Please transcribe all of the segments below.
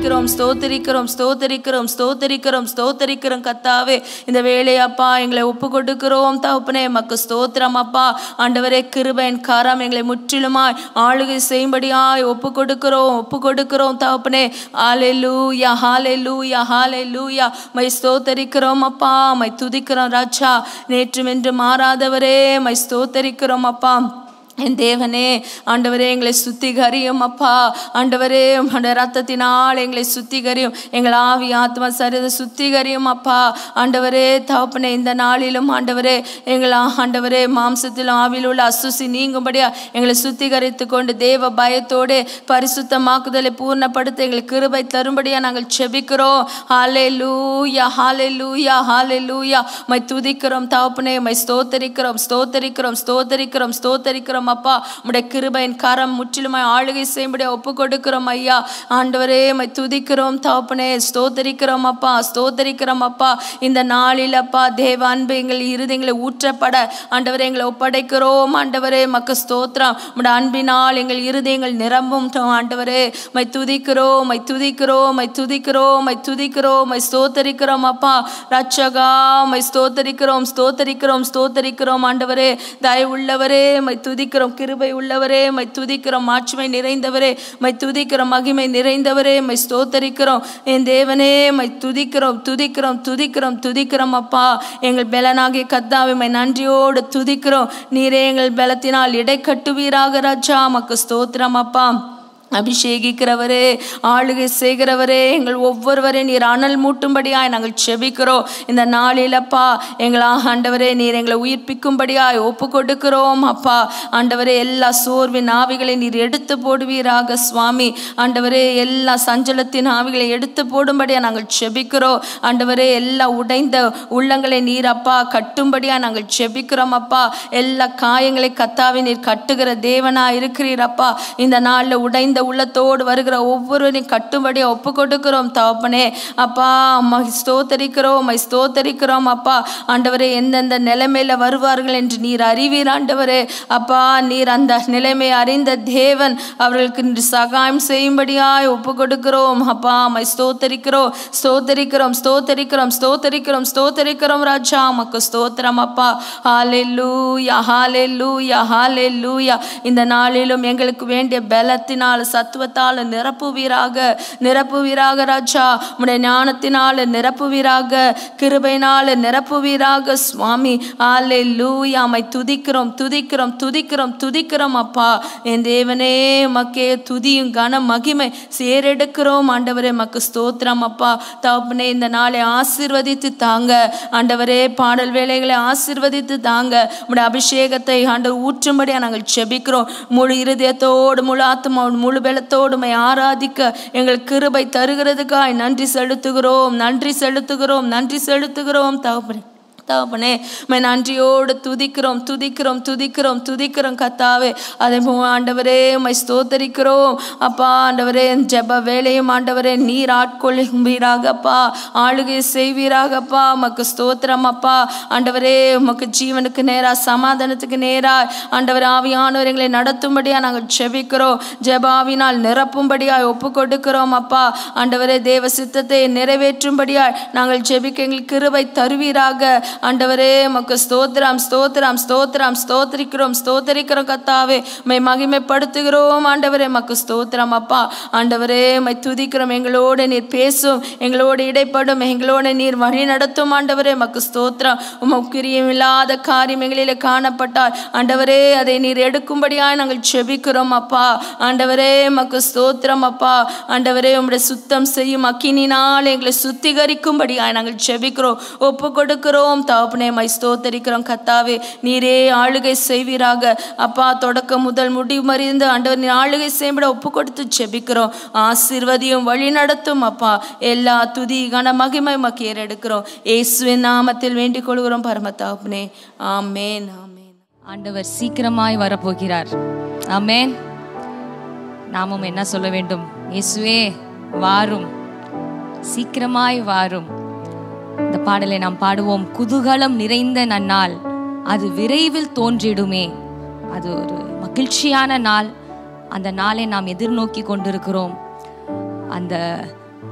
ஸ்தோத்தரிக்கிறோம் ஸ்தோத்தரிக்கிறோம் ஸ்தோத்தரிக்கிறோம் ஸ்தோத்தரிக்கிறோம் ஸ்தோத்தரிக்கிறோம் கர்த்தாவே. இந்த வேளையப்பா எங்களை ஒப்பு கொடுக்கிறோம் தகப்பனே. மக்கு ஸ்தோத்திரம் அப்பா. ஆண்டவரே கிருபையின் கரம் எங்களை முற்றிலுமாய் ஆளுகை செய்யும்படியாய் ஒப்பு கொடுக்கிறோம் தகப்பனே. ஹல்லேலூயா ஹல்லேலூயா ஹல்லேலூயா. மை ஸ்தோத்தரிக்கிறோம் அப்பா. மை துதிக்கிறோம் ராஜா. நேற்றும் என்று மாறாதவரே மை ஸ்தோத்தரிக்கிறோம் அப்பா. என் தேவனே ஆண்டவரே எங்களை சுத்திகரியும் அப்பா. ஆண்டவரே ரத்தத்தினால் எங்களை சுத்திகரியும். எங்கள் ஆவி ஆத்மா சரீர சுத்திகரியும் அப்பா. ஆண்டவரே தகப்பனே இந்த நாளிலும் ஆண்டவரே எங்கள் ஆண்டவரே மாம்சத்திலும் ஆவியில் உள்ள அசுசி நீங்கும்படியா எங்களை சுத்திகரித்து கொண்டு தேவ பயத்தோடு பரிசுத்தமாக்குதலை பூர்ணப்படுத்த எங்களுக்கு கிருபை தரும்படியா நாங்கள் செபிக்கிறோம். ஹல்லேலூயா ஹல்லேலூயா ஹல்லேலூயா. மை துதிக்கிறோம் தகப்பனே. மை ஸ்தோத்தரிக்கிறோம் ஸ்தோத்தரிக்கிறோம் ஸ்தோத்தரிக்கிறோம் ஸ்தோத்தரிக்கிறோம் அப்பா. உம்முடைய கிருபையின் கரம் முற்றிலுமாய் ஆளுகை செய்யும்படியா ஒப்பு கொடுக்கிறோம் ஐயா. ஆண்டவரே மை துதிக்கிறோம் தகப்பனே. ஸ்தோத்தரிக்கிறோம் அப்பா ஸ்தோத்தரிக்கிறோம் அப்பா. இந்த நாளில் அப்பா தேவ அன்பு எங்கள் இருதயங்களை ஊற்றப்பட ஆண்டவரே எங்களை ஒப்படைக்கிறோம் ஆண்டவரே. மக்கு ஸ்தோத்திரம். உம்முடைய அன்பினால் எங்கள் இருதயங்கள் நிரம்பும் ஆண்டவரே. மை துதிக்கிறோம் மை துதிக்கிறோம் மை துதிக்கிறோம் மை துதிக்கிறோம் மை ஸ்தோத்தரிக்கிறோம் அப்பா. ரட்சகா மை ஸ்தோத்தரிக்கிறோம் ஸ்தோத்தரிக்கிறோம் ஸ்தோத்தரிக்கிறோம் ஆண்டவரே. தயவுள்ளவரே மை துதிக்கிறோம். கிருபை உள்ளவரே மை துதிக்கிறோம். மாட்சிமை நிறைந்தவரே மை துதிக்கிறோம். மகிமை நிறைந்தவரே மை ஸ்தோத்தரிக்கிறோம். என் தேவனே மை துதிக்கிறோம் துதிக்கிறோம் துதிக்கிறோம் துதிக்கிறோம் அப்பா. எங்கள் பலனாகிய கர்த்தாவே மை நன்றியோடு துதிக்கிறோம். நீரே எங்கள் பலத்தினால் இடை கட்டுவீராக ராஜா. மக்கு ஸ்தோத்திரம் அப்பா. அபிஷேகிக்கிறவரே ஆளுகை செய்கிறவரே எங்கள் ஒவ்வொருவரே நீர் அனல் மூட்டும்படியாய் நாங்கள் செபிக்கிறோம். இந்த நாளிலப்பா எங்கள் ஆண்டவரே நீர் எங்களை உயிர்ப்பிக்கும்படியாய் ஒப்பு கொடுக்கிறோம் அப்பா. ஆண்டவரே எல்லா சோர்வின் ஆவிகளை நீர் எடுத்து போடுவீராக சுவாமி. ஆண்டவரே எல்லா சஞ்சலத்தின் ஆவிகளை எடுத்து போடும்படியா நாங்கள் செபிக்கிறோம். ஆண்டவரே எல்லா உடைந்த உள்ளங்களை நீர் அப்பா கட்டும்படியா நாங்கள் செபிக்கிறோம் அப்பா. எல்லா காயங்களை கர்த்தாவே நீர் கட்டுகிற தேவனா இருக்கிறீர் அப்பா. இந்த நாளில் உடைந்த உள்ளத்தோடு வருகிற ஒவ்வொருவரையும் கட்டும்படியா ஒப்பு கொடுக்கிறோம் தகப்பனே. அப்பா மை ஸ்தோத்தரிக்கிறோம் மை ஸ்தோத்தரிக்கிறோம் அப்பா. ஆண்டவரே எந்தெந்த நிலைமையில வருவார்கள் என்று நீர் அறிவீர் ஆண்டவரே. அப்பா நீர் அந்த நிலைமை அறிந்த தேவன். அவர்களுக்கு சகாயம் செய்யும்படியாய் ஒப்பு கொடுக்கிறோம் அப்பா. மை ஸ்தோத்தரிக்கிறோம் ஸ்தோத்தரிக்கிறோம் ஸ்தோத்தரிக்கிறோம் ஸ்தோத்தரிக்கிறோம் ஸ்தோத்தரிக்கிறோம் ராஜா. மக்கு ஸ்தோத்திரம் அப்பா. ஹல்லேலூயா ஹல்லேலூயா ஹல்லேலூயா. இந்த நாளிலும் எங்களுக்கு வேண்டிய பலத்தினால் சத்துவத்தால் நிரப்புவீராக ராஜா. உம்முடைய ஞானத்தினால் நிரப்புவீராக. கிருபையினால் நிரப்புவீராக சுவாமி. ஹல்லேலூயா. மை துதிக்கிறோம் துதிக்கிறோம் துதிக்கிறோம் துதிக்கிறோம் அப்பா. என் தேவனே மக்கே துதியும் கன மகிமை சேரெடுக்கிறோம் ஆண்டவரே. மக்கு ஸ்தோத்திரம் அப்பா. தகப்பனே இந்த நாளை ஆசீர்வதித்து தாங்க ஆண்டவரே. பாடல் வேலைகளை ஆசீர்வதித்து தாங்க. உம்முடைய அபிஷேகத்தை ஆண்டவர் ஊற்றும்படியா நாங்கள் செபிக்கிறோம். முழு இருதயத்தோடு முழு ஆத்மாவோடு முழு பலத்தோடு ஆராதிக்க எங்கள் கிருபை தருகிறதுக்காய் நன்றி செலுத்துகிறோம் நன்றி செலுத்துகிறோம் நன்றி செலுத்துகிறோம் தகப்பனே. தகப்பனே மை நன்றியோடு துதிக்கிறோம் துதிக்கிறோம் துதிக்கிறோம் துதிக்கிறோம் கர்த்தாவே. அதே ஆண்டவரே மை ஸ்தோத்தரிக்கிறோம் அப்பா. ஆண்டவரே ஜெப வேலையும் ஆண்டவரே நீர் ஆட்கொள்வீராகப்பா. ஆளுகை செய்வீராகப்பா. மக்கு ஸ்தோத்திரம் அப்பா. ஆண்டவரே உமக்கு ஜீவனுக்கு நேராக சமாதானத்துக்கு நேராக ஆண்டவர் ஆவியானவர் எங்களை நடத்தும்படியா நாங்கள் செபிக்கிறோம். ஜெபாவினால் நிரப்பும்படியாய் ஒப்பு கொடுக்கிறோம் அப்பா. ஆண்டவரே தேவ சித்தத்தை நிறைவேற்றும்படியாய் நாங்கள் ஜெபிக்க எங்களுக்கு கிருபை தருவீராக. ஆண்டவரே மக்கு ஸ்தோத்திரம் ஸ்தோத்திரம் ஸ்தோத்திரம் ஸ்தோத்திரிக்கிறோம் ஸ்தோத்திரிக்கிறோம் கர்த்தாவே. மை மகிமைப்படுத்துகிறோம் ஆண்டவரே. மக்கு ஸ்தோத்திரம் அப்பா. ஆண்டவரே மை துதிக்கிறோம். எங்களோடு நீர் பேசும் எங்களோடு இடைப்படும் எங்களோடு நீர் வழி நடத்தும் ஆண்டவரே. மக்கு ஸ்தோத்திரம். உமக்குரியம் இல்லாத காரியம் எங்களில் காணப்பட்டால் ஆண்டவரே அதை நீர் எடுக்கும்படியாய் நாங்கள் செபிக்கிறோம் அப்பா. ஆண்டவரே மக்கு ஸ்தோத்திரம் அப்பா. ஆண்டவரே உம்முடைய சுத்தம் செய்யும் அக்கினினால் எங்களை சுத்திகரிக்கும்படியாய் நாங்கள் செபிக்கிறோம் ஒப்பு கொடுக்கிறோம் தகப்பனே. மை ஸ்தோத்தரிக்கிறோம் கர்த்தாவே. நீரே ஆளுகை செய்வீராக அப்பா. தொடக்கம் முதல் முடிவு மறிந்து ஆண்டவர் நீர் ஆளுகை செய்ய ஒப்பு கொடுத்து செபிக்கிறோம். ஆசீர்வதியும் வழி நடத்தும் அப்பா. எல்லா துதி கன மகிமை மக்கு ஏறெடுக்கிறோம். இயேசுவின் நாமத்தில் வேண்டிக் கொள்கிறோம் பரம தகப்பனே. ஆமென் ஆமென். ஆண்டவர் சீக்கிரமாய் வரப்போகிறார். ஆமென். நாமும் என்ன சொல்ல வேண்டும்? இயேசுவே வாரும், சீக்கிரமாய் வாரும். இந்த பாடலை நாம் பாடுவோம். குதூகலம் நிறைந்த நன்னாள் அது விரைவில் தோன்றிடுமே. அது ஒரு மகிழ்ச்சியான நாள். அந்த நாளை நாம் எதிர்நோக்கி கொண்டிருக்கிறோம். அந்த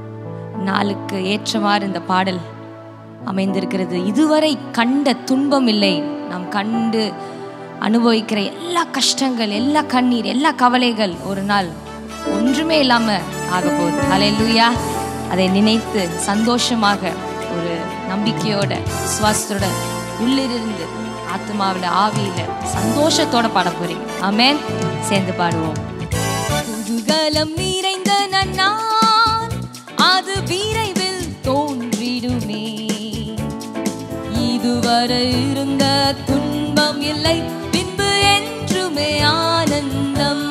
நாளுக்கு ஏற்றவாறு இந்த பாடல் அமைந்திருக்கிறது. இதுவரை கண்ட துன்பம் இல்லை, நாம் கண்டு அனுபவிக்கிற எல்லா கஷ்டங்கள், எல்லா கண்ணீர், எல்லா கவலைகள் ஒரு நாள் ஒன்றுமே இல்லாம ஆக போகுது. ஹல்லேலூயா. அதை நினைத்து சந்தோஷமாக ஒரு நம்பிக்கையோட விசுவாசத்தோட உள்ளிருந்து ஆத்மாவில ஆவியில சந்தோஷத்தோட பாட போறீங்க. ஆமென். சேர்ந்து பாடுவோம். குதூகலம் நிறைந்த நன்னாள் அது விரைவில் தோன்றிடுமே, இதுவரை இருந்த துன்பம் இல்லை, பின்பு என்றுமே ஆனந்தம்.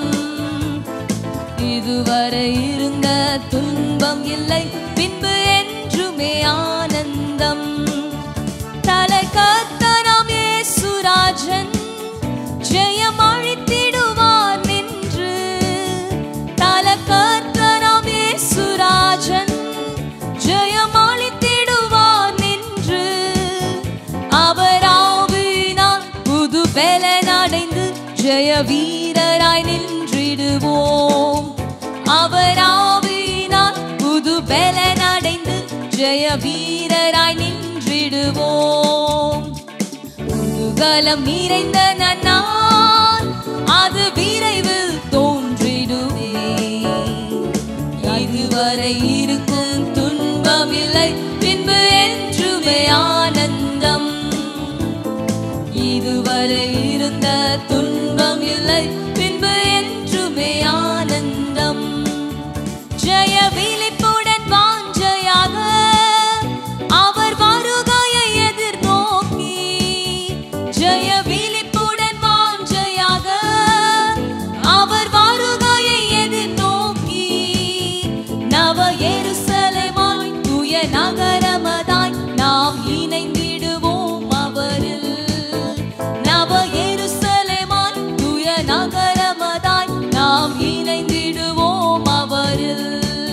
இதுவரை இருந்த துன்பம் இல்லை, பின்பு என்றுமே ஆனந்தம். தலை கர்த்தராம் இயேசுராஜன் ஜெயம் அளித்திடுவார் நின்று. தலை கர்த்தராம் இயேசுராஜன் ஜெயம் அளித்திடுவார் நின்று. அவர் ஆவியினால் புது பலனடைந்து ஜெய வீரராய் நின்றிடுவோம். அவர் ஆவியினால் புது பலனடைந்து ஜெய வீரராய் நின்றிடுவோம். குதூகலம் நிறைந்த நன்னாள் அது விரைவில் தோன்றிடுமே, இதுவரை இருக்கும் துன்பம் இல்லை, பின்பு என்றுமே ஆனந்தம். இதுவரை இருந்த துன்பம் இல்லை, பின்பு என்றுமே ஆனந்தம். ஜெய விழிப்புடன் வாஞ்சையாக அவர் வருகையை எதிர்நோக்கி, ஜெய விழிப்புடன் வாஞ்சையாக அவர் வருகையை எதிர்நோக்கி, நவ எருசலேமாய் தூய நகரமதாய் நாம் இணைந்திடுவோம் அவரில். நவ எருசலேமாய் தூய நகரமதாய் நாம் இணைந்திடுவோம் அவரில்.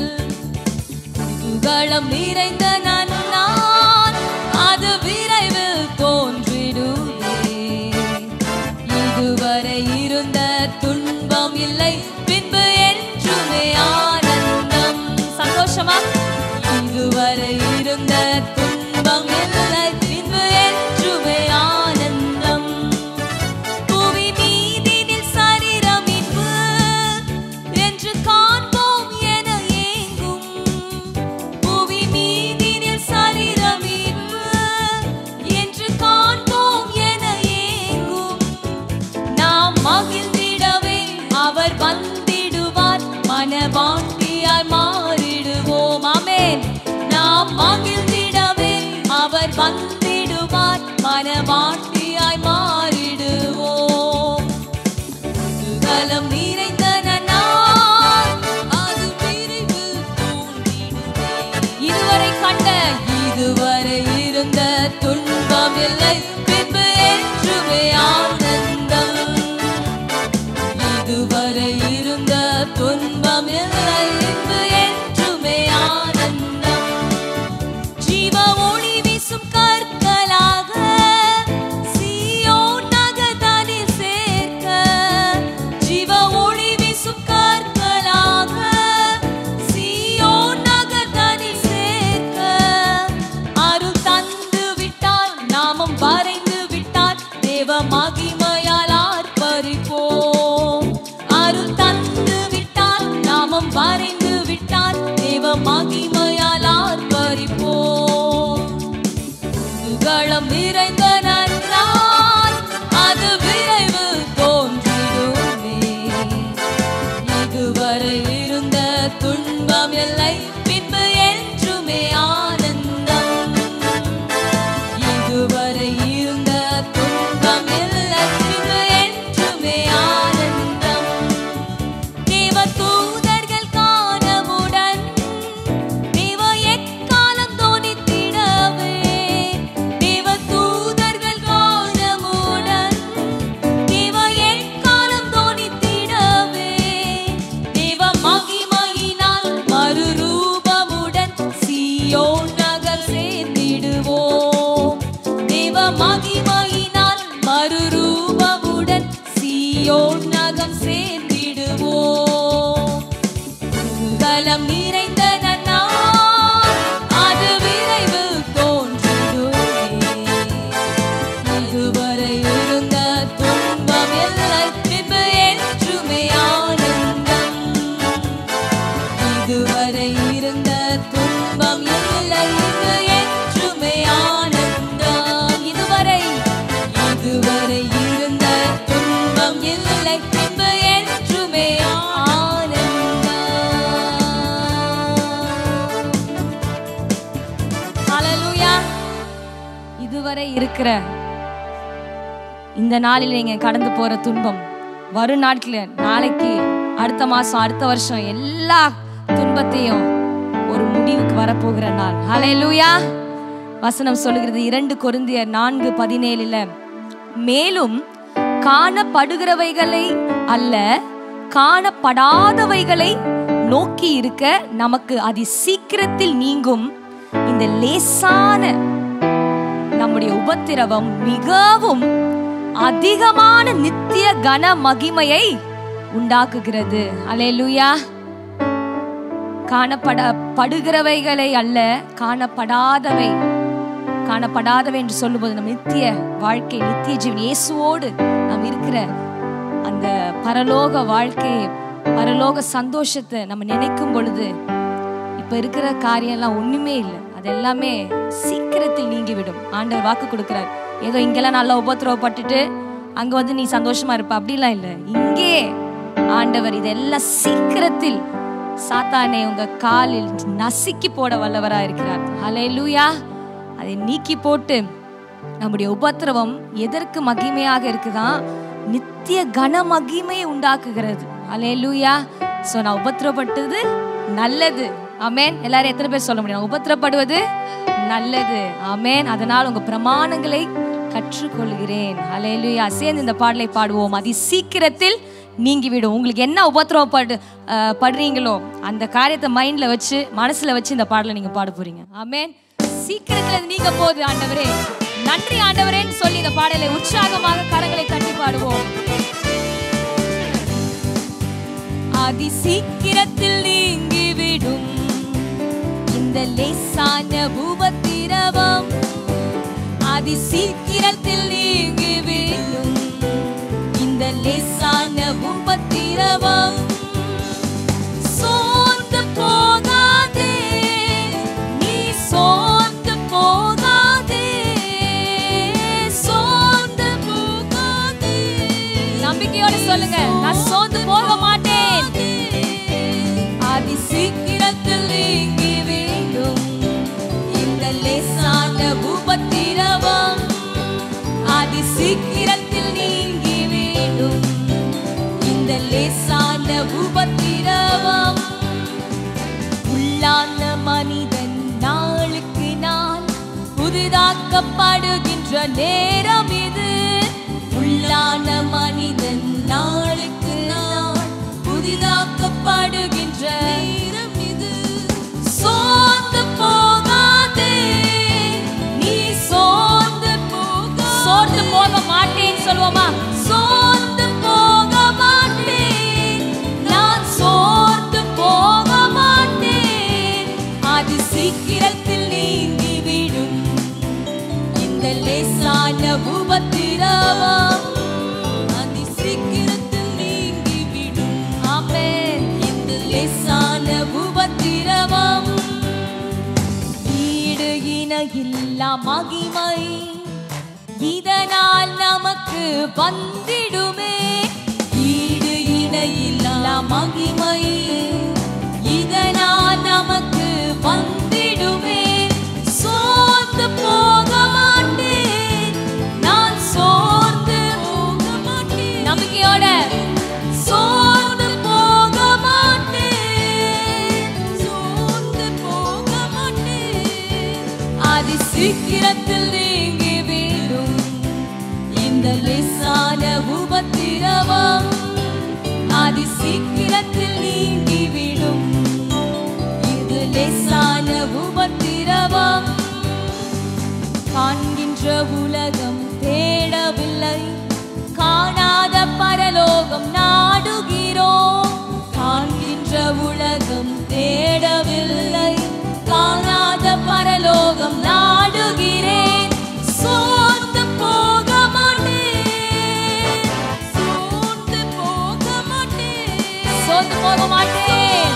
குதூகலம் நிறைந்த நன்னாள் அது விரைவில் தோன்றிடுமே, இதுவரை இருந்த துன்பம் இல்லை, பின்பு என்றுமே ஆனந்தம். சந்தோஷமா. இதுவரை இருந்த துன்பம் இல்லை, பின்பு என்றுமே ஆனந்தம். புவி மீதினில் சரீரம் மீட்பு என்று காண்போம் என ஏங்கும். புவி மீதினில் சரீரம் மீட்பு என்று காண்போம் என ஏங்கும். நாம் மகிழ்ந்திடவே அவர் வந்திடுவார், மனவாட்டியாய் மாறிடுவோம். ஆமென். நாம் மகிழ்ந்திடவே அவர் வந்திடுவார், மனவாட்டியாய் மாறிடுவோம். குதூகலம் நிறைந்த நன்னாள் அது விரைவில் தோன்றிடுமே, இதுவரை கண்ட இதுவரை இருந்த துன்பம் இல்லை, பின்பு என்றுமே ஆனந்தம். இதுவரை இருந்த துன்பம் இல்லை, பின்பு என்றுமே ஆனந்தம். ஜீவ ஒளி வீசும் கற்களாக சீயோன் நகர்தனில் சேர்க்க. ஜீவ ஒளி வீசும் கற்களாக சீயோன் நகர்தனில் சேர்க்க. அருள் தந்து விட்டார், நாமம் வரைந்து விட்டார், தேவ மகிமையால் ஆர்ப்பரிப்போம். அருள் தந்து விட்டார், நாமம் வரைந்து விட்டார், தேவ மகிமையால் ஆர்ப்பரிப்போம். குதூகலம் நிறைந்த நன்னாள் அது விரைவில் தோன்றிடுமே, இதுவரை இருந்த துன்பம் இல்லை, பின்பு என்றுமே ஆனந்தம். இதுவரை இருந்த துன்பம் இல்லை, பின்பு என்றுமே ஆனந்தம். தேவ தூதர்கள் காணமுடன் தேவ எக்காலம் தோனித்திடவே, தேவ தூதர்கள் காணமுடன் தேவ எக்காலம் தோனித்திடவே, தேவ மகிமையினால் மறுரூபமுடன் சீயோன் நகர் சேர்ந்திடுவோம். தேவ மகிமையினால் மறுரூபமுடன் சீயோன் நகர் சேர்ந்திடுவோம். குதூகலம் நிறைந்த நன்னாள் இல்லை பின்பு என்றுமே ஆனந்தம். ஹல்லேலூயா. இதுவரை இருக்கிற இந்த நாளில் நீங்க கடந்து போற துன்பம் வரும் நாட்கள நாளைக்கு அடுத்த மாசம் அடுத்த வருஷம் எல்லா துன்பத்தையும் ஒரு முடிவுக்கு வரப்போகிற நாள். ஹல்லேலூயா. வசனம் சொல்லுகிறது 2 கொரிந்தியர் 4:17 மேலும் காணப்படுகிறவைகளை அல்ல காணப்படாதவைகளை நோக்கி இருக்க நமக்கு அதி சீக்கிரத்தில் நீங்கும் இந்த லேசான நம்முடைய உபத்திரவம் மிகவும் அதிகமான நித்திய கன மகிமையை உண்டாக்குகிறது. ஹல்லேலூயா. காணப்படுகிறவைகளை அல்ல காணப்படாதவை என்று சொல்லும்போது நம்ம நித்திய வாழ்க்கை நித்திய ஜீவன் இயேசுவோடு நாம் இருக்கிற அந்த பரலோக வாழ்க்கை பரலோக சந்தோஷத்தை நம்ம நினைக்கும் பொழுது இப்ப இருக்கிற காரியம்லாம் ஒண்ணுமே இல்லை. அது எல்லாமே சீக்கிரத்தில் நீங்கிவிடும். ஆண்டவர் வாக்கு கொடுக்கிறார். ஏதோ இங்கெல்லாம் நல்லா உபத்திரவப்பட்டுட்டு அங்க வந்து நீ சந்தோஷமா இருப்ப அப்படிலாம் இல்லை. இங்கே ஆண்டவர் இதெல்லாம் சீக்கிரத்தில் சாத்தானே உங்க காலில் நசுக்கி போட வல்லவரா இருக்கிறார். ஹல்லேலூயா. அதை நீக்கி போட்டு நம்முடைய உபத்திரவம் எதற்கு மகிமையாக இருக்குதான் நித்திய கன மகிமையை உண்டாக்குகிறது. ஹல்லேலூயா. சோ நான் உபத்திரப்பட்டது நல்லது. ஆமென். எல்லாரும் எத்தனை பேர் சொல்ல முடியும் உபத்திரப்படுவது நல்லது? ஆமென். அதனால் உங்க பிரமாணங்களை கற்றுக்கொள்கிறேன். ஹல்லேலூயா. சேர்ந்து இந்த பாடலை பாடுவோம். அதி சீக்கிரத்தில் நீங்கிவிடும். உங்களுக்கு என்ன உபத்திரவப்படுறீங்களோ அந்த காரியத்தை மைண்ட்ல வச்சு மனசுல வச்சு இந்த பாடலை நீங்க பாட போறீங்க. ஆமென். சீக்கிரத்துல நீங்க போகுது ஆண்டவரே நன்றி ஆண்டவரேன்னு சொல்லி இந்த பாடலை உற்சாகமாக கரங்களை தட்டி பாடுவோம். அதி சீக்கிரத்தில் நீங்கிவிடும் இந்த லேசான உபத்திரவம். அதி சீக்கிரத்தில் நீங்கிவிடும் இந்த லேசான உபத்திரவம். சோர்ந்து போகாதே நீ சோர்ந்து போகாதே சோர்ந்து போகாதே. நம்பிக்கையோட சொல்லுங்க நான் சோர்ந்து போக மாட்டேன். அதி சீக்கிரத்தில் நீங்கிவிடும் இந்த லேசான உபத்திரவம். அதி சீக்கிரத்தில் நீங்கிவிடும் இந்த லேசான உபத்திரவம். உள்ளான மனிதன் நாளுக்கு நாள் புதிதாக்கப்படுகின்ற நேரம் இது. உள்ளான மனிதன் நாளுக்கு நாள் புதிதாக்கப்படுகின்ற நேரம் இது. சோர்ந்து போகாதே நீ சோர்ந்து போக மாட்டேன்னு சொல்லுவோமா? சோர்ந்து போக மாட்டேன் நான் சோர்ந்து போக மாட்டேன். அதி சீக்கிரத்தில் நீங்கிவிடும் இந்த லேசான உபத்திரவம். அதி சீக்கிரத்தில் நீங்கிவிடும். ஆமென். இந்த லேசான உபத்திரவம். ஈடு இணையில்லா மகிமை இதனால் நமக்கு வந்திடுமே. ஈடு இணையில்லா மகிமை இதனால் நமக்கு வந்திடுமே. சோர்ந்து போக மாட்டேன் நான் சோர்ந்து போக மாட்டேன். நம்பிக்கையோட சோர்ந்து போக மாட்டேன் சோர்ந்து போக மாட்டேன். அதி சீக்கிரத்தில் நீங்கிவிடும் இந்த லேசான உபத்திரவம். அதி சீக்கிரத்தில் நீங்கிவிடும் இது லேசான உபத்திரவம். காண்கின்ற உலகம் தேடவில்லை காணாத பரலோகம் நாடுகிறோம். காண்கின்ற உலகம் தேடவில்லை காணாத பரலோகம் நாடுகிறேன். சோர்ந்து போக மாட்டேன் சோர்ந்து போக மாட்டேன் சோர்ந்து போக மாட்டேன்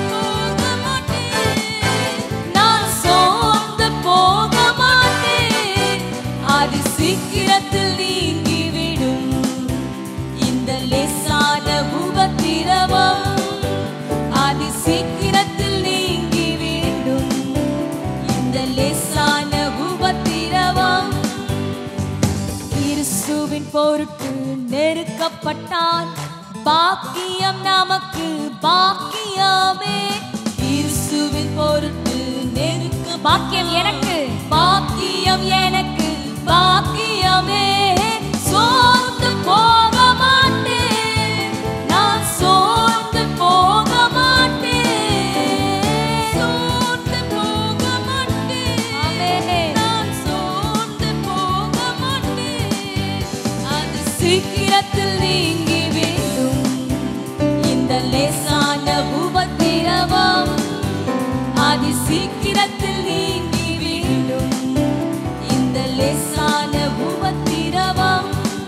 நான் சோர்ந்து போக மாட்டேன். அதி சீக்கிரத்தில் நீங்கிவிடும் இந்த லேசான உபத்திரவம் அதி சீக்கிரத்தில் நீங்கி வேண்டும். இந்த லேசான உபத்திரவம் கிறிஸ்துவின் பொருட்டு நெருக்கப்பட்டால் பாக்கியம் நமக்கு பாக்கியமே. கிறிஸ்துவின் பொருட்டு பாக்கியம் எனக்கு, பாக்கியம் எனக்கு பாக்கியமே. சோர்ந்து போக மாட்டேன், நான் சோர்ந்து போக மாட்டேன், சோர்ந்து போக மாட்டேன், நான் சோர்ந்து போக மாட்டேன். அது சீக்கிரத்தில் நீங்கி வேண்டும். இந்த லேசான உபத்திரவம் அதி சீக்கிரத்தில் நீங்கி வேண்டும். இந்த லேசான உபத்திரவம்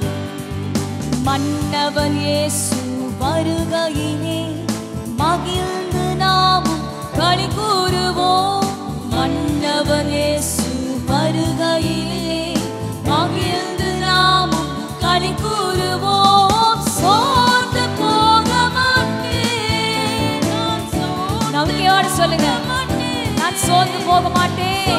மன்னவன் இயேசு வருகையிலே மகிழ்ந்து நாமும் களி கூறுவோம். மன்னவன் இயேசு வருகையிலே மகிழ்ந்து நாமும் களி கூறுவோம். சோர்ந்து போக மாட்டேன், நம்பிக்கையோடு சொல்லுங்க, நான் சோர்ந்து போக மாட்டேன்,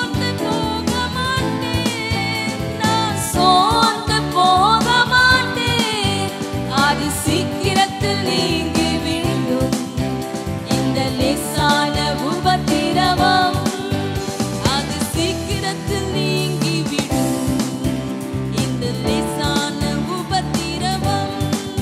நான் சோர்ந்து போக மாட்டேன். அதி சீக்கிரத்தில் நீங்கி வேண்டும். இந்த லேசான உபத்திரவம் அதி சீக்கிரத்தில் நீங்கி விடும். இந்த லேசான உபத்திரவம்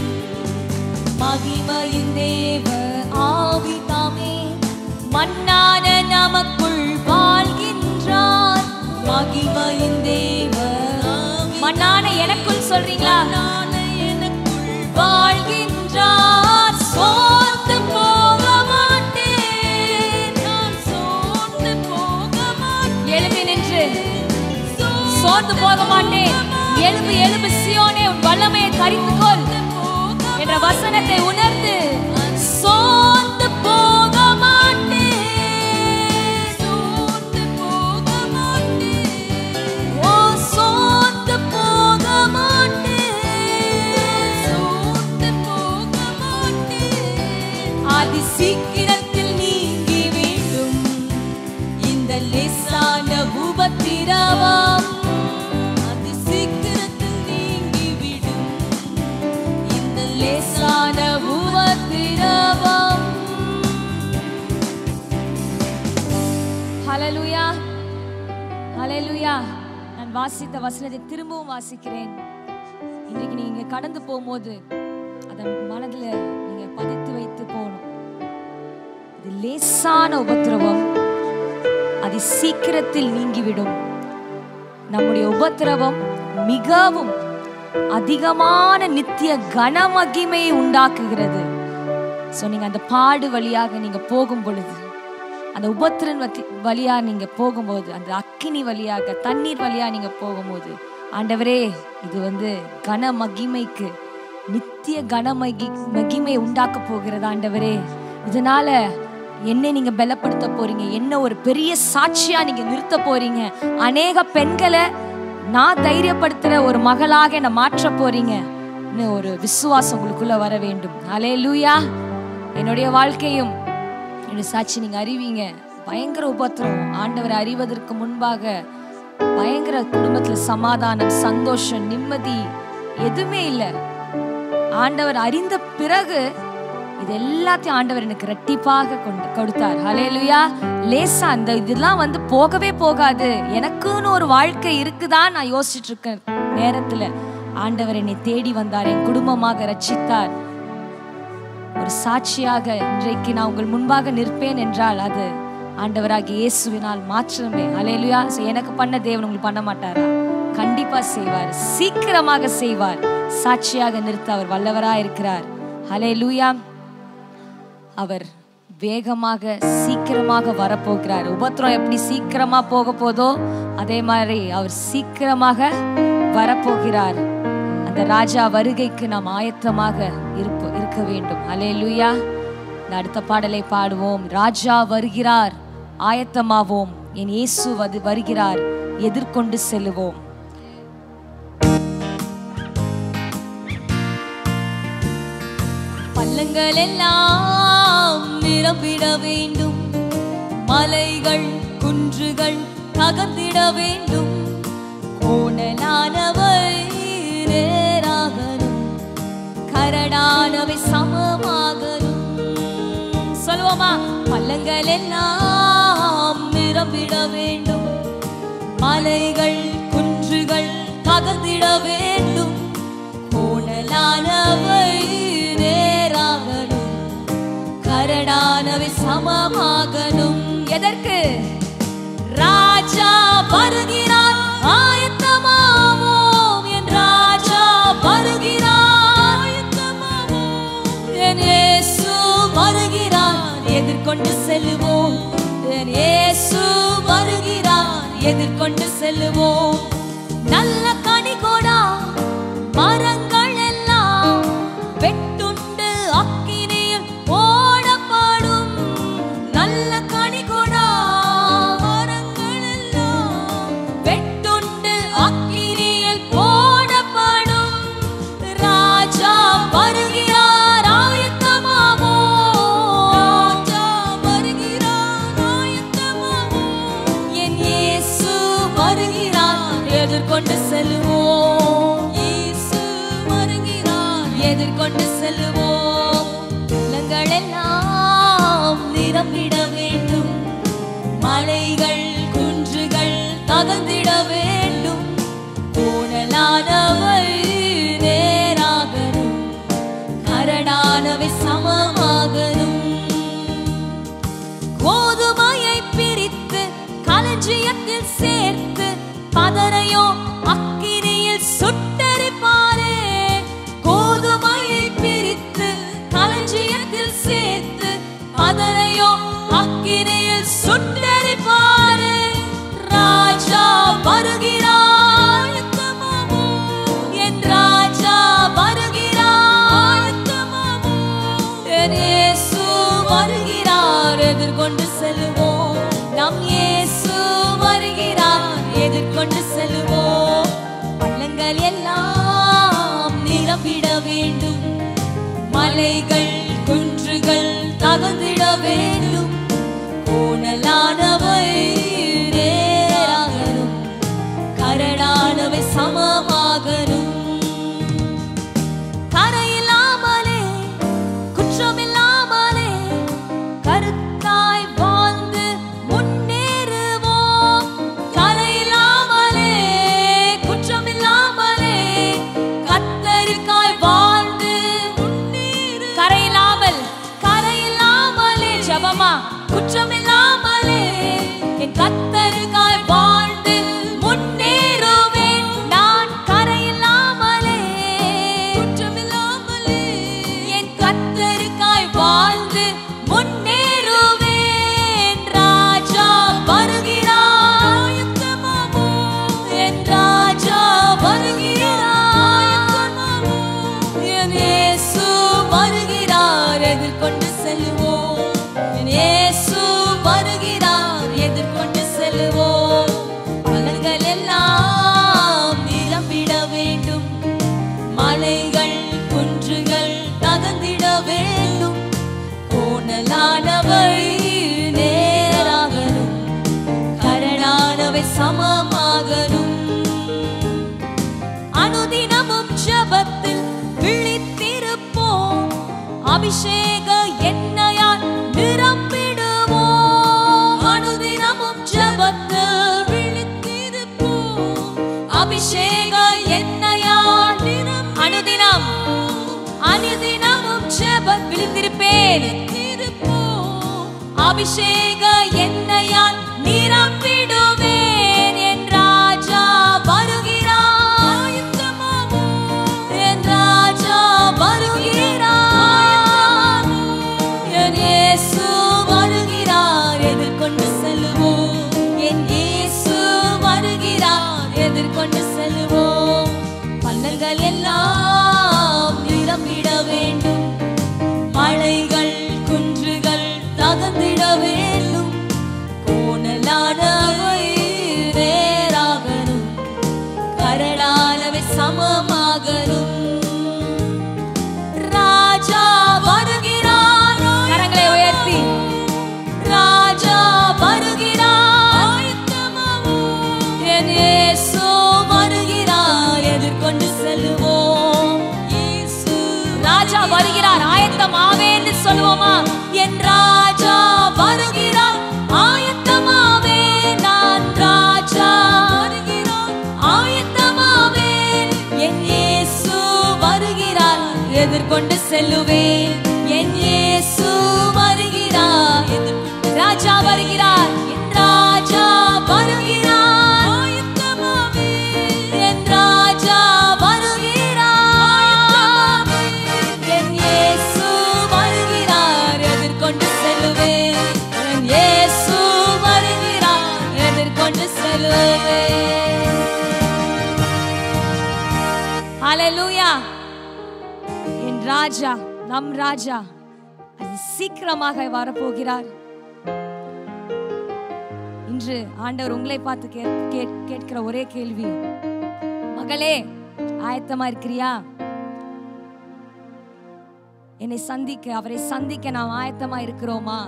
மகிமையின் தேவ ஆவி தாமே மன்னான நமக்குள் வாழ்கின்றார். மகிமையின் தேவ மன்னான எனக்குள் சொல்றீங்களா? எனக்குள் வாழ்கின்றார். சோர்ந்து போக மாட்டேன், நான் சோர்ந்து போக மாட்டேன். எழும்பி நின்று சோர்ந்து போக மாட்டேன். எழும்பு எழும்பு சீயோனே, உன் வல்லமையை தரித்துக்கொள் என்ற வசனத்தை உணர்ந்து சோர்ந்து போக மாட்டேன், சோர்ந்து போக மாட்டேன், ஓ சோர்ந்து போக மாட்டேன், சோர்ந்து போக மாட்டேன். அதி சீக்கிரத்தில் நீங்கி வேண்டும். இந்த லேசான உபத்திரவம் அதி சீக்கிரத்தில் நீங்கி விடும். இந்த லேசான உபத்திரவம். ஹல்லேலூயா, ஹல்லேலூயா. நான் வாசித்த வசனத்தை திரும்பவும் வாசிக்கிறேன். இன்றைக்கு நீங்க கடந்து போகும்போது அதை மனதில் நீங்க பதித்து வைத்து போகணும். இது லேசான உபத்திரவம் அதி சீக்கிரத்தில் நீங்கிவிடும். நம்முடைய உபத்திரவம் மிகவும் அதிகமான நித்திய கனமகிமையை உண்டாக்குகிறது. ஸோ நீங்க அந்த பாடு வழியாக நீங்க போகும் பொழுது, அந்த உபத்திரன் வழியாக நீங்க போகும்போது, அந்த அக்கினி வழியாக தண்ணீர் வழியாக நீங்க போகும்போது, ஆண்டவரே இது கன மகிமைக்கு நித்திய மகிமை உண்டாக்க போகிறது ஆண்டவரே. இதனால என்னை நீங்க பலப்படுத்த போறீங்க, என்ன ஒரு பெரிய சாட்சியா நீங்க நிறுத்த போறீங்க. அநேக பெண்களை நான் தைரியப்படுத்துற ஒரு மகளாக என்னை மாற்ற போறீங்க. ஒரு விசுவாசம் உங்களுக்குள்ள வர வேண்டும். ஹல்லேலூயா. என்னுடைய வாழ்க்கையும் என்னுடைய சாட்சி நீங்க அறிவீங்க. பயங்கர உபத்திரம், ஆண்டவரை அறிவதற்கு முன்பாக பயங்கர குடும்பத்துல சமாதானம், சந்தோஷம், நிம்மதி எதுவுமே இல்லை. ஆண்டவர் அறிந்த பிறகு இது எல்லாத்தையும் ஆண்டவர் எனக்கு இரட்டிப்பாக கொடுத்தார். ஹல்லேலூயா. லேசா அந்த இதெல்லாம் போகவே போகாது. எனக்குன்னு ஒரு வாழ்க்கை இருக்குதான் நான் யோசிச்சுட்டு இருக்க நேரத்துல ஆண்டவர் என்னை தேடி வந்தார், என் குடும்பமாக ரட்சித்தார். ஒரு சாட்சியாக இன்றைக்கு நான் உங்கள் முன்பாக நிற்பேன் என்றால் அது ஆண்டவராகிய இயேசுவினால் மாற்றமே. ஹல்லேலூயா. எனக்கு பண்ண தேவன் உங்களுக்கு பண்ண மாட்டாரா? கண்டிப்பா செய்வார், சீக்கிரமாக செய்வார். சாட்சியாக நிறுத்த அவர் வல்லவராய் இருக்கிறார். ஹல்லேலூயா. அவர் வேகமாக சீக்கிரமாக வரப்போகிறார். உபத்திரம் எப்படி சீக்கிரமா போக போதோ அதே மாதிரி அவர் சீக்கிரமாக வரப்போகிறார். அந்த ராஜா வருகைக்கு நாம் ஆயத்தமாக இருக்க வேண்டும். ஹல்லேலூயா. அடுத்த பாடலை பாடுவோம். ராஜா வருகிறார், ஆயத்தமாவோம். என் இயேசு வருகிறார், எதிர்கொண்டு செல்லுவோம். பள்ளங்கள் எல்லாம் நிரம்பிட வேண்டும், மலைகள் குன்றுகள் தகர்ந்திட வேண்டும், கோணலானவை நேராகணும், கரடானவை சமமாகணும். சொல்லுவோமா? பள்ளங்கள் எல்லாம் நிரம்பிட வேண்டும், மலைகள் குன்றுகள் தகர்ந்திட வேண்டும், கோணலானவை நேராகணும், கரடானவை சமமாகணும். எதற்கு? ராஜா வருகிறார், ஆயத்தமாவோம். என் ராஜா வருகிறார், என் இயேசு வருகிறார், எதிர்கொண்டு செல்லுவோம். என் இயேசு வருகிறார், எதிர்கொண்டு செல்லுவோம். நல்ல கனிகொடா மரங்கள் எல்லாம் வெட்டுண்டு அக்கினியில் போடப்படும். நல்ல கனிகொடா மரங்கள் எல்லாம் வெட்டுண்டு அக்கினியில் போடப்படும். ராஜா வருகிறார், ஆயத்தமாவோம். ராஜா வருகிறார், ஆயத்தமாவோம். என் இயேசு வருகிறார், எதிர்கொண்டு செல்லுவோம். இயேசு வருகிறார், எதிர்கொண்டு செல்லுவோம். பள்ளங்கள் எல்லாம் நிரம்பிட வேண்டும், மலைகள் குன்றுகள் தகர்ந்திட வேண்டும், கோணலானவை நேராகணும், கரடானவை சமமாகணும். கோதுமையை பிரித்து களஞ்சியத்தில் சேர்த்து பதரையோ அக்கினியில் சுட்டெரிப்பாரே. கோதுமையை பிரித்து களஞ்சியத்தில் சேர்த்து பதரையோ அக்கினியில் சுட்டெரிப்பாரே. ராஜா வருகிறார், என் ராஜா வருகிறார், என் இயேசு வருகிறார், எதிர்கொண்டு செல்லுவோம். நம் இயேசு வருகிறார், எதிர்கொண்டு செல்லுவோம். பள்ளங்கள் எல்லாம் நிரம்பிட வேண்டும், மலைகள் குன்றுகள் தகர்ந்திட வேண்டும், கோணலானவை நேராகணும், கரடானவை சமமாகணும். கரையில்லாமலே குற்றமில்லாமலே கருத்தாய் வாழ்ந்து முன்னேறுவோம். கரையில்லாமலே குற்றமில்லாமலே கர்த்தருக்காய் வாழ்ந்து முன்னேறு. கரையில்லாமலே ஜெபமா, குற்றமில்லாமலே என் கர்த்தருக்காய் வாழ்ந்து முன்னேறுவேன். நான் கரையில்லாமலே குற்றமில்லாமலே என் கர்த்தருக்காய் வாழ்ந்து முன்னேறுவேன். ராஜா வருகிறார், என் ராஜா வருகிறார், என் இயேசு வருகிறார், எதிர்கொண்டு செல்லுவோம். என் இயேசு வருகிறார், எதிர்கொண்டு செல்லுவோம். பள்ளங்கள் எல்லாம் நிரம்பிட வேண்டும், மலைகள் குன்றுகள் தகர்ந்திட வேண்டும், கோணலானவை நேராகணும், கரடானவை சமமாகணும். அனுதினமும் ஜெபத்தில் விழித்திருப்போம், அபிஷேக எண்ணெயால் நிரம்பிடுவோம். அனுதினமும் ஜெபத்தில் விழித்திருப்போம், அபிஷேக எண்ணெயால் அனுதினமும் ஜெபத்தில் விழித்திருப்பேன், அபிஷேக எண்ணெயால் நிரம்பிடுவேன். என் ராஜா வருகிறார், என் ராஜா வருகிறார், என் இயேசு வருகிறார், எதிர்கொண்டு செல்லுவோம். என் இயேசு வருகிறார், எதிர்கொண்டு செல்லுவோம். பள்ளங்கள் எல்லாம் நிரம்பிட வேண்டும், மலைகள் குன்றுகள் தகர்ந்திட வேண்டும், கோணலான ராஜா வருகிறார், ஆயத்தமாவேன்னு சொல்லுவோமா? என் ராஜா வருகிறார், ஆயத்தமாவே, நான் ராஜா வருகிறார், ஆயத்தமாவே, என் இயேசு வருகிறார், எதிர்கொண்டு செல்லுவேன். என் இயேசு வருகிறார், ராஜா வருகிறார், என் ராஜா வருகிறார், ஆயத்தமாவே, என் ராஜா வருகிறார், என் இயேசு வருகிறார், எதிர்கொண்டு செல்லுவேன். என் இயேசு வருகிறார், எதிர்கொண்டு செல்லுவேன். ஹல்லேலூயா. என் ராஜா, நம் ராஜா அது சீக்கிரமாக வரப்போகிறார். இன்று ஆண்டவர் உங்களை பார்த்து கேட்கிற ஒரே கேள்வி, மகளே ஆயத்தமா இருக்கிறியா? என்னை சந்திக்க, அவரை சந்திக்க நாம் ஆயத்தமா இருக்கிறோமா?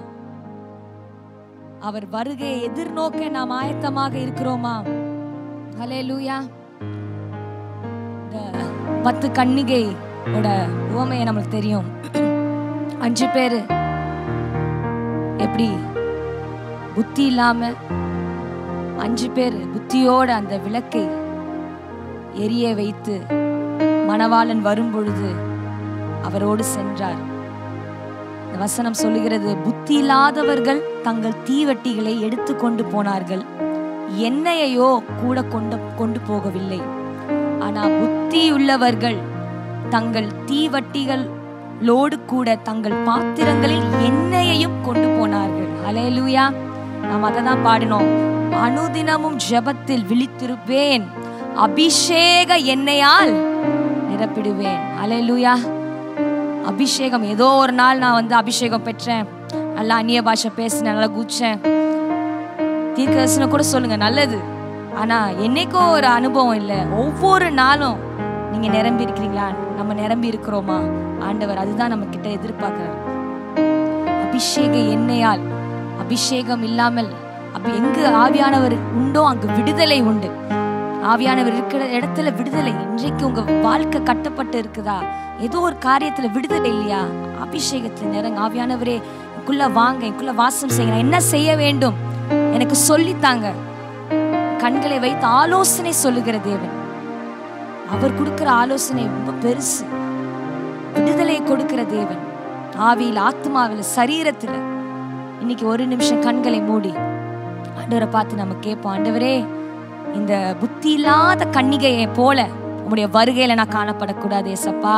அவர் வருகையை எதிர்நோக்க நாம் ஆயத்தமாக இருக்கிறோமா? ஹல்லேலூயா. 10 கன்னிகை உவமையை நமக்கு தெரியும். 5 பேரு எப்படி புத்தி இல்லாம 5 பேர் புத்தியோட அந்த விளக்கை எரிய வைத்து மணவாளன் வரும் பொழுது அவரோடு சென்றார். இந்த வசனம் சொல்லுகிறது, புத்தி இல்லாதவர்கள் தங்கள் தீவட்டிகளை எடுத்து கொண்டு போனார்கள், எண்ணெயையோ கூட கொண்டு போகவில்லை. ஆனா புத்தி உள்ளவர்கள் தங்கள் தீவட்டிகளோடு கூட தங்கள் பாத்திரங்களில் எண்ணெயையும் கொண்டு போனார்கள். ஹல்லேலூயா. நாம் அதை தான் பாடினோம், அனுதினமும் ஜெபத்தில் விழித்திருப்பேன், அபிஷேக எண்ணெயால் நிரப்பிடுவேன். ஹல்லேலூயா. அபிஷேகம், ஏதோ ஒரு நாள் நான் அபிஷேகம் பெற்றேன், நல்லா அந்நிய பாஷை பேசினேன், நல்லா குச்சேன், தீர்க்கதரிசனம் கூட சொல்லுங்க, நல்லது. ஆனா என்னைக்கோ ஒரு அனுபவம் இல்லை. ஒவ்வொரு நாளும் நீங்க நிரம்பி இருக்கிறீங்களா? நம்ம நிரம்பி இருக்கிறோமா? ஆண்டவர் அதுதான் நம்ம கிட்ட எதிர்பார்க்கிறார். அபிஷேக எண்ணெயால், அபிஷேகம் இல்லாமல் எங்கு ஆவியானவர் உண்டோ அங்கு விடுதலை உண்டு. ஆவியானவர் இருக்கிற இடத்துல விடுதலை. இன்றைக்கு உங்க வாழ்க்கை கட்டப்பட்டு இருக்குதா? ஏதோ ஒரு காரியத்துல விடுதலை இல்லையா? அபிஷேகத்துல நிறங்க. ஆவியானவரே எனக்குள்ள வாங்க, எனக்குள்ள வாசம் செய்ய, நான் என்ன செய்ய வேண்டும் எனக்கு சொல்லித்தாங்க. கண்களை வைத்து ஆலோசனை சொல்லுகிற தேவன். அவர் கொடுக்கிற ஆலோசனை ரொம்ப பெருசு. விடுதலையை கொடுக்கிற தேவன், ஆவியில், ஆத்மாவில், சரீரத்துல. இன்னைக்கு ஒரு நிமிஷம் கண்களை மூடி ஆண்டவரை பார்த்து நம்ம கேட்போம், ஆண்டவரே இந்த புத்தி இல்லாத கன்னிகையை போல உங்களுடைய வருகையில நான் காணப்படக்கூடாது ஏசப்பா.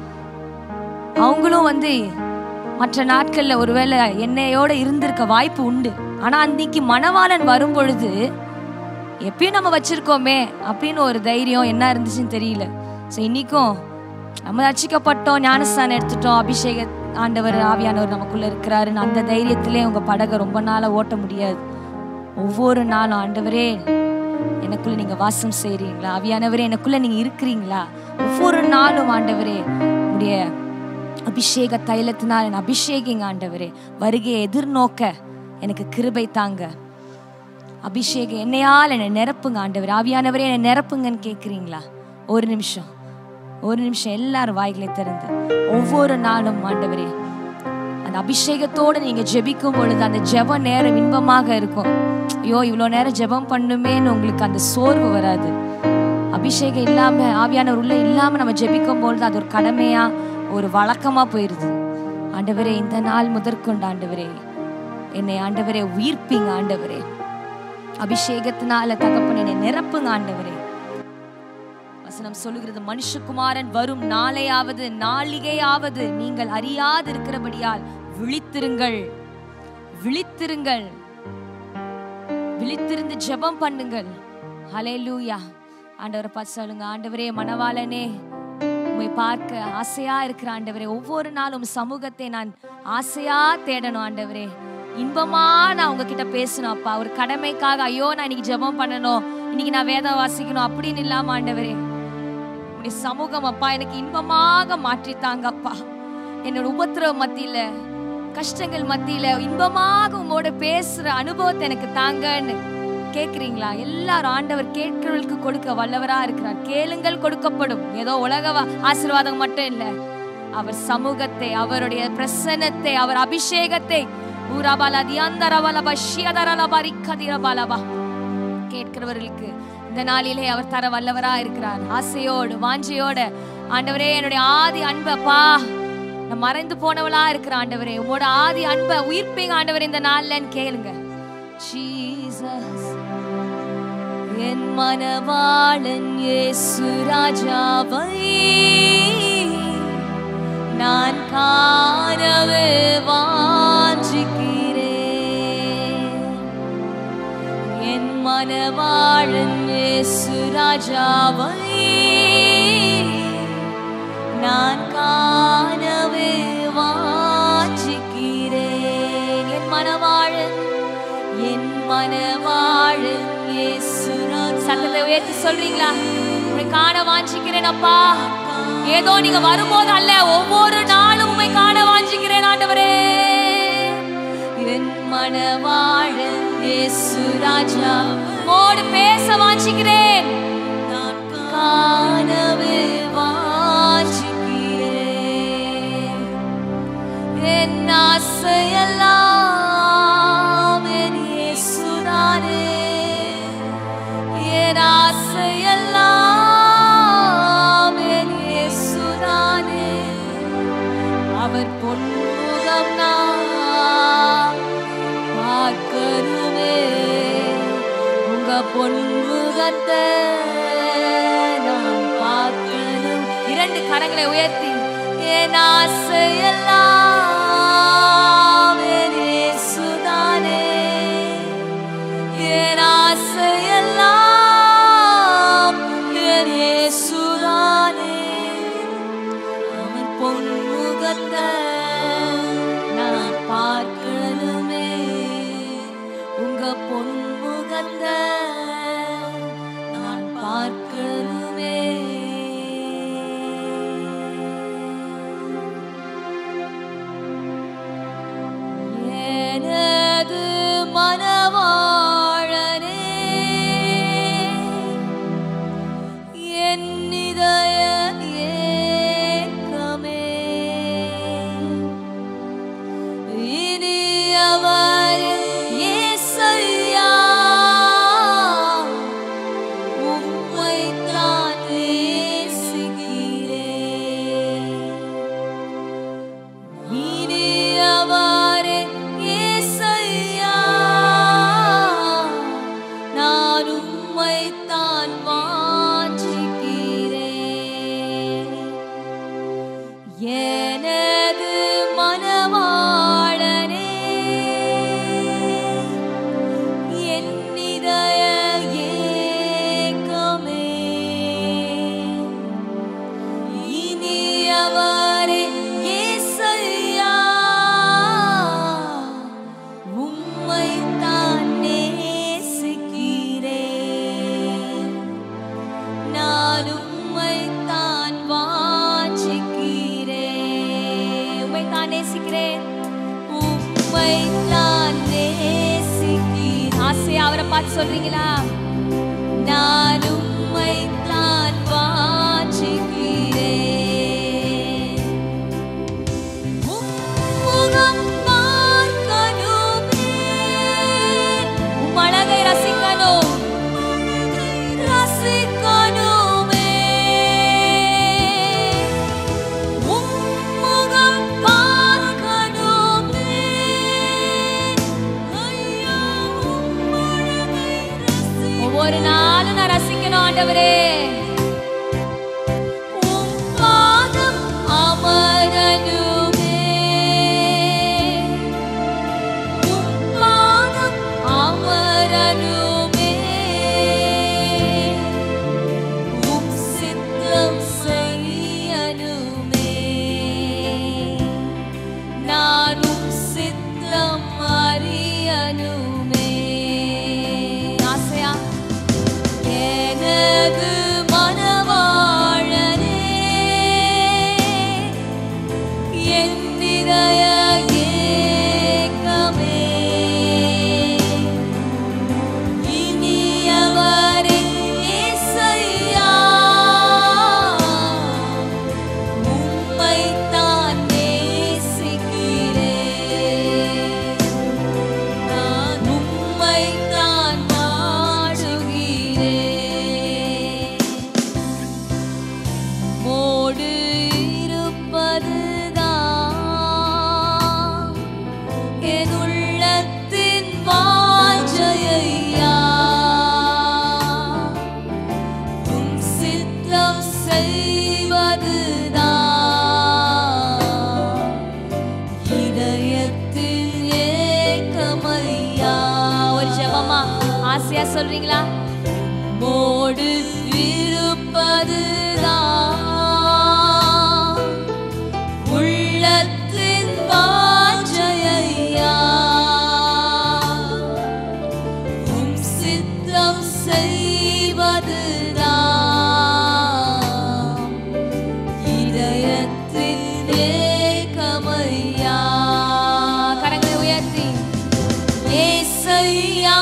அவங்களும் மற்ற நாட்கள்ல ஒருவேளை எண்ணெயோட இருந்திருக்க வாய்ப்பு உண்டு. ஆனா அன்னைக்கு மணவாளன் வரும் பொழுது எப்பயும் நம்ம வச்சிருக்கோமே அப்படின்னு ஒரு தைரியம் என்ன இருந்துச்சுன்னு தெரியல. ஸோ இன்னைக்கும் நம்ம ரட்சிக்கப்பட்டோம், ஞானஸ்தானம் எடுத்துட்டோம், அபிஷேக ஆண்டவர் ஆவியானவர் நமக்குள்ள இருக்கிறாருன்னு அந்த தைரியத்திலே உங்க படகை ரொம்ப நாளா ஓட்ட முடியாது. ஒவ்வொரு நாளும் ஆண்டவரே எனக்குள்ள நீங்க வாசம் செய்றீங்களா? ஆவியானவரே எனக்குள்ள நீங்க இருக்கிறீங்களா? ஒவ்வொரு நாளும் ஆண்டவரே உடைய அபிஷேக தைலத்தினால் என் அபிஷேகிங்க ஆண்டவரே. வருகையை எதிர்நோக்க எனக்கு கிருபை தாங்க. அபிஷேக என்னையால் என்னை நிரப்புங்க ஆண்டவர். ஆவியானவரே என்னை நிரப்புங்கன்னு கேட்குறீங்களா? ஒரு நிமிஷம் எல்லாரும் வாய்களை திறந்து ஒவ்வொரு நாளும் ஆண்டவரே அந்த அபிஷேகத்தோடு நீங்க ஜெபிக்கும் பொழுது அந்த ஜெப நேரம் இன்பமாக இருக்கும். ஐயோ இவ்வளோ நேரம் ஜெபம் பண்ணுமேன்னு உங்களுக்கு அந்த சோர்வு வராது. அபிஷேகம் இல்லாம, ஆவியானவர் உள்ள இல்லாம நம்ம ஜெபிக்கும் பொழுது அது ஒரு கடமையா, ஒரு வழக்கமா போயிருது. ஆண்டவரே இந்த நாள் முதற்கொண்டு ஆண்டவரே என்னை ஆண்டவரே உயிர்ப்பீங்க ஆண்டவரே. அபிஷேகத்தினால தகப்பன் என்னை நிரப்புங்க ஆண்டவரே. வசனம் சொல்லுகிறது, மனுஷகுமாரன் வரும் நாளையாவது நாளிகையாவது நீங்கள் அறியாது இருக்கிறபடியால் விழித்திருங்கள், விழித்திருங்கள், விழித்திருந்து ஜெபம் பண்ணுங்கள். ஹல்லேலூயா. ஆண்டவரை பார்த்து சொல்லுங்க, ஆண்டவரே மணவாளனே உம்மை பார்க்க ஆசையா இருக்கிற ஆண்டவரே. ஒவ்வொரு நாளும் சமூகத்தை நான் ஆசையா தேடணும் ஆண்டவரே. இன்பமா நான் உங்ககிட்ட பேசணும் அப்பா. ஒரு கடமைக்காக ஐயோ நான் இன்னைக்கு ஜெபம் பண்ணணும், இன்னைக்கு நான் வேதம் வாசிக்கணும் அப்படின்னு இல்லாம ஆண்டவரே உடைய சமூகம் அப்பா எனக்கு இன்பமாக மாற்றித்தாங்க அப்பா. என்னோட உபத்திரவ மத்தியில, கஷ்டங்கள் மத்தியில இன்பமாக உங்களோட பேசுற அனுபவத்தை எனக்கு தாங்கன்னு கேட்குறீங்களா? எல்லாரும் ஆண்டவர் கேட்கிறவர்களுக்கு கொடுக்க வல்லவரா இருக்கிறார். கேளுங்கள் கொடுக்கப்படும். ஏதோ உலக ஆசீர்வாதம் மட்டும் இல்லை, அவர் சமூகத்தை, அவருடைய பிரசன்னத்தை, அவர் அபிஷேகத்தை கேட்கிறவர்களுக்கு இந்த நாளிலே அவர் தர வல்லவரா இருக்கிறார். ஆசையோடு வாஞ்சையோடு, ஆண்டவரே என்னுடைய ஆதி அன்பப்பா, நான் மறைந்து போனவளா இருக்கிற ஆண்டவரே, உங்களோட ஆதி அன்பை உயிர்ப்பீங்க ஆண்டவரே இந்த நாள்லன்னு கேளுங்க. ஜீசஸ் என் மனவாளன் இயேசு ராஜாவை நான் காணவே வாஞ்சிக்கிறேன். என் மனவாளன் இயேசு ராஜாவை நான் காணவே வாஞ்சிக்கிறேன். என் மனவாளன், என் மனவாளன் இயேசு ராஜா. சத்தத்தை உயர்த்தி சொல்றீங்களா? உம்மை காண வாஞ்சிக்கிறேன் அப்பா. ஏதோ நீங்க வரும்போது அல்ல, ஒவ்வொரு நாளும் உம்மை காண வாஞ்சிக்கிறேன் ஆண்டவரே. என் மனவாளன் இயேசு ராஜா மோடு பேச வாஞ்சிக்கிறேன். நான் காணவே வாஞ்சிக்கிறேன். என் ஆசையெல்லாம் என் இயேசுதானே. என் ஆசையெல்லாம் என் இயேசுதானே. அவர் பொன்முகம் நான் பார்க்கணுமே. உங்க பொன்முகத்தை நான் பார்க்கணும். இரண்டு கரங்களை உயர்த்தி, என் ஆசையெல்லாம் என் இயேசுதானே. என் ஆசையெல்லாம் என் இயேசுதானே. அவர் பொன்முகத்தை நான் பார்க்கணுமே. உங்க பொன்முகத்தை நான் பார்க்கணுமே. எனது மனவாளனே, என் இதய ஏக்கமே, இனி அவர் இயேசையா உம்மைத்தான் நேசிக்கிறேன். இனி அவர் இயேசையா நான் உம்மைத்தான் வாஞ்சிக்கிறேன். எனது மனவாளனே, என் இதய ஏக்கமே, இனி அவரே இயேசையா உம்மைத்தான் நேசிக்கிறேன். நான் உம்மைத்தான் வாஞ்சிக்கிறேன். உம்மைத்தான் நேசிக்கிறேன். உம்மைத்தான் நேசிக்கிறேன். ஆசையா அவரை பார்த்து சொல்றீங்களா? நான் உம்மைத்தான் வாஞ்சிக்கிறேன். உம்முகம் பார்க்கணுமே. உம் அழகை ரசிக்கணும், ரசிக்கணுமே. உம்முகம் பார்க்கணுமே. ஐயா, உம் அழகை ரசிக்கணும். ஒவ்வொரு நாளும் நான் ரசிக்கணும் ஆண்டவரே. உம் பாதம் அமரணுமே. உம் பாதம் அமரணுமே. உம் சித்தம் செய்யணுமே. நான் உம் சித்தம் அறியணுமே. ஆசையா எனது மனவாளனே, என் இதய ஏக்கமே, இனி அவரே இயேசையா உம்மைத்தான் சொல்றீங்களா? மோடு இருப்பதுதான் உள்ளத்தின் வாஞ்சையா, உம் சித்தம் செய்வதுதான் இதயத்தின் ஏகமையா. கரங்களை உயர்த்தி ஏசையா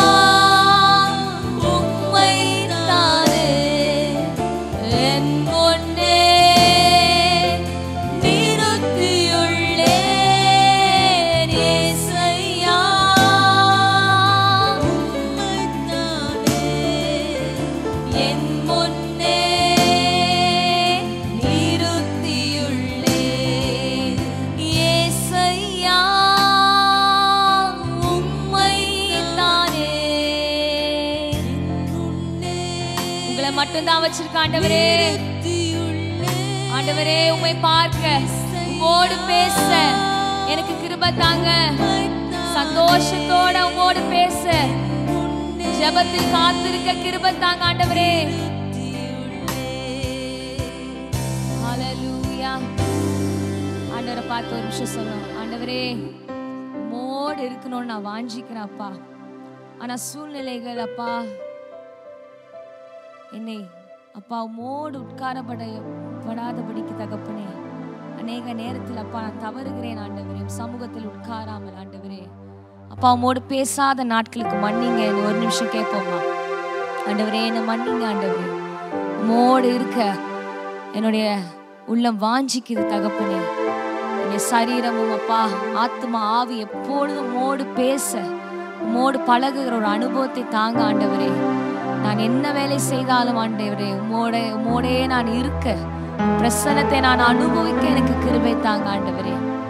மட்டும்தான் வச்சிருக்க. ஆண்டவரே, ஆண்டவரே, உம்மை பார்க்க, உம்மோடு பேச எனக்கு கிருபை தாங்க. சந்தோஷத்தோட உம்மோடு பேச, ஜெபத்தில் காத்திருக்க கிருபை தாங்க ஆண்டவரே. ஹல்லேலூயா. ஆண்டவரை பார்த்து ஒரு நிமிஷம் சொல்லணும். ஆண்டவரே, உம்மோடு இருக்கணும்னு நான் வாஞ்சிக்கிறேன் அப்பா. ஆனா சூழ்நிலைகள் அப்பா என்னை அப்பா உம்மோடு உட்காரப்படாதபடிக்கு தகப்பனே, அநேக நேரத்தில் அப்பா நான் தவறுகிறேன் ஆண்டவரே. சமூகத்தில் உட்காராமல் ஆண்டவரே அப்பா உம்மோடு பேசாத நாட்களுக்கு மன்னிங்க. ஒரு நிமிஷம் கேட்போம்மா. ஆண்டவரே, என்ன மன்னிங்க ஆண்டவரே. உம்மோடு இருக்க என்னுடைய உள்ளம் வாஞ்சிக்குது தகப்பனே. என்னுடைய சரீரமும் அப்பா ஆத்மா ஆவி எப்பொழுதும் உம்மோடு பேச, உம்மோடு பழகுகிற ஒரு அனுபவத்தை தாங்க ஆண்டவரே. நான் என்ன வேலை செய்தாலும் ஆண்டவரே உம்மோடே நான் இருக்க, பிரசன்னத்தை நான் அனுபவிக்க எனக்கு கிருபை தாங்க ஆண்டவரே.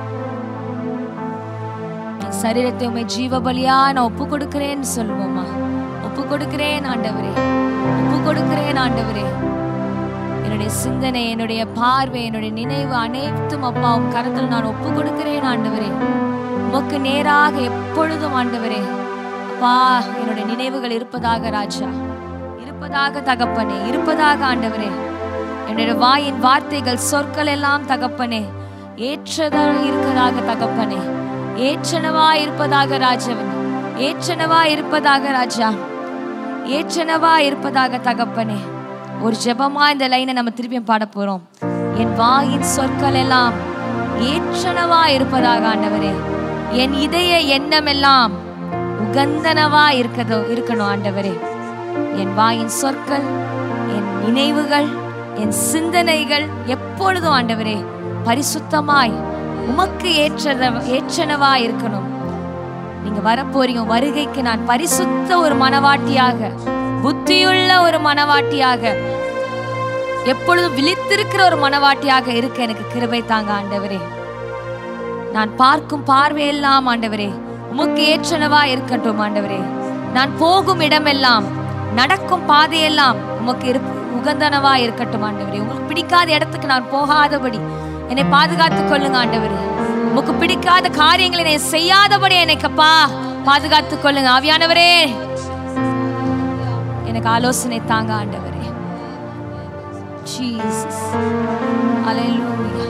என் சரீரத்தை உம்மை ஜீவ பலியா நான் ஒப்பு கொடுக்கிறேன்னு சொல்லுவோம்மா. ஒப்பு கொடுக்கிறேன் ஆண்டவரே, ஒப்பு கொடுக்கிறேன் ஆண்டவரே. என்னுடைய சிந்தனை, என்னுடைய பார்வை, என்னுடைய நினைவு அனைத்தும் அப்பா உம் கரத்தில் நான் ஒப்பு கொடுக்கிறேன் ஆண்டவரே. உமக்கு நேராக எப்பொழுதும் ஆண்டவரே அப்பா என்னுடைய நினைவுகள் இருப்பதாக ராஜா, இருப்பதாக தகப்பனே, இருப்பதாக ஆண்டவரே. என்னுடைய வாயின் வார்த்தைகள் சொற்கள் எல்லாம் தகப்பனே ஏற்றதாக இருக்கிறதாக தகப்பனே, ஏற்றனவா இருப்பதாக ராஜவன், ஏற்றனவா இருப்பதாக ராஜா, ஏற்றனவா இருப்பதாக தகப்பனே. ஒரு ஜெபமா இந்த லைனை நம்ம திருப்பியும் பாட போறோம். என் வாயின் சொற்கள் எல்லாம் ஏற்றனவா இருப்பதாக ஆண்டவரே. என் இதய எண்ணம் எல்லாம் உகந்தனவா இருக்கணும் ஆண்டவரே. என் வாயின் சொற்கள், என் நினைவுகள், என் சிந்தனைகள் எப்பொழுதும் ஆண்டவரே பரிசுத்தமாய் உமக்கு ஏற்றனவா இருக்கணும். நீங்க வரப்போறீங்க, வருகைக்கு நான் பரிசுத்த ஒரு மனவாட்டியாக, புத்தியுள்ள ஒரு மனவாட்டியாக, எப்பொழுதும் விழித்திருக்கிற ஒரு மனவாட்டியாக இருக்க எனக்கு கிருபை தாங்க ஆண்டவரே. நான் பார்க்கும் பார்வையெல்லாம் ஆண்டவரே உமக்கு ஏற்றனவா இருக்கட்டும் ஆண்டவரே. நான் போகும் இடமெல்லாம், நடக்கும் பாதையெல்லாம் உமக்கு உகந்தனவா இருக்கட்டும் ஆண்டவரே. உங்களுக்கு பிடிக்காத இடத்துக்கு நான் போகாதபடி என்னை பாதுகாத்துக் கொள்ளுங்க ஆண்டவரே. உமக்கு பிடிக்காத காரியங்களை என்னை செய்யாதபடி எனக்குப்பா பாதுகாத்துக் கொள்ளுங்க ஆவியானவரே. எனக்கு ஆலோசனை தாங்க ஆண்டவரே. Jesus, hallelujah.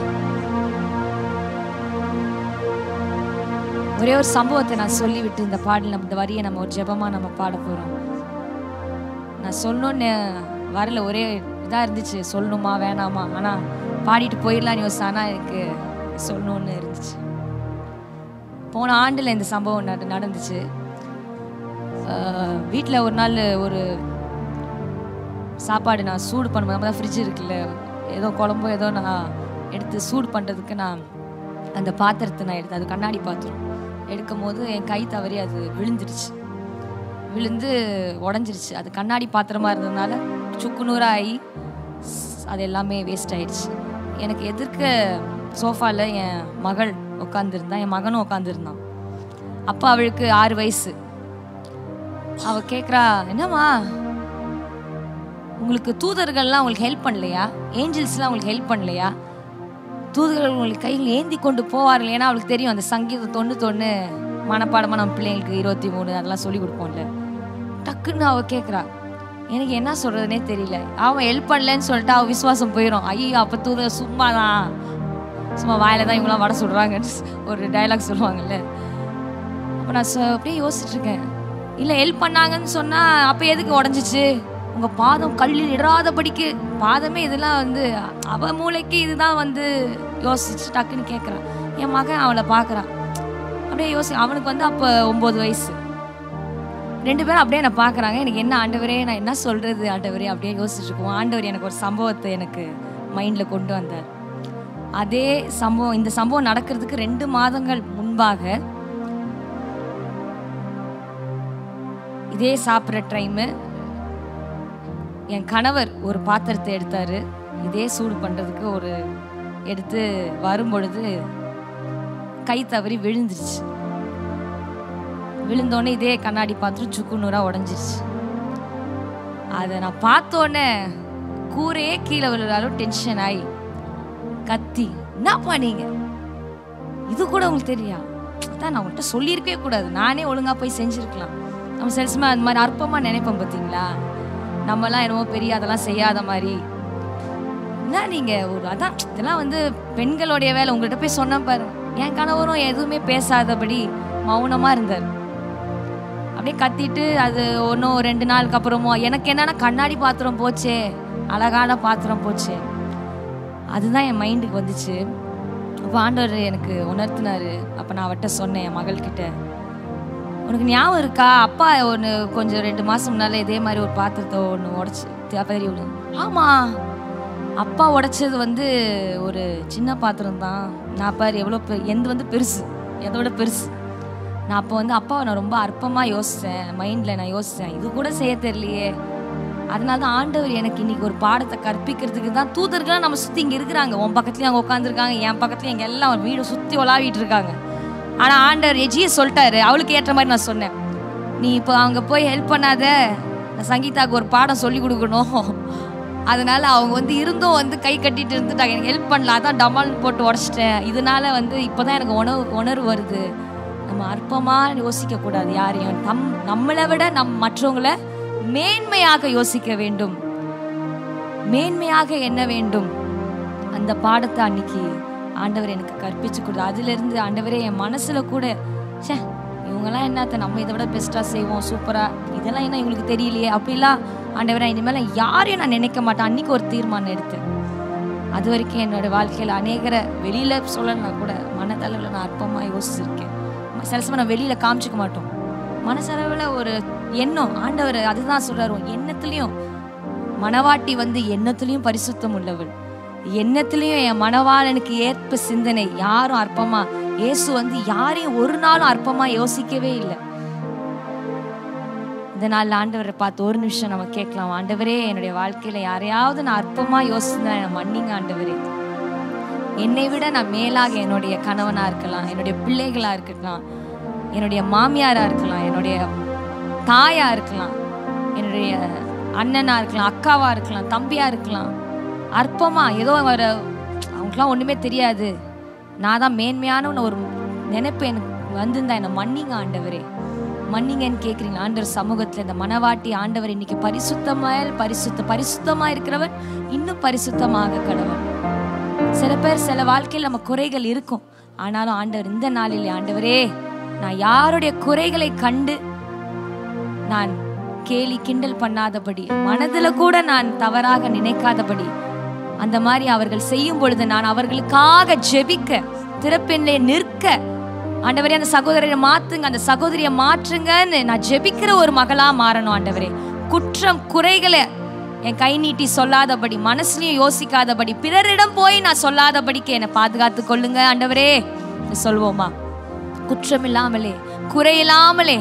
ஒரே ஒரு சம்பவத்தை நான் சொல்லிவிட்டு இந்த பாடல் நம்ம இந்த வரியை நம்ம ஒரு ஜெபமா நம்ம பாட போறோம். நான் சொல்லணும்னு வரல, ஒரே இதா இருந்துச்சு, சொல்லணுமா வேணாமா, ஆனா பாடிட்டு போயிடலான்னு யோசிச்சேன். ஆனா எனக்கு சொல்லணும்னு இருந்துச்சு. போன ஆண்டுல இந்த சம்பவம் நடந்துச்சு. வீட்டில் ஒரு நாள் ஒரு சாப்பாடு நான் சூடு பண்ணும்போது, நம்ம தான் ஃப்ரிட்ஜ் இருக்குல்ல, ஏதோ குழம்போ ஏதோ நான் எடுத்து சூடு பண்ணுறதுக்கு நான் அந்த பாத்திரத்தை நான் எடுத்தேன். அது கண்ணாடி பாத்திரம். எடுக்கும் போது என் கை தவறி அது விழுந்து உடஞ்சிருச்சு. அது கண்ணாடி பாத்திரமா இருந்ததுனால சுக்குநூறாகி அது எல்லாமே வேஸ்ட் ஆயிடுச்சு. எனக்கு எதிர்க்க சோஃபாவில் என் மகள் உட்காந்துருந்தான், என் மகனும் உட்காந்துருந்தான். அப்போ அவளுக்கு 6 வயசு. அவள் கேட்குறா, என்னம்மா உங்களுக்கு தூதர்கள்லாம் உங்களுக்கு ஹெல்ப் பண்ணலையா, ஏஞ்சல்ஸ்லாம் உங்களுக்கு ஹெல்ப் பண்ணலையா, தூதர்கள் உங்களுக்கு கையில் ஏந்தி கொண்டு போவார்கள். ஏன்னா அவளுக்கு தெரியும் அந்த சங்கீதம் 91 மனப்பாடமாக நம்ம பிள்ளைங்களுக்கு 23 அதெல்லாம் சொல்லி கொடுப்போம்ல. டக்குன்னு அவ கேட்குறா, எனக்கு என்ன சொல்றதுனே தெரியல. அவன் ஹெல்ப் பண்ணலன்னு சொல்லிட்டு அவன் விசுவாசம் போயிடும். ஐயோ அப்போ தூதர் சும்மா வாயில தான் இவங்களாம் வட சொல்றாங்கன்னு ஒரு டைலாக் சொல்லுவாங்கல்ல. அப்போ நான் அப்படியே யோசிச்சுட்டு இருக்கேன், இல்லை ஹெல்ப் பண்ணாங்கன்னு சொன்னா அப்போ எதுக்கு உடஞ்சிச்சு? உங்க பாதம் கல்லில் இடராதபடிக்கு பாதமே இதெல்லாம் வந்து அவ மூளைக்கு இதுதான் வந்து யோசிச்சு டக்குன்னு கேட்குறான். என் மகன் அவளை பார்க்குறான், அப்படியே அவனுக்கு வந்து அப்போ 9 வயசு. 2 பேரும் அப்படியே என்னை பார்க்குறாங்க. எனக்கு என்ன ஆண்டவரே, நான் என்ன சொல்றது ஆண்டவரே அப்படியே யோசிச்சுட்டு இருக்கோம். ஆண்டவர் எனக்கு ஒரு சம்பவத்தை எனக்கு மைண்டில் கொண்டு வந்தார். அதே சம்பவம், இந்த சம்பவம் நடக்கிறதுக்கு 2 மாதங்கள் முன்பாக இதே சாப்பிட்ற டைமு என் கணவர் ஒரு பாத்திரத்தை எடுத்தாரு. இதே சூடு பண்ணுறதுக்கு ஒரு எடுத்து வரும்பொழுது கை தவறி விழுந்துருச்சு. விழுந்தோடனே இதே கண்ணாடி பாத்திரம் சுக்குநூறா உடஞ்சிருச்சு. அதை நான் பார்த்தோன்னே கூரையே கீழே விழுறாலும் டென்ஷன் ஆகி கத்தி, என்னப்பா நீங்க, இது கூட உங்களுக்கு தெரியா? அதான் நான் உங்கள்கிட்ட சொல்லியிருக்கவே கூடாது, நானே ஒழுங்கா போய் செஞ்சிருக்கலாம். நம்ம செல்ஸ்மா அந்த மாதிரி அற்பமா நினைப்போம் பார்த்தீங்களா? நம்மலாம் என்னவோ பெரிய அதெல்லாம் செய்யாத மாதிரி. என்ன நீங்க ஒரு அதான் இதெல்லாம் வந்து பெண்களுடைய வேலை. உங்கள்கிட்ட போய் சொன்ன பாரு. என் கணவரும் எதுவுமே பேசாதபடி மௌனமா இருந்தார். அப்படியே கத்திட்டு அது ஒன்றும் 2 நாளுக்கு அப்புறமோ எனக்கு என்னன்னா கண்ணாடி பாத்திரம் போச்சே, அழகான பாத்திரம் போச்சே, அதுதான் என் மைண்டுக்கு வந்துச்சு. அப்போ ஆண்டவர் எனக்கு உணர்த்தினாரு. அப்போ நான் அவட்ட சொன்னேன், என் மகள்கிட்ட, உனக்கு ஞாபகம் இருக்கா அப்பா ஒன்று கொஞ்சம் 2 மாதம் முன்னால இதே மாதிரி ஒரு பாத்திரத்தை ஒன்று உடச்சி பெரிய ஒன்று. ஆமாம், அப்பா உடைச்சது வந்து ஒரு சின்ன பாத்திரம் தான். நான் பாரு எவ்வளோ எந்த வந்து பெருசு, எதோட பெருசு. நான் அப்போ வந்து அப்பாவை நான் ரொம்ப அற்பமாக யோசித்தேன். மைண்டில் நான் யோசித்தேன், இது கூட செய்ய தெரியலையே. அதனால தான் ஆண்டவர் எனக்கு இன்னைக்கு ஒரு பாடத்தை கற்பிக்கிறதுக்கு தான் தூதர்கள்லாம் நம்ம சுற்றி இங்கே இருக்கிறாங்க. உன் பக்கத்துலேயும் அங்கே உட்காந்துருக்காங்க, என் பக்கத்துலேயும் எங்கே எல்லாம் வீடு சுற்றி உலாவிட்டு இருக்காங்க. ஆனால் ஆண்டவர் எஜியை சொல்லிட்டாரு. அவளுக்கு ஏற்ற மாதிரி நான் சொன்னேன், நீ இப்போ அங்கே போய் ஹெல்ப் பண்ணாத, நான் சங்கீதாவுக்கு ஒரு பாடம் சொல்லி கொடுக்கணும். அதனால அவங்க வந்து இருந்தும் வந்து கை கட்டிட்டு இருந்துட்டாங்க, எனக்கு ஹெல்ப் பண்ணல, அதான் டமால்னு போட்டு உடச்சிட்டேன். இதனால வந்து இப்போதான் எனக்கு உணர்வு வருது, நம்ம அற்பமாக யோசிக்கக்கூடாது யாரையும். நம்மளை விட மற்றவங்களை மேன்மையாக யோசிக்க வேண்டும், மேன்மையாக என்ன வேண்டும். அந்த பாடத்தை அன்னைக்கு ஆண்டவர் எனக்கு கற்பிச்சு கொடு. அதுலேருந்து ஆண்டவரே என் மனசுல கூட சே இவங்கெல்லாம் என்னத்த நம்ம இதை விட பெஸ்ட்டாக செய்வோம், சூப்பராக, இதெல்லாம் என்ன இவங்களுக்கு தெரியலையே அப்படிலாம் ஆண்டவரே இனிமேல் யாரையும் நான் நினைக்க மாட்டேன். அன்னைக்கு ஒரு தீர்மானம் எடுத்தேன். அது வரைக்கும் என்னோட வாழ்க்கையில் அநேகரை வெளியில் சொல்லலைன்னா கூட மனதளவில் நான் அற்பமாக யோசிச்சிருக்கேன். சில சமயம் நான் வெளியில் காமிச்சிக்க மாட்டோம், மனசளவில் ஒரு எண்ணம். ஆண்டவர் அதுதான் சொல்றாரு, எண்ணத்துலேயும் மனவாட்டி வந்து எண்ணத்துலேயும் பரிசுத்தம் உள்ளவள், எண்ணத்துலேயும் என் மனவாளனுக்கு ஏற்ப சிந்தனை. யாரும் அற்பமா, இயேசு வந்து யாரையும் ஒரு நாளும் அற்பமா யோசிக்கவே இல்லை. இந்த நாள் ஆண்டவரை பார்த்து ஒரு நிமிஷம் நம்ம கேட்கலாம், ஆண்டவரே என்னுடைய வாழ்க்கையில யாரையாவது நான் அற்பமா யோசிச்சுதான் என்ன மன்னிங்க ஆண்டவரே. என்னை விட நான் மேலாக என்னுடைய கணவனா இருக்கலாம், என்னுடைய பிள்ளைகளா இருக்கலாம், என்னுடைய மாமியாரா இருக்கலாம், என்னுடைய தாயா இருக்கலாம், என்னுடைய அண்ணனா இருக்கலாம், அக்காவா இருக்கலாம், தம்பியா இருக்கலாம். அற்பமா ஏதோ அவங்களுக்குலாம் ஒண்ணுமே தெரியாது, நான் தான் மேன்மையான ஒரு நினைப்பு எனக்கு வந்திருந்தா என்ன மன்னிங்க ஆண்டவரே, மன்னிங்கன்னு கேட்குறீங்க. ஆண்டவர் சமூகத்துல இந்த மனவாட்டி ஆண்டவர் இன்னைக்கு பரிசுத்தமா இருக்கிறவர் இன்னும் பரிசுத்தமாக கடவுள். சில பேர் சில வாழ்க்கையில் நம்ம குறைகள் இருக்கும், ஆனாலும் ஆண்டவர் இந்த நாளில் ஆண்டவரே நான் யாருடைய குறைகளை கண்டு நான் கேலி கிண்டல் பண்ணாதபடி, மனதுல கூட நான் தவறாக நினைக்காதபடி, அந்த மாதிரி அவர்கள் செய்யும் பொழுது நான் அவர்களுக்காக ஜெபிக்க, திறப்பிலே நிற்க, ஆண்டவரே அந்த சகோதரரை மாத்துங்க, அந்த சகோதரியை மாற்றுங்கன்னு நான் ஜெபிக்கிற ஒரு மகளா மாறணும் ஆண்டவரே. குற்றம் குறைகளை என் கை நீட்டி சொல்லாதபடி, மனசுலயும் யோசிக்காதபடி, பிறரிடம் போய் நான் சொல்லாதபடிக்கு என்னை பாதுகாத்து கொள்ளுங்க ஆண்டவரே சொல்வோமா? குற்றம் இல்லாமலே குறையில்லாமலே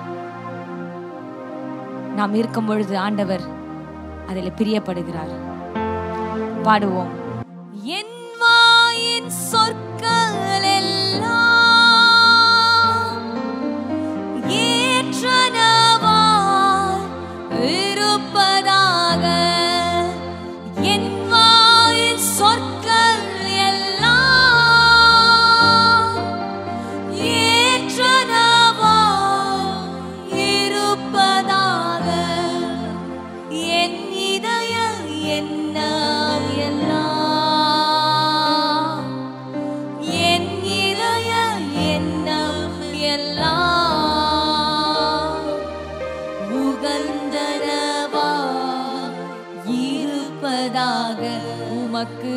நாம் இருக்கும் பொழுது ஆண்டவர் அதில் பிரியப்படுகிறார். பாடுவோம். என் வாயின் சொற்கள் எல்லாம் ஏற்றனவாய் இருப்பதாக, என் வாயின் சொற்கள் எல்லாம் ஏற்றனவாய் இருப்பதாக. எல்லாம் உகந்தனவா இருப்பதாக, உமக்கு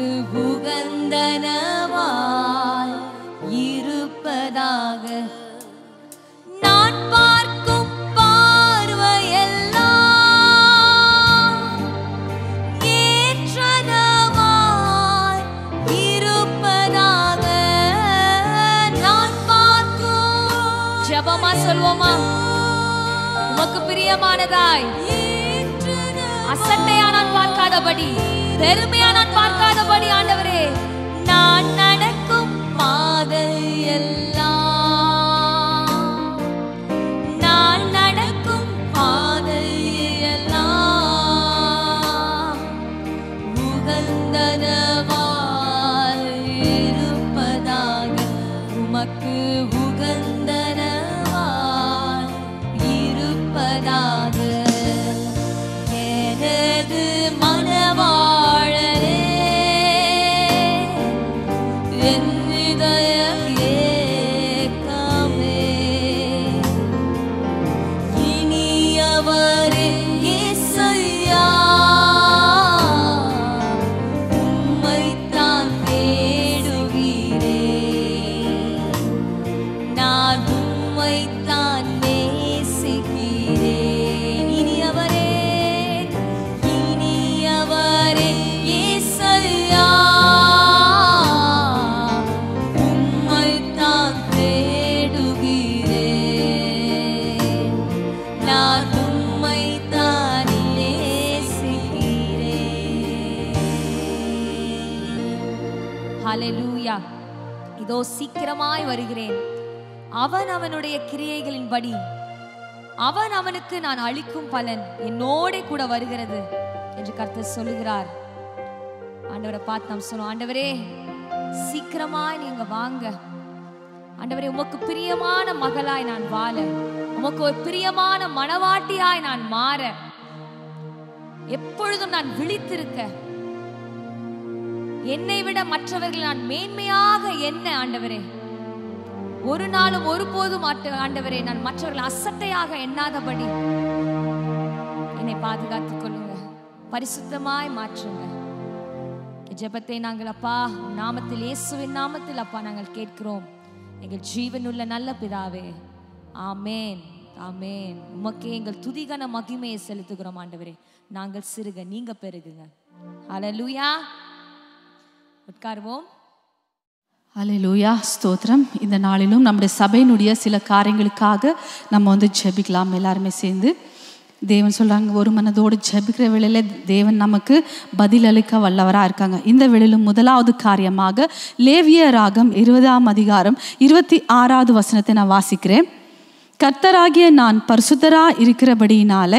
உகந்தனவாய் இருப்பதாக. நான் பார்க்கும் பார்வையெல்லாம் ஏற்றனவாய் இருப்பதாக. நான் பார்க்கும், ஜெபமா சொல்வோமா, உமக்கு பிரியமானதாய், அசட்டையா நான் பார்க்காதபடி, பெருமையா நான் பார்க்காதபடி ஆண்டவரே, நான் நடக்கும் பாதை எல்லாம், நான் நடக்கும் பாதை எல்லாம் உகந்தனவாய் இருப்பதாக, உமக்கு உகந்தனவாய் இருப்பதாக. எனது மனவாழரே, என் இதய ஏக்கமே, இனியவரே இயேசையா, உம்மைத்தான் தேடுகிறேன், நான் உம்மைத்தான் நேசிக்கிறேன். இனியவரே, இனியவரே இயேசையா, உம்மைத்தான் தேடுகிறேன், நான் உம்மைத்தான் நேசிக்கிறேன். ஹல்லேலூயா. இதோ சீக்கிரமாய் வருகிறேன், அவன் அவனுடைய கிரியைகளின்படி அவன் அவனுக்கு நான் அளிக்கும் பலன் என்னோட கூட வருகிறது என்று கர்த்தர் சொல்லுகிறார். ஆண்டவரை பார்த்து நாம் சொல்லுவோம், ஆண்டவரே சீக்கிரமாய் நீங்க வாங்க. ஆண்டவரே, உமக்கு பிரியமான மகளாய் நான் வாழ, உமக்கு ஒரு பிரியமான மனவாட்டியாய் நான் மாற, எப்பொழுதும் நான் விழித்திருக்க, என்னை விட மற்றவர்கள் நான் மேன்மையாக என்ன ஆண்டவரே, ஒரு நாளும் ஒருபோதும் ஆண்டவரே நான் மற்றவர்கள் அசட்டையாக எண்ணாதபடி என்னை பாதுகாத்துக் கொள்ளுங்க, பரிசுத்தமாய் மாற்றுங்க. ஜெபத்தை நாங்கள் அப்பா நாமத்தில், இயேசுவின் நாமத்தில் அப்பா நாங்கள் கேட்கிறோம், எங்கள் ஜீவனுள்ள நல்ல பிதாவே. ஆமேன், ஆமேன். உமக்கே எங்கள் துதிகன மகிமையை செலுத்துகிறோம் ஆண்டவரே. நாங்கள் சிறுக, நீங்க பெருகுங்க. ஹல்லேலூயா. உட்காருவோம். அல்லேலூயா, ஸ்தோத்திரம். இந்த நாளிலும் நம்முடைய சபையினுடைய சில காரியங்களுக்காக நம்ம ஜெபிக்கலாம் எல்லாருமே சேர்ந்து. தேவன் சொல்கிறாங்க, ஒரு மனதோடு ஜெபிக்கிற வேளையில் தேவன் நமக்கு பதில் அளிக்க வல்லவராக இருக்காங்க. இந்த வேளையிலும் முதலாவது காரியமாக லேவியராகம் 20ஆம் அதிகாரம் 26வது வசனத்தை நான் வாசிக்கிறேன். கர்த்தராகிய நான் பரிசுத்தரா இருக்கிறபடியினாலே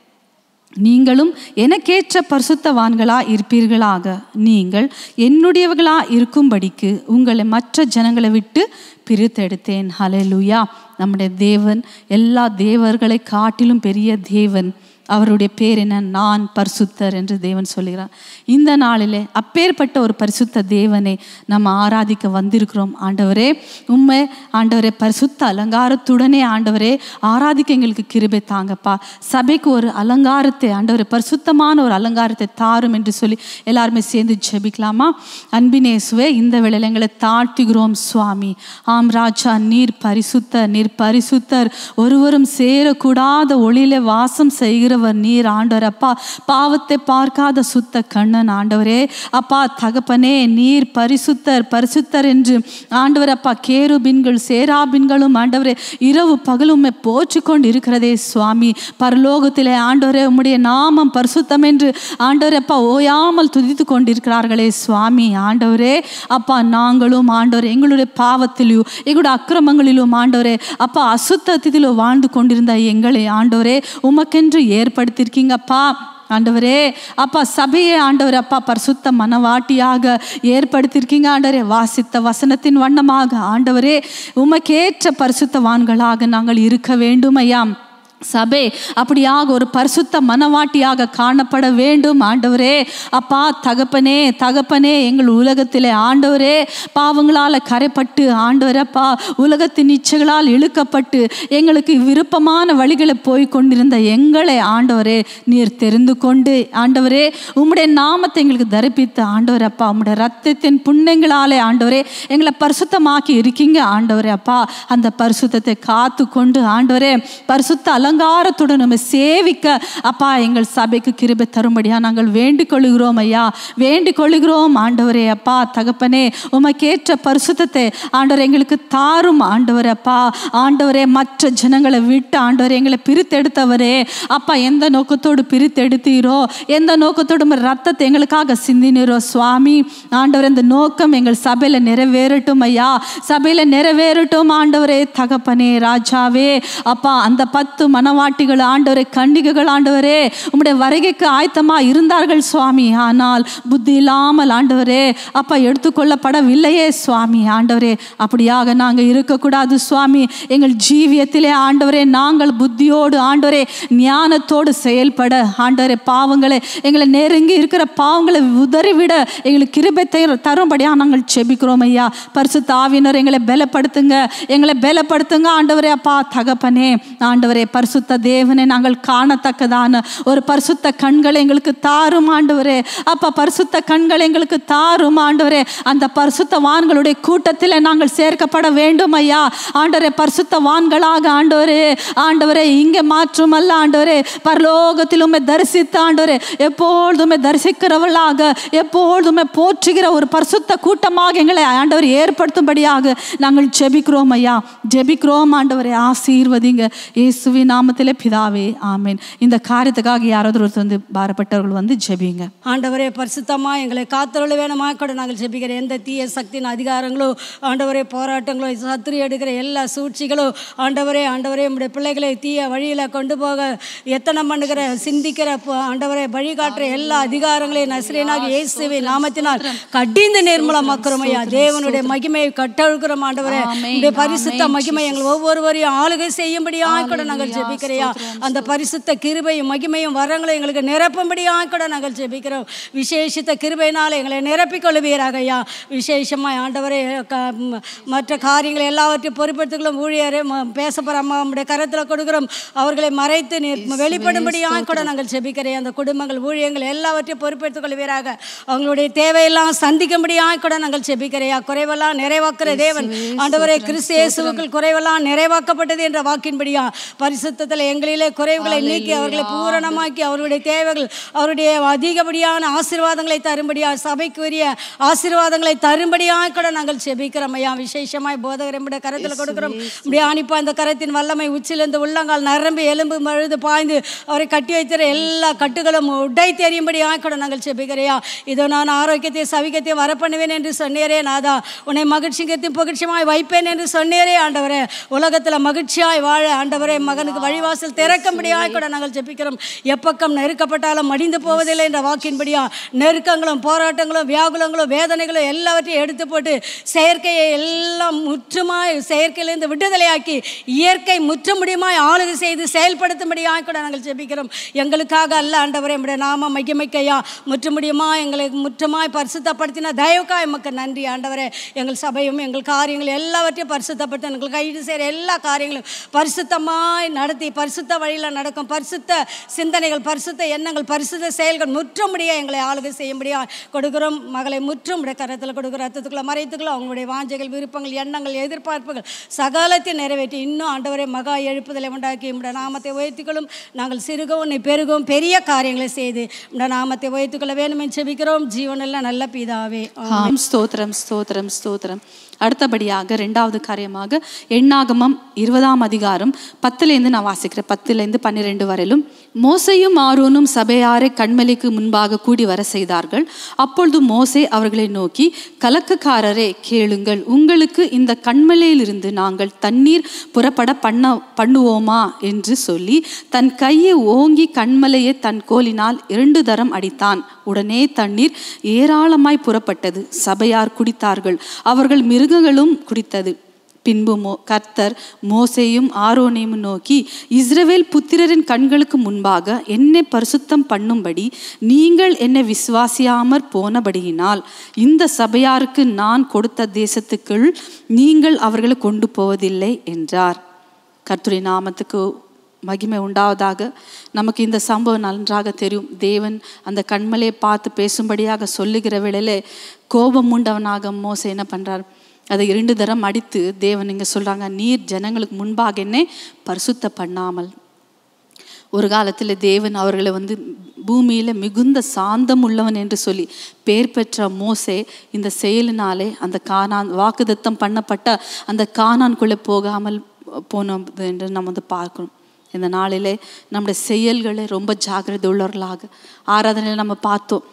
நீங்களும் எனக்கேற்ற பரிசுத்தவான்களா இருப்பீர்களாக, நீங்கள் என்னுடையவர்களா இருக்கும்படிக்கு உங்களை மற்ற ஜனங்களை விட்டு பிரித்தெடுத்தேன். ஹல்லேலூயா. நம்முடைய தேவன் எல்லா தேவர்களை காட்டிலும் பெரிய தேவன். அவருடைய பேர் என்ன? நான் பரிசுத்தர் என்று தேவன் சொல்கிறார். இந்த நாளிலே அப்பேற்பட்ட ஒரு பரிசுத்த தேவனை நம்ம ஆராதிக்க வந்திருக்கிறோம். ஆண்டவரே, உண்மை ஆண்டவரே, பரிசுத்த அலங்காரத்துடனே ஆண்டவரே ஆராதிக்க எங்களுக்கு கிருபை தாங்கப்பா. சபைக்கு ஒரு அலங்காரத்தை ஆண்டவரே, பரிசுத்தமான ஒரு அலங்காரத்தை தாரும் என்று சொல்லி எல்லாருமே சேர்ந்து ஜெபிக்கலாமா? அன்பினேசுவே, இந்த வேளையில் எங்களை தாழ்த்துகிறோம் சுவாமி. ஆம் ராஜா, நீர் பரிசுத்தர், நீர் பரிசுத்தர். ஒருவரும் சேரக்கூடாத ஒளியிலே வாசம் செய்கிற நீர் ஆண்டவர் அப்பா. பாவத்தை பார்க்காத சுத்த கண்ணன் ஆண்டவரே அப்பா. தகப்பனே, நீர் பரிசுத்தர் பரிசுத்தர் என்று ஆண்டவர் அப்பா கேருபின்கள் சேராபின்களும் ஆண்டவரே இரவு பகலும் போற்றி கொண்டு இருக்கிறதே சுவாமி. பரலோகத்திலே ஆண்டவரே உம்முடைய நாமம் பரிசுத்தம் என்று ஆண்டவரே அப்பா ஓயாமல் துதித்து கொண்டிருக்கிறார்களே சுவாமி. ஆண்டவரே அப்பா, நாங்களும் ஆண்டவரே எங்களுடைய பாவத்திலும் எங்களுடைய அக்கிரமங்களிலும் ஆண்டவரே அப்பா அசுத்தத்திலும் வாழ்ந்து கொண்டிருந்த எங்களை ஆண்டவரே உமக்கென்று ஏற்படுத்தியிருக்கீங்கப்பா. ஆண்டவரே அப்பா, சபையை ஆண்டவரே அப்பா பரிசுத்த மனவாட்டியாக ஏற்படுத்தியிருக்கீங்க ஆண்டவரே. வாசித்த வசனத்தின் வண்ணமாக ஆண்டவரே உமக்கேற்ற பரிசுத்தவான்களாக நாங்கள் இருக்க வேண்டும் ஐயா. சபை அப்படியாக ஒரு பரிசுத்த மனவாட்டியாக காணப்பட வேண்டும் ஆண்டவரே. அப்பா தகப்பனே தகப்பனே, எங்கள் உலகத்திலே ஆண்டவரே பாவங்களால் கரைப்பட்டு ஆண்டவரப்பா உலகத்தின் இச்சைகளால் இழுக்கப்பட்டு எங்களுக்கு விருப்பமான வழிகளை போய் கொண்டிருந்த எங்களை ஆண்டவரே நீர் தெரிந்து கொண்டு ஆண்டவரே உம்முடைய நாமத்தை எங்களுக்கு தரிப்பித்து ஆண்டவரப்பா உம்முடைய ரத்தத்தின் புண்ணியங்களாலே ஆண்டவரே எங்களை பரிசுத்தமாக்கி இருக்கீங்க ஆண்டவரே. அப்பா அந்த பரிசுத்தத்தை காத்து கொண்டு ஆண்டவரே பரிசுத்த அலங்காரத்துடன் நம்ம சேவிக்க அப்பா எங்கள் சபைக்கு கிருபை தரும்படியா நாங்கள் வேண்டிக் கொள்கிறோம் ஐயா, வேண்டிக் கொள்கிறோம் ஆண்டவரே. அப்பா தகப்பனே உமக்கேற்ற பரிசுத்தத்தை ஆண்டவரே எங்களுக்கு தாரும் ஆண்டவரே. அப்பா ஆண்டவரே மற்ற ஜனங்களை விட்டு ஆண்டவரே எங்களை பிரித்தெடுத்தவரே அப்பா எந்த நோக்கத்தோடு பிரித்தெடுத்தீரோ, எந்த நோக்கத்தோடு ரத்தத்தை எங்களுக்காக சிந்தினீரோ சுவாமி ஆண்டவரே இந்த நோக்கம் எங்கள் சபையில் நிறைவேறட்டும் ஐயா, சபையில் நிறைவேறட்டும் ஆண்டவரே தகப்பனே ராஜாவே. அப்பா அந்த 10 மனவாட்டிகள் ஆண்டவரே கன்னிகைகள் ஆண்டவரே உம்முடைய வருகைக்கு ஆயத்தமா இருந்தார்கள் சுவாமி. ஆனால் புத்தி இல்லாமல் ஆண்டவரே அப்பா எடுத்துக்கொள்ளப்படவில்லையே சுவாமி. ஆண்டவரே அப்படியாக நாங்கள் இருக்கக்கூடாது சுவாமி. எங்கள் ஜீவியத்திலே ஆண்டவரே நாங்கள் புத்தியோடு ஆண்டவரே ஞானத்தோடு செயல்பட ஆண்டவரே பாவங்களை எங்களை நெருங்கி இருக்கிற பாவங்களை உதறிவிட எங்களுக்கு கிருபை தரும்படியாக நாங்கள் செபிக்கிறோம் ஐயா. பரிசுத்த ஆவியினர் எங்களை பலப்படுத்துங்க, எங்களை பலப்படுத்துங்க ஆண்டவரே. அப்பா தகப்பனே ஆண்டவரே பரிசுத்த தேவனை நாங்கள் காணத்தக்கதான ஒரு பரிசுத்த கண்களை எங்களுக்கு தாரும் ஆண்டவரே. அப்பா பரிசுத்த கண்களை எங்களுக்கு தாரும் ஆண்டவரே. அந்த பரிசுத்தவான்களுடைய கூட்டத்தில் நாங்கள் சேர்க்கப்பட வேண்டும் ஐயா ஆண்டவரே. பரிசுத்தவான்களாக ஆண்டவரே ஆண்டவரே இங்கே மாற்றும் அல்ல ஆண்டவரே பரலோகத்திலுமே தரிசித்த ஆண்டவரே எப்பொழுதுமே தரிசிக்கிறவர்களாக எப்பொழுதுமே போற்றுகிற ஒரு பரிசுத்த கூட்டமாக எங்களை ஆண்டவர் ஏற்படுத்தும்படியாக நாங்கள் ஜெபிக்கிறோம் ஐயா, ஜெபிக்கிறோம் ஆண்டவரே. ஆசீர்வதிங்க இயேசுவின் நாமத்திலே பிதாவே ஆமென். இந்த காரியத்துக்காக யாராவது ஒருத்தர் வந்து பாரப்பட்டவர்கள் வந்து ஜெபிங்க. ஆண்டவரே பரிசுத்தமா எங்களை காத்தருள வேணுமா கூட நாங்கள் ஜெபிக்கிற எந்த தீய சக்தியின் அதிகாரங்களோ ஆண்டவரே போராட்டங்களோ சத்துரு எடுக்கிற எல்லா சூழ்ச்சிகளோ ஆண்டவரே ஆண்டவரே நம்முடைய பிள்ளைகளை தீய வழியில் கொண்டு போக எத்தனை பண்ணுகிற சிந்திக்கிற ஆண்டவரே வழிகாட்டுற எல்லா அதிகாரங்களையும் நசரேயனாகிய இயேசுவின் நாமத்தினால் கடிந்து நிர்மூலமாக்குறோம் ஐயா. தேவனுடைய மகிமையை கட்டழுக்கிறோம் ஆண்டவரே. உடைய பரிசுத்த மகிமை எங்கள் ஒவ்வொருவரையும் ஆளுகை செய்யும்படியாக கூட நாங்கள் ஜெபிக்கிறையா. அந்த பரிசுத்த கிருபையும் மகிமையும் வரங்களை எங்களுக்கு நிரப்பும்படியாக கூட நாங்கள் ஜெபிக்கிறோம். விசேஷித்த கிருபையினால் எங்களை நிரப்பிக் கொள்வீராக ஐயா. விசேஷமாக ஆண்டவரே மற்ற காரியங்களை எல்லாவற்றையும் பொறுப்பெடுத்துக்கிறோம். ஊழியரே பேச போகிற அம்மா நம்முடைய கரத்தில் கொடுக்கிறோம். அவர்களை மறைத்து வெளிப்படும்படியாக கூட நாங்கள் ஜெபிக்கிறேன். அந்த குடும்பங்கள் ஊழியங்கள் எல்லாவற்றையும் பொறுப்பெடுத்துக் கொள்வீராக. அவங்களுடைய தேவையெல்லாம் சந்திக்கும்படியாக கூட நாங்கள் ஜெபிக்கிறையா. குறைவெல்லாம் நிறைவாக்குற தேவன் ஆண்டவரே கிறிஸ்து இயேசுவுக்குள் குறைவெல்லாம் நிறைவாக்கப்பட்டது என்ற வாக்கின்படியா பரிசுத்தத்தில் எங்களிலே குறைவுகளை நீக்கி அவர்களை பூரணமாக்கி அவருடைய தேவைகள் அவருடைய அதிகப்படியான ஆசீர்வாதங்களை தரும்படியா சபைக்குரிய ஆசீர்வாதங்களை தரும்படியாக கூட நாங்கள் ஜெபிக்கிறோம் ஐயா. விசேஷமாய் போதகர் நம்முடைய கரத்தில் கொடுக்கிறோம். இப்படி ஆணிப்பா அந்த கரத்தின் வல்லமை உச்சிலிருந்து உள்ளங்கால் நரம்பு எலும்பு மழுது பாய்ந்து அவரை கட்டி வைத்திருக்கிற எல்லா கட்டுகளும் உடை தெரியும்படியாக கூட நாங்கள் ஜெபிக்கிறையா. இதோ நான் ஆரோக்கியத்தை சவிக்கத்தை வரப்பண்ணுவேன் என்று சொன்னேரே நாதா. உன்னை மகிழ்ச்சியத்தையும் புகழ்ச்சியமாய் வைப்பேன் என்று சொன்னேரே ஆண்டவரே. உலகத்தில் மகிழ்ச்சியாய் வாழ ஆண்டவரே மகனுக்கு வழிவாசல் திறக்கும்படியாக கூட நாங்கள் ஜெபிக்கிறோம். எப்பக்கம் நெருக்கப்பட்டாலும் மடிந்து போவதில்லை என்ற வாக்கின்படியா நெருக்கங்களும் போராட்டங்களும் வியாகுலங்களும் வேதனைகளும் எல்லாவற்றையும் எடுத்து போட்டு செயற்கையை எல்லாம் முற்றுமாய் செயற்கையிலிருந்து விடுதலையாக்கி இயற்கை முற்றுமுடியுமாய் ஆளுகை செய்து செயல்படுத்தும்படியாக கூட நாங்கள் ஜெபிக்கிறோம். எங்களுக்காக அல்ல ஆண்டவரே நம்முடைய நாம மகிமைக்கையா முற்றுமுடியுமா எங்களை முற்றுமாய் பரிசுத்தப்படுத்தின தயவுக்காக எமக்கு நன்றி ஆண்டவரே. எங்கள் சபையும் எங்கள் காரியங்கள் எல்லாவற்றையும் பரிசுத்தப்படுத்த எங்கள் கைது செய்கிற எல்லா காரியங்களும் பரிசுத்தமாய் நடத்தி பரிசுத்த வழியில் நடக்கும் பரிசுத்த சிந்தனைகள் பரிசுத்த எண்ணங்கள் பரிசுத்த செயல்கள் முற்றுமுடிய எங்களை ஆளுகை செய்யும்படியா கொடுக்கிறோம். மகளை முற்றுமுடைய கரத்தில் கொடுக்குற ரத்தத்துக்குள்ள மறைத்துக்குள்ள அவங்களுடைய வாஞ்சைகள் விருப்பங்கள் எண்ணங்கள் எதிர்பார்ப்புகள் சகலத்தையும் நிறைவேற்றி இன்னும் ஆண்டவரை மகா எழுப்புதலை உண்டாக்கி நம்முடைய நாமத்தை உயர்த்திக்கொள்ளும். நாங்கள் சிறுகவும் பெருகவும் பெரிய காரியங்களை செய்து நம்முடைய நாமத்தை உயர்த்திக்கொள்ள வேண்டும் என்று ஜெபிக்கிறோம். ஜீவனெல்லாம் நல்ல பிதாவே ஸ்தோத்திரம் ஸ்தோத்திரம் ஸ்தோத்திரம். அடுத்தபடியாக 2வது காரியமாக எண்ணாகமம் 20ஆம் அதிகாரம் 10லேருந்து நான் வாசிக்கிறேன். 10லேருந்து 12 வரையிலும். மோசேயும் ஆரோனும் சபையாரை கன்மலைக்கு முன்பாக கூடி வர செய்தார்கள். அப்பொழுது மோசே அவர்களை நோக்கி, கலக்கக்காரரே கேளுங்கள், உங்களுக்கு இந்த கன்மலையிலிருந்து நாங்கள் தண்ணீர் புறப்பட பண்ணுவோமா என்று சொல்லி தன் கையை ஓங்கி கன்மலையை தன் கோலினால் 2 தரம் அடித்தான். உடனே தண்ணீர் ஏராளமாய் புறப்பட்டது. சபையார் குடித்தார்கள், அவர்கள் மிருகங்களும் குடித்தது. பின்பு கர்த்தர் மோசேயும் ஆரோனையும் நோக்கி, இஸ்ரவேல் புத்திரரின் கண்களுக்கு முன்பாக என்னை பரிசுத்தம் பண்ணும்படி நீங்கள் என்னை விசுவாசியாமற் போனபடியினால் இந்த சபையாருக்கு நான் கொடுத்த தேசத்துக்குள் நீங்கள் அவர்களை கொண்டு போவதில்லை என்றார். கர்த்தருடைய நாமத்துக்கு மகிமை உண்டாவதாக. நமக்கு இந்த சம்பவம் நன்றாக தெரியும். தேவன் அந்த கண்மலையை பார்த்து பேசும்படியாக சொல்லுகிற வேளையிலே கோபம் உண்டவனாக மோசே என்ன பண்ணுறார்? அதை 2 தரம் அடித்து தேவன் இங்கே சொல்கிறாங்க, நீர் ஜனங்களுக்கு முன்பாக என்னை பரிசுத்த பண்ணாமல். ஒரு காலத்தில் தேவன் அவர்களை பூமியில் மிகுந்த சாந்தம் உள்ளவன் என்று சொல்லி பேர் பெற்ற மோசே இந்த செயலினாலே அந்த கானான் வாக்குத்தத்தம் பண்ணப்பட்ட அந்த கானான்குள்ளே போகாமல் போனது என்று நம்ம பார்க்கணும். இந்த நாளிலே நம்முடைய செயல்களை ரொம்ப ஜாக்கிரதை உள்ளவர்களாக, ஆராதனையில் நம்ம பார்த்தோம்,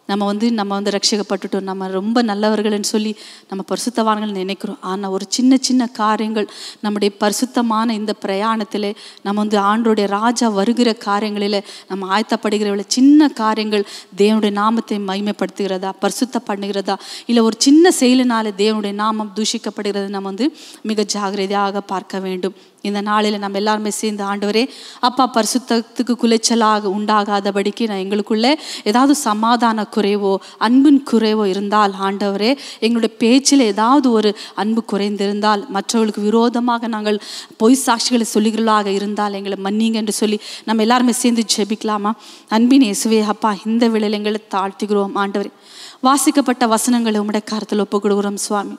நம்ம ரட்சிக்கப்பட்டுட்டோம், நம்ம ரொம்ப நல்லவர்கள்னு சொல்லி நம்ம பரிசுத்தவான்கள் நினைக்கிறோம். ஆனால் ஒரு சின்ன சின்ன காரியங்கள் நம்முடைய பரிசுத்தமான இந்த பிரயாணத்தில் நம்ம ஆண்டோடைய ராஜா வருகிற காரியங்களில் நம்ம ஆயத்தப்படுகிற சின்ன காரியங்கள் தேவனுடைய நாமத்தை மகிமைப்படுத்துகிறதா, பரிசுத்த பண்ணுகிறதா, இல்லை ஒரு சின்ன செயலினாலே தேவனுடைய நாமம் தூஷிக்கப்படுகிறது நம்ம மிக ஜாக்கிரதையாக பார்க்க வேண்டும். இந்த நாளில் நம்ம எல்லாருமே சேர்ந்து, ஆண்டவரே அப்பா, பரிசுத்தத்துக்கு குலைச்சலாக உண்டாகாதபடிக்கு நான் எங்களுக்குள்ளே ஏதாவது சமாதான குறைவோ அன்பின் குறைவோ இருந்தால், ஆண்டவரே எங்களுடைய பேச்சில் ஏதாவது ஒரு அன்பு குறைந்திருந்தால், மற்றவர்களுக்கு விரோதமாக நாங்கள் பொய் சாட்சிகளை சொல்லுகிறவர்களாக இருந்தால் எங்களை மன்னிங்க என்று சொல்லி நம்ம எல்லாருமே சேர்ந்து ஜெபிக்கலாமா? அன்பின் இயேசுவே அப்பா, இந்த வேளையில் எங்களை தாழ்த்துகிறோம். ஆண்டவரே, வாசிக்கப்பட்ட வசனங்களை உம்முடைய கரத்தில் ஒப்புக்கொடுக்கிறோம் சுவாமி.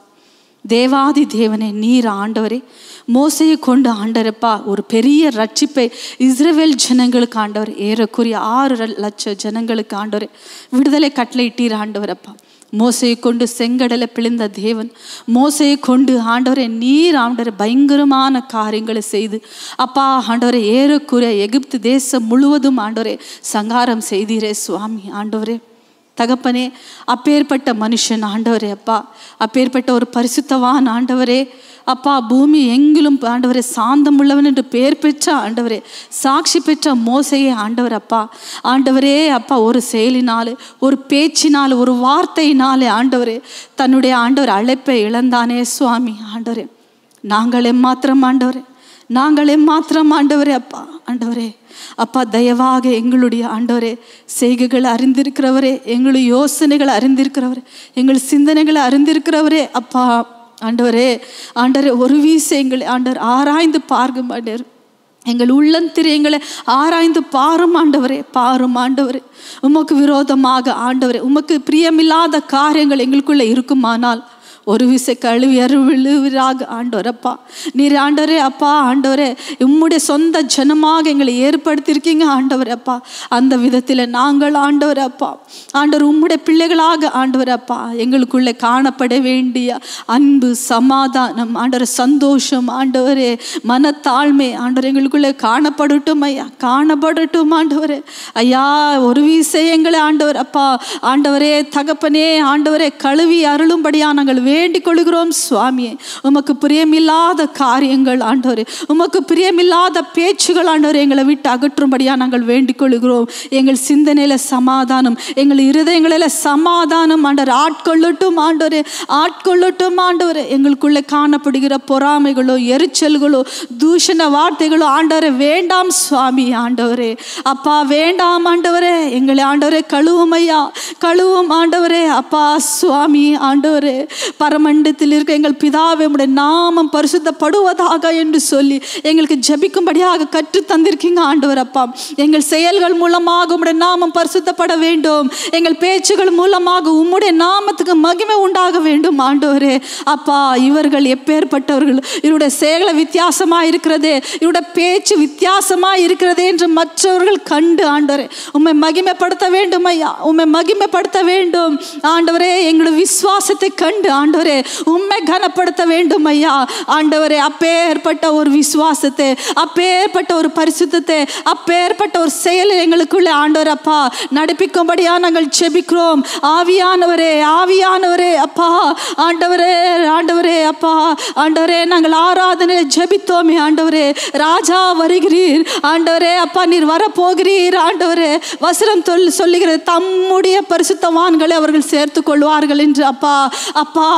தேவாதி தேவனே, நீர் ஆண்டவரே மோசையை கொண்டு ஆண்டவரப்பா ஒரு பெரிய ரட்சிப்பை இஸ்ரவேல் ஜனங்களுக்கு ஆண்டவர், ஏறக்குறைய 6 லட்சம் ஜனங்களுக்கு ஆண்டவரே விடுதலை கட்டளையிட்டீர் ஆண்டவரப்பா. மோசையை கொண்டு செங்கடலை பிழிந்த தேவன், மோசையை கொண்டு ஆண்டவரே நீர் ஆண்டவரை பயங்கரமான காரியங்களை செய்து அப்பா ஆண்டவரை ஏறக்குறைய எகிப்து தேசம் முழுவதும் ஆண்டவரே சங்காரம் செய்தீரே சுவாமி. ஆண்டவரே தகப்பனே, அப்பேற்பட்ட மனுஷன் ஆண்டவரே அப்பா, அப்பேற்பட்ட ஒரு பரிசுத்தவான் ஆண்டவரே அப்பா, பூமி எங்கிலும் ஆண்டவரே சாந்தம் உள்ளவன் என்று பெயர் பெற்ற ஆண்டவரே, சாட்சி பெற்ற மோசையே ஆண்டவர் அப்பா, ஆண்டவரே அப்பா, ஒரு செயலினாலே, ஒரு பேச்சினாலே, ஒரு வார்த்தையினாலே ஆண்டவரே தன்னுடைய ஆண்டவர் அழைப்பை இழந்தானே சுவாமி. ஆண்டவரே நாங்களே மாத்திரம் ஆண்டவரே, நாங்களே மாத்திரம் ஆண்டவரே அப்பா, ஆண்டவரே அப்பா தயவாக எங்களுடைய ஆண்டவரே செய்கைகளை அறிந்திருக்கிறவரே, எங்களுடைய யோசனைகளை அறிந்திருக்கிறவரே, எங்கள் சிந்தனைகளை அறிந்திருக்கிறவரே அப்பா, ஆண்டவரே ஆண்டவரே ஒரு வீசை எங்களை ஆண்டவர் ஆராய்ந்து பார்க்கும் ஆண்டவர், எங்கள் உள்ளந்திரியங்களை ஆராய்ந்து பாரும் ஆண்டவரே, பாரும் ஆண்டவரே. உமக்கு விரோதமாக ஆண்டவரே, உமக்கு பிரியமில்லாத காரியங்கள் எங்களுக்குள்ளே இருக்குமானால் ஒரு விசை கழுவி அருவிழுவீராக ஆண்டவரப்பா. நீர் ஆண்டவரே அப்பா, ஆண்டவரே உம்முடைய சொந்த ஜனமாக எங்களை ஏற்படுத்தியிருக்கீங்க ஆண்டவரே அப்பா. அந்த விதத்தில் நாங்கள் ஆண்டவரே அப்பா, ஆண்டவர் உம்முடைய பிள்ளைகளாக ஆண்டவரே அப்பா எங்களுக்குள்ளே காணப்பட வேண்டிய அன்பு, சமாதானம், ஆண்டவரே சந்தோஷம், ஆண்டவரே மனத்தாழ்மை ஆண்டவர் எங்களுக்குள்ளே காணப்படட்டும் ஐயா, காணப்படட்டும் ஆண்டவரே. ஐயா ஒரு விஷயங்களை ஆண்டவர் அப்பா, ஆண்டவரே தகப்பனே ஆண்டவரே கழுவி அருளும்படியா நாங்கள் வேண்டிக் கொள்கிறோம் சுவாமியே. உமக்கு பிரியமில்லாத காரியங்கள் ஆண்டவரே, உமக்கு பிரியமில்லாத பேச்சுகள் ஆண்டவரே எங்களை விட்டு அகற்றும்படியா நாங்கள் வேண்டிக் கொள்கிறோம். எங்கள் சிந்தனையில சமாதானம், எங்கள் இருதயங்களில சமாதானம் ஆண்டவர் ஆட்கொள்ளட்டும் ஆண்டவரே, ஆட்கொள்ளட்டும் ஆண்டவரே. எங்களுக்குள்ளே காணப்படுகிற பொறாமைகளோ எரிச்சல்களோ தூஷண வார்த்தைகளோ ஆண்டவரே வேண்டாம் சுவாமி. ஆண்டவரே அப்பா வேண்டாம் ஆண்டவரே, எங்களை ஆண்டவரே கழுவும் ஐயா, கழுவும் ஆண்டவரே அப்பா சுவாமி. ஆண்டவரே பரமண்டத்தில் இருக்க எங்கள் பிதாவே உம்முடைய நாமம் பரிசுத்தப்படுவதாக என்று சொல்லி எங்களுக்கு ஜெபிக்கும்படியாக கற்று தந்திருக்கீங்க ஆண்டவர் அப்பா. எங்கள் செயல்கள் மூலமாக உம்முடைய நாமம் பரிசுத்தப்பட வேண்டும், எங்கள் பேச்சுகள் மூலமாக உம்முடைய நாமத்துக்கு மகிமை உண்டாக வேண்டும் ஆண்டவரே அப்பா. இவர்கள் எப்பேற்பட்டவர்கள், இவருடைய செயல்களை வித்தியாசமாக இருக்கிறதே, இவருடைய பேச்சு வித்தியாசமாக இருக்கிறதே என்று மற்றவர்கள் கண்டு ஆண்டவரே உம்மை மகிமைப்படுத்த வேண்டும் ஐயா, உம்மை மகிமைப்படுத்த வேண்டும் ஆண்டவரே. எங்களுடைய விசுவாசத்தை கண்டு ஆண்டவரே உம்மை கனப்படுத்த வேண்டும் ஐயா. ஆண்டவரே அப்பேற்பட்ட ஒரு விசுவாசத்தை, அப்பேற்பட்ட ஒரு பரிசுத்தத்தை, அப்பேற்பட்ட ஒரு செயலை எங்களுக்குள்ளே ஆண்டவர் அப்பா நடப்பிக்கும்படியா நாங்கள் ஜெபிக்கிறோம். ஆவியானவரே, ஆவியானவரே அப்பா, ஆண்டவரே, ஆண்டவரே அப்பா, ஆண்டவரே நாங்கள் ஆராதனையை ஜெபித்தோமே ஆண்டவரே. ராஜா வருகிறீர் ஆண்டவரே அப்பா, நீர் வரப்போகிறீர் ஆண்டவரே. வசனம் சொல்லுகிறது தம்முடைய பரிசுத்தவான்களை அவர்கள் சேர்த்து கொள்வார்கள் என்று அப்பா. அப்பா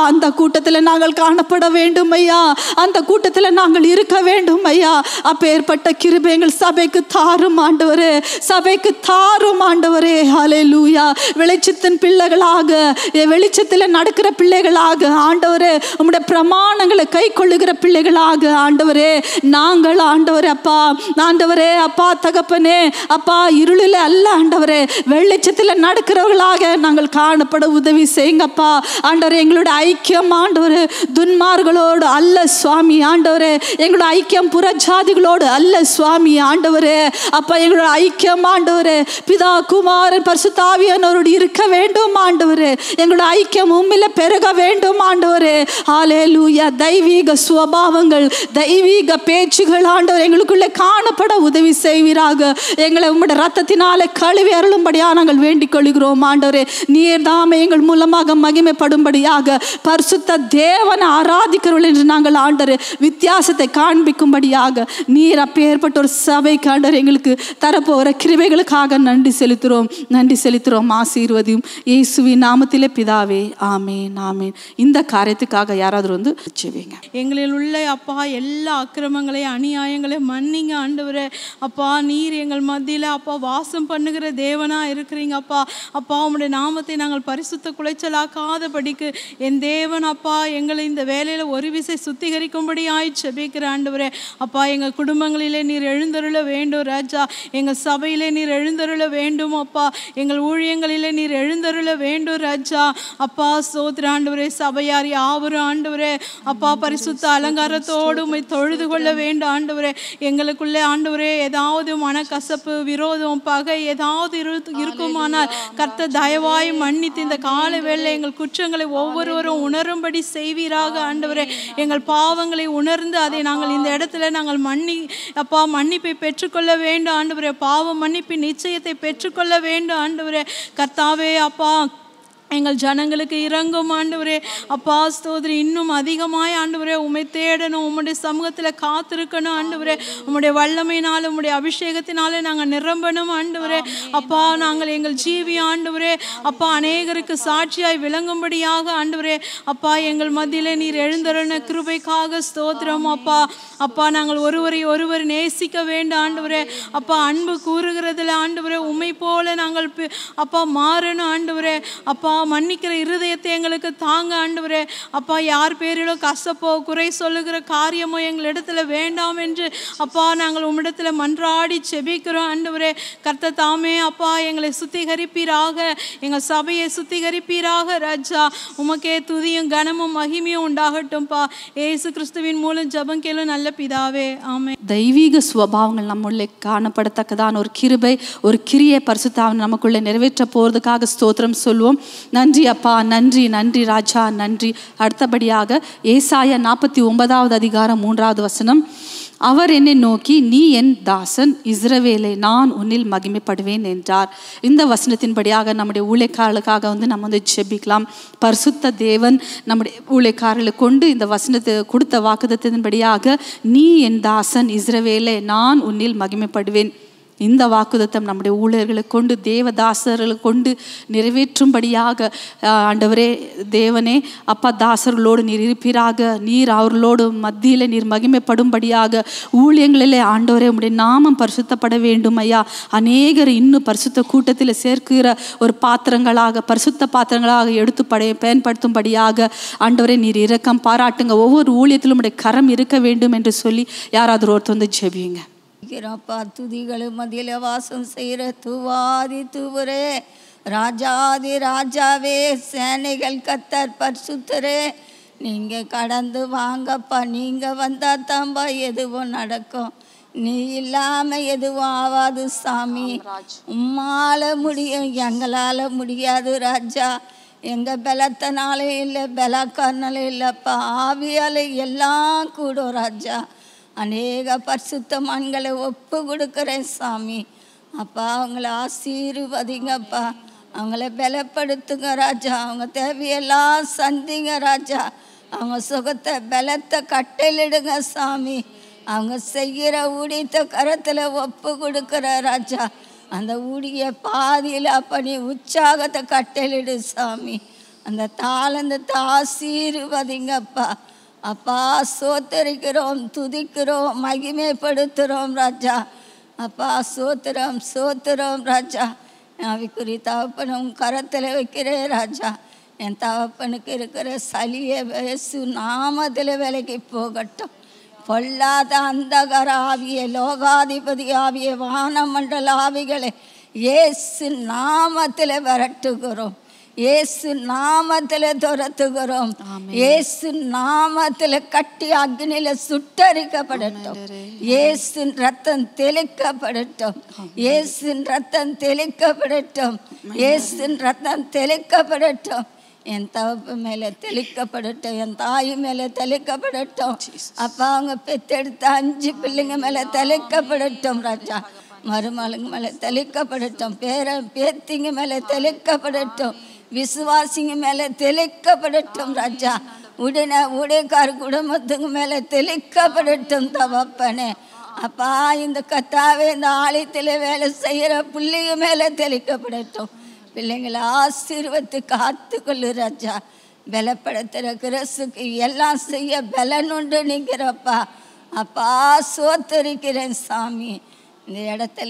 அந்த கூட்டத்தில் நாங்கள் காணப்பட வேண்டும் ஐயா, அந்த கூட்டத்தில் நாங்கள் இருக்க வேண்டும் ஐயா. அப்பேற்பட்ட கிருபை எங்கள் சபைக்கு தாரும் ஆண்டவரே, சபைக்கு தாரும் ஆண்டவரே. ஹல்லேலூயா. வெளிச்சத்தின் பிள்ளைகளாக, வெளிச்சத்தில் நடக்கிற பிள்ளைகளாக ஆண்டவரே, உம்முடைய பிரமாணங்களை கை கொள்ளுகிற பிள்ளைகளாக ஆண்டவரே நாங்கள் ஆண்டவரே அப்பா, ஆண்டவரே அப்பா தகப்பனே அப்பா, இருளில் அல்ல ஆண்டவரே, வெளிச்சத்தில் நடக்கிறவர்களாக நாங்கள் காணப்பட உதவி செய்யுங்கப்பா ஆண்டவரே. எங்களுடைய ஐக்கியம் ஆண்டவரே துன்மார்களோடு அல்ல சுவாமி ஆண்டவரே, எங்களுடைய ஐக்கியம் புறஜாதிகளோடு அல்ல சுவாமி ஆண்டவரே அப்பா. எங்களுடைய ஐக்கியம் ஆண்டவரே பிதா குமாரன் பரிசுத்த ஆவியானவரோடு இருக்க வேண்டும் ஆண்டவரே. எங்களுடைய ஐக்கியம் உம்மில பெருக வேண்டும் ஆண்டவரே. ஹல்லேலூயா. தெய்வீக சுபாவங்கள், தெய்வீக பேச்சுகள் ஆண்டவர் எங்களுக்குள்ளே காணப்பட உதவி செய்வீராக. எங்களை உம்முடைய ரத்தத்தினாலே கழுவி அருளும்படியாக நாங்கள் வேண்டிக் கொள்கிறோம் ஆண்டவரே. நீர் தாமே எங்கள் மூலமாக மகிமைப்படும்படியாக பரிசுத்த தேவனை ஆராதிக்கிறவர்கள் என்று நாங்கள் ஆண்டவரே வித்தியாசத்தை காண்பிக்கும்படியாக நீர் அப்பேற்பட்ட ஒரு சபைக்கு ஆண்டவர் எங்களுக்கு தரப்போகிற கிருபைகளுக்காக நன்றி செலுத்துகிறோம், நன்றி செலுத்துகிறோம். ஆசீர்வதியும் இயேசுவின் நாமத்திலே பிதாவே, ஆமேன் ஆமேன். இந்த காரியத்துக்காக யாராவது வந்து செய்வீங்க. எங்களில் உள்ள அப்பா எல்லா அக்கிரமங்களையும் அநியாயங்களையும் மன்னிங்க ஆண்டவரே. அப்பா நீர் எங்கள் மத்தியில் அப்பா வாசம் பண்ணுகிற தேவனா இருக்கிறீங்க அப்பா. அப்பா உம்முடைய நாமத்தை நாங்கள் பரிசுத்த குலைச்சலாக்காதபடிக்கு என் தேவன் அப்பா எங்களை இந்த வேலையில் ஒரு விசை சுத்திகரிக்கும்படியாய் ஜெபிக்கிற ஆண்டவரே. அப்பா எங்கள் குடும்பங்களிலே நீர் எழுந்தருள வேண்டும் ராஜா, எங்கள் சபையிலே நீர் எழுந்தருள வேண்டும் அப்பா, எங்கள் ஊழியங்களிலே நீர் எழுந்தருள வேண்டும் ராஜா. அப்பா ஸ்தோத்திர ஆண்டவரே. சபையார் யாவரும் ஆண்டவரே அப்பா பரிசுத்த அலங்காரத்தோடு உம்மை தொழுது கொள்ள வேண்டும் ஆண்டவரே. எங்களுக்குள்ளே ஆண்டவரே ஏதாவது மனக்கசப்பு, விரோதம், பகை ஏதாவது இருக்குமானால் கர்த்தர் தயவாய் மன்னித்து இந்த கால வேளை எங்கள் குற்றங்களை ஒவ்வொருவரும் உணரும்படி செய்வீராக ஆண்டவரே. எங்கள் பாவங்களை உணர்ந்து அதை நாங்கள் இந்த இடத்துல நாங்கள் மன்னிப்பை பெற்றுக்கொள்ள வேண்டும் ஆண்டவரே. பாவ மன்னிப்பின் நிச்சயத்தை பெற்றுக்கொள்ள வேண்டும் ஆண்டவரே. கர்த்தாவே அப்பா எங்கள் ஜனங்களுக்கு இறங்கும் ஆண்டவரே. அப்பா ஸ்தோத்திரி. இன்னும் அதிகமாய் ஆண்டவரே உம்மை தேடணும், உம்முடைய சமூகத்தில் காத்திருக்கணும் ஆண்டவரே. உம்முடைய வல்லமையினாலும் உம்முடைய அபிஷேகத்தினாலே நாங்கள் நிரம்பணும் ஆண்டவரே. அப்பா நாங்கள் எங்கள் ஜீவி ஆண்டவரே அப்பா அநேகருக்கு சாட்சியாய் விளங்கும்படியாக ஆண்டவரே அப்பா எங்கள் மத்தியிலே நீர் எழுந்தருளின கிருபைக்காக ஸ்தோத்திரம் அப்பா. அப்பா நாங்கள் ஒருவரை ஒருவர் நேசிக்க வேண்டும் ஆண்டவரே. அப்பா அன்பு கூறுகிறதுல ஆண்டவரே உம்மை போல நாங்கள் அப்பா மாறணும் ஆண்டவரே. அப்பா மன்னிக்கிற இருதயத்தை எங்களுக்கு தாங்க ஆண்டவரே. அப்பா யார் பேரிலோ கசப்போ குறை சொல்லுகிற காரியமோ எங்களிடத்துல வேண்டாம் என்று அப்பா நாங்கள் உம்மிடத்துல மன்றாடி செபிக்கிறோம் ஆண்டவரே. கர்த்தர் தாமே அப்பா எங்களை சுத்திகரிப்பீராக, எங்கள் சபையை சுத்திகரிப்பீராக ராஜா. உமக்கே துதியும் கனமும் மகிமையும் உண்டாகட்டும்பா. இயேசு கிறிஸ்துவின் மூலம் ஜெபம் கேளு நல்ல பிதாவே, ஆமென். தெய்வீக சுபாவங்கள் நம்முள்ளே காணப்படத்தக்கதான ஒரு கிருபை, ஒரு கிரியை பரிசுத்தாவின் நமக்குள்ளே நிறைவேற்ற போறதுக்காக ஸ்தோத்திரம் சொல்லுவோம். நன்றி அப்பா, நன்றி நன்றி ராஜா, நன்றி. அடுத்தபடியாக ஏசாயா 49 அதிகாரம் 3வது வசனம். அவர் என்னை நோக்கி நீ என் தாசன் இஸ்ரவேலே, நான் உன்னில் மகிமைப்படுவேன் என்றார். இந்த வசனத்தின்படியாக நம்முடைய ஊழியக்காரர்களுக்காக நம்ம ஜெபிக்கலாம். பரிசுத்த தேவன் நம்முடைய ஊழியக்காரர்களை கொண்டு இந்த வசனத்தை கொடுத்த வாக்குத்தத்தின்படியாக நீ என் தாசன் இஸ்ரவேலே, நான் உன்னில் மகிமைப்படுவேன். இந்த வாக்குத்தத்தம் நம்முடைய ஊழியர்களை கொண்டு தேவதாசர்களை கொண்டு நிறைவேற்றும்படியாக ஆண்டவரே தேவனே அப்பா தாசர்களோடு நீர் இருப்பீராக. நீர் அவர்களோடு மத்தியில் நீர் மகிமைப்படும்படியாக ஊழியங்களிலே ஆண்டவரே உம்முடைய நாமம் பரிசுத்தப்பட வேண்டும் ஐயா. அநேகர் இன்னும் பரிசுத்த கூட்டத்தில் சேர்க்கிற ஒரு பாத்திரங்களாக, பரிசுத்த பாத்திரங்களாக எடுத்து பயன்படுத்தும்படியாக ஆண்டவரே நீர் இரக்கம் பாராட்டுங்க. ஒவ்வொரு ஊழியத்திலும் உம்முடைய கரம் இருக்க வேண்டும் என்று சொல்லி யாராவது ஒருத்தர் ஜெபியுங்க. அப்பா துதிகளும் மதியில வாசம் செய்கிற தூவாதி தூவரே, ராஜாதி ராஜாவே, சேனைகள் கர்த்தர் பரிசுத்தரே, நீங்கள் கடந்து வாங்கப்பா. நீங்கள் வந்தால் தான்பா எதுவும் நடக்கும், நீ இல்லாமல் எதுவும் ஆகாது சாமி. உம்மால முடியும், எங்களால் முடியாது ராஜா. எங்கள் பலத்தினால இல்லை, பலக்காரனால இல்லைப்பா, ஆவியால் எல்லாம் கூடும் ராஜா. அநேக பரிசுத்தமான்களை ஒப்பு கொடுக்குறேன் சாமி. அப்பா அவங்கள ஆசீர்வதிங்கப்பா, அவங்கள பலப்படுத்துங்க ராஜா. அவங்க தேவையெல்லாம் சந்திங்க ராஜா. அவங்க சுகத்தை பலத்தை கட்டளிடுங்க சாமி. அவங்க செய்கிற ஊழியத்தை கரத்தில் ஒப்பு கொடுக்குற ராஜா. அந்த ஊழிய பாதியில் அப்ப நீ உற்சாகத்தை கட்டளிடு சாமி. அந்த தாளந்தத்தை ஆசீர்வதிங்கப்பா. அப்பா சோத்தரிக்கிறோம், துதிக்கிறோம், மகிமைப்படுத்துகிறோம் ராஜா. அப்பா சோத்திரம் சோத்திரம் ராஜா. ஆவிக்குரிய தகப்பனும் கரத்தில் வைக்கிறேன் ராஜா. என் தகப்பனுக்கு இருக்கிற சளியை இயேசு நாமத்தில் விலைக்கு போகட்டும். பொல்லாத அந்தகர ஆவிய, லோகாதிபதி ஆவிய, வானமண்டல ஆவிகளை இயேசு நாமத்தில் விரட்டுகிறோம், இயேசு நாமத்தில் துரத்துகிறோம். இயேசு நாமத்தில் கட்டி அக்னியில சுட்டரிக்கப்படட்டும். இயேசின் ரத்தம் தெளிக்கப்படட்டும், இயேசின் ரத்தம் தெளிக்கப்படட்டும், இயேசின் ரத்தம் தெளிக்கப்படட்டும். என் தகப்பு மேலே தெளிக்கப்படட்டும், என் தாய் மேலே தெளிக்கப்படட்டும். அப்பா அவங்க பெத்தெடுத்த 5 பிள்ளைங்க மேலே தெளிக்கப்படட்டும் ராஜா. மருமகளுங்க மேலே தெளிக்கப்படட்டும், பேத்திங்க மேலே தெளிக்கப்படட்டும், விசுவாசிங்க மேலே தெளிக்கப்படட்டும் ராஜா. ஊழியக்கார குடும்பத்துக்கு மேலே தெளிக்கப்படட்டும் தகப்பனே. அப்பா இந்த கத்தாவே இந்த ஆலயத்தில் வேலை செய்கிற பிள்ளைங்க மேலே தெளிக்கப்படட்டும். பிள்ளைங்களை ஆசீர்வத்து காத்துக்கொள்ளு ராஜா. பலப்படுத்துகிற கிறிஸ்துக்கு எல்லாம் செய்ய பலனுண்டு நிற்கிறப்பா. அப்பா சோத்தரிக்கிறேன் சாமி. இந்த இடத்துல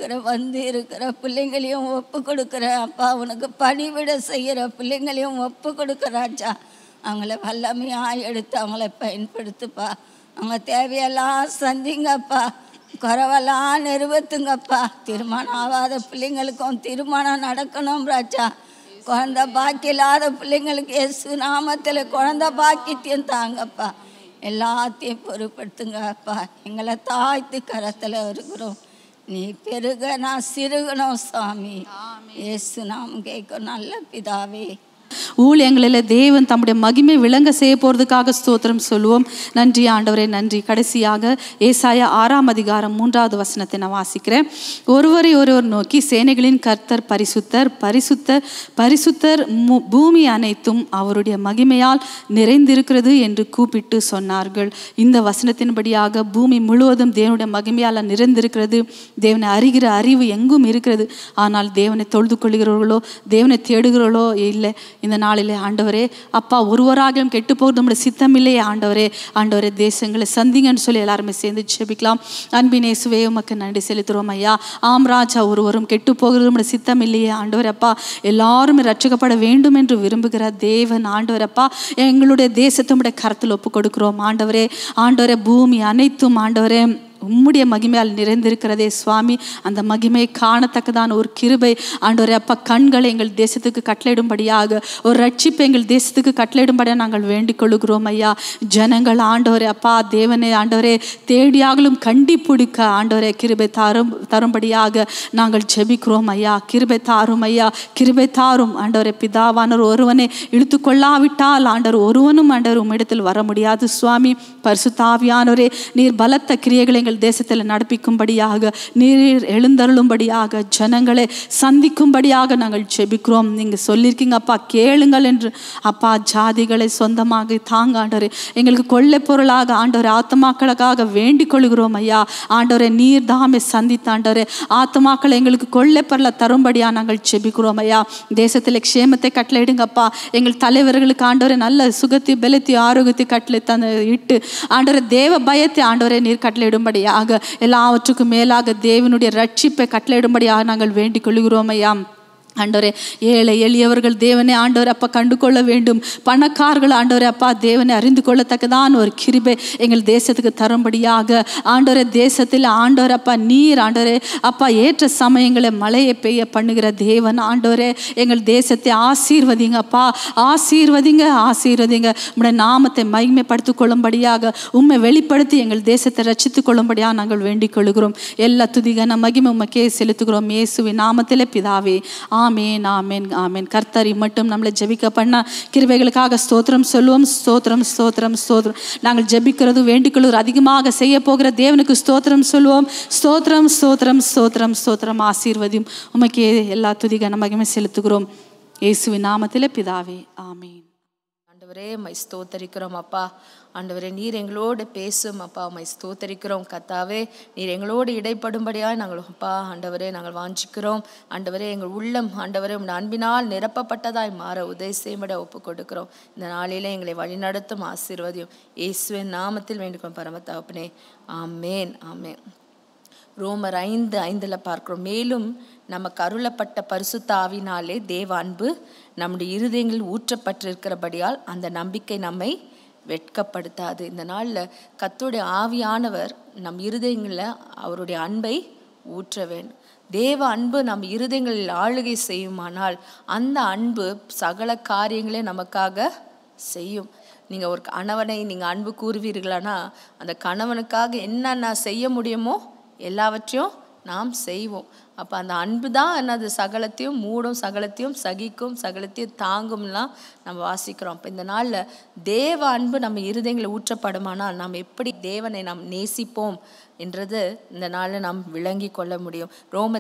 இருக்கிற பிள்ளைங்களையும் ஒப்பு கொடுக்குறேன் அப்பா. உனக்கு பணிவிட செய்கிற பிள்ளைங்களையும் ஒப்பு கொடுக்குறாச்சா. அவங்கள வல்லமையாக எடுத்து அவங்கள பயன்படுத்துப்பா. அவங்க தேவையெல்லாம் சந்திங்கப்பா, குறவெல்லாம் நிறுவத்துங்கப்பா. திருமணம் ஆகாத பிள்ளைங்களுக்கும் திருமணம் நடக்கணும் ராஜா. குழந்தை பாக்கி இல்லாத பிள்ளைங்களுக்கு இயேசு நாமத்தில் குழந்தை பாக்கியத்தையும் தாங்கப்பா. எல்லாத்தையும் பொறுப்படுத்துங்கப்பா. எங்களை தாய்த்து கரத்தில் இருக்கிறோம். நீ பெருக நான் சிறுகணும் சாமி. இயேசு நாம் கேட்கும் நல்ல பிதாவே. ஊழியங்களில் தேவன் தம்முடைய மகிமை விளங்க செய்ய போகிறதுக்காக ஸ்தோத்திரம் சொல்லுவோம். நன்றி ஆண்டவரே, நன்றி. கடைசியாக ஏசாயா 6ஆம் அதிகாரம் 3வது வசனத்தை நான் வாசிக்கிறேன். ஒருவரை ஒருவர் நோக்கி சேனைகளின் கர்த்தர் பரிசுத்தர் பரிசுத்தர் பரிசுத்தர், பூமி அனைத்தும் அவருடைய மகிமையால் நிறைந்திருக்கிறது என்று கூப்பிட்டு சொன்னார்கள். இந்த வசனத்தின்படியாக பூமி முழுவதும் தேவனுடைய மகிமையால் நிறைந்திருக்கிறது. தேவனை அறிகிற அறிவு எங்கும் இருக்கிறது. ஆனால் தேவனை தொழுது கொள்கிறவர்களோ, தேவனை தேடுகிறவர்களோ இல்லை. இந்த நாளிலே ஆண்டவரே அப்பா, ஒருவராகிலும் கெட்டு போகிறது நம்முடைய சித்தம் இல்லையே ஆண்டவரே. ஆண்டவரே தேசங்களை சந்திங்கன்னு சொல்லி எல்லாருமே சேர்ந்து ஜெபிக்கலாம். அன்பின் இயேசுவே உமக்கு நன்றி செலுத்துகிறோம் ஐயா. ஆம் ராஜா, ஒருவரும் கெட்டு போகிறது நம்முடைய சித்தம் இல்லையே ஆண்டவரே. அப்பா, எல்லாருமே ரட்சிக்கப்பட வேண்டும் என்று விரும்புகிற தேவன் ஆண்டவரே. அப்பா, எங்களுடைய தேசத்தினுடைய கரத்தில் ஒப்பு கொடுக்கிறோம் ஆண்டவரே. ஆண்டவரே பூமி அனைத்தும் ஆண்டவரே உம்முடைய மகிமையால் நிறைந்திருக்கிறதே சுவாமி. அந்த மகிமையை காணத்தக்கதான ஒரு கிருபை ஆண்டவரே அப்பா, கண்களை எங்கள் தேசத்துக்கு கட்டளையிடும்படியாக, ஒரு ரட்சிப்பை எங்கள் தேசத்துக்கு கட்டளையிடும்படியாக நாங்கள் வேண்டிக் கொள்கிறோம் ஐயா. ஜனங்கள் ஆண்டவரே அப்பா தேவனே ஆண்டவரே தேடியாகலும் கண்டிப்பிடிக்க ஆண்டவரே கிருபை தரும்படியாக நாங்கள் ஜெபிக்கிறோம் ஐயா. கிருபை தாரும் ஐயா, கிருபை தாரும் ஆண்டவரே. பிதாவானவர் ஒருவனை இழுத்து கொள்ளாவிட்டால் ஆண்டவர் ஒருவனும் ஆண்டவர் உம்மிடத்தில் வர முடியாது சுவாமி. பரிசுத்த ஆவியானவரே, நீர் பலத்த கிரியைகளை எங்கள் தேசத்தில் நடப்பிக்கும்படியாக, நீர் எழுந்தருளும்படியாக, ஜனங்களை சந்திக்கும்படியாக நாங்கள் ஜெபிக்கிறோம். நீங்கள் சொல்லியிருக்கீங்க அப்பா, கேளுங்கள் என்று அப்பா. ஜாதிகளை சொந்தமாக தாங்க ஆண்டவரே. எங்களுக்கு கொள்ளை பொருளாக ஆண்டவரே ஆத்மாக்களுக்காக வேண்டிக் கொள்கிறோம் ஐயா. ஆண்டவரே நீர் தாமே சந்தித்த ஆண்டவரே ஆத்மாக்களை எங்களுக்கு கொள்ளை பொருளை தரும்படியா நாங்கள் ஜெபிக்கிறோம் ஐயா. தேசத்தில் க்ஷேமத்தை கட்டளையிடுங்கப்பா. எங்கள் தலைவர்களுக்கு ஆண்டவரே நல்ல சுகத்தை பலத்தை ஆரோக்கியத்தை கட்டளை இட்டு ஆண்டவரே தேவ பயத்தை ஆண்டவரே நீர் கட்டளையிடும்படியாக, எல்லாவற்றுக்கும் மேலாக தேவனுடைய ரட்சிப்பை கட்டளையிடும்படியாக நாங்கள் வேண்டிக் கொள்கிறோம் ஐயா. ஆண்டவரே ஏழை எளியவர்கள் தேவனை ஆண்டவரை அப்பா கண்டு கொள்ள வேண்டும். பணக்காரர்கள் ஆண்டவரை அப்பா தேவனை அறிந்து கொள்ளத்தக்கதான் ஒரு கிருபை எங்கள் தேசத்துக்கு தரும்படியாக ஆண்டவரே தேசத்தில் ஆண்டவர் அப்பா நீர் ஆண்டவரே அப்பா ஏற்ற சமயங்களை மழையை பெய்ய பண்ணுகிற தேவன் ஆண்டவரே. எங்கள் தேசத்தை ஆசீர்வதிங்க அப்பா, ஆசீர்வதிங்க ஆசீர்வதிங்க. உம்முடைய நாமத்தை மகிமைப்படுத்திக் கொள்ளும்படியாக, உம்மை வெளிப்படுத்தி எங்கள் தேசத்தை ரட்சித்துக் கொள்ளும்படியாக நாங்கள் வேண்டிக் கொள்கிறோம். எல்லா துதிகன மகிமை உமக்கே செலுத்துகிறோம் இயேசுவின் நாமத்திலே பிதாவே. ஆமேன் ஆமேன் ஆமேன். கர்த்தர் மட்டும் நம்மளை ஜெபிக்க பண்ண கிருபைகளுக்காக ஸ்தோத்திரம் சொல்லுவோம். ஸ்தோத்திரம் ஸ்தோத்திரம் ஸ்தோத்திரம். நாங்கள் ஜெபிக்கிறது வேண்டிக்கொள்வது அதிகமாக செய்ய போகிற தேவனுக்கு ஸ்தோத்திரம் சொல்லுவோம். ஸ்தோத்திரம் ஸ்தோத்திரம் ஸ்தோத்திரம் ஸ்தோத்திரம். ஆசீர்வதியும் உமக்கே எல்லா துதிகன மகிமை செலுத்துகிறோம் இயேசுவின் நாமத்திலே பிதாவே. ஆமேன். ஆண்டவரே மை ஸ்தோத்தரிக்கிறோம் அப்பா. ஆண்டவரே நீர் எங்களோடு பேசும் அப்பா. உம்மை ஸ்தோத்தரிக்கிறோம் கர்த்தாவே. நீர் எங்களோடு இடைப்படும்படியாக நாங்கள் அப்பா ஆண்டவரே நாங்கள் வாஞ்சிக்கிறோம். ஆண்டவரே எங்கள் உள்ளம் ஆண்டவரே உம்முடைய அன்பினால் நிரப்பப்பட்டதாய் மாற உதவி செய்யும்படி ஒப்பு கொடுக்கிறோம். இந்த நாளிலே எங்களை வழிநடத்தும் ஆசீர்வதியும் இயேசுவின் நாமத்தில் வேண்டிக்கிறோம் பரமதகப்பனே. ஆமேன் ஆமேன். ரோமர் 5:5 பார்க்கிறோம். மேலும் நமக்கு அருளப்பட்ட பரிசுத்த ஆவினாலே தேவ அன்பு நம்முடைய இருதயங்களில் ஊற்றப்பட்டிருக்கிறபடியால் அந்த நம்பிக்கை நம்மை வெட்கப்படுத்தாது. இந்த நாளில் கர்த்தருடைய ஆவியானவர் நம் இருதயங்களில் அவருடைய அன்பை ஊற்ற வேண்டும். தேவ அன்பு நம் இருதயங்களில் ஆளுகை செய்யுமானால் அந்த அன்பு சகல காரியங்களே நமக்காக செய்யும். நீங்கள் ஒரு கணவனை நீங்கள் அன்பு கூறுவீர்களானா அந்த கணவனுக்காக என்னென்ன செய்ய முடியுமோ எல்லாவற்றையும் நாம் செய்வோம். அப்போ அந்த அன்பு தான் என்னது சகலத்தையும் மூடும், சகலத்தையும் சகிக்கும், சகலத்தையும் தாங்கும்லாம் நம்ம வாசிக்கிறோம். அப்போ இந்த நாளில் தேவ அன்பு நம்ம இருதயங்களை ஊற்றப்படுமானால் நாம் எப்படி தேவனை நாம் நேசிப்போம் என்றது இந்த நாளில் நாம் விளங்கி கொள்ள முடியும். ரோமர்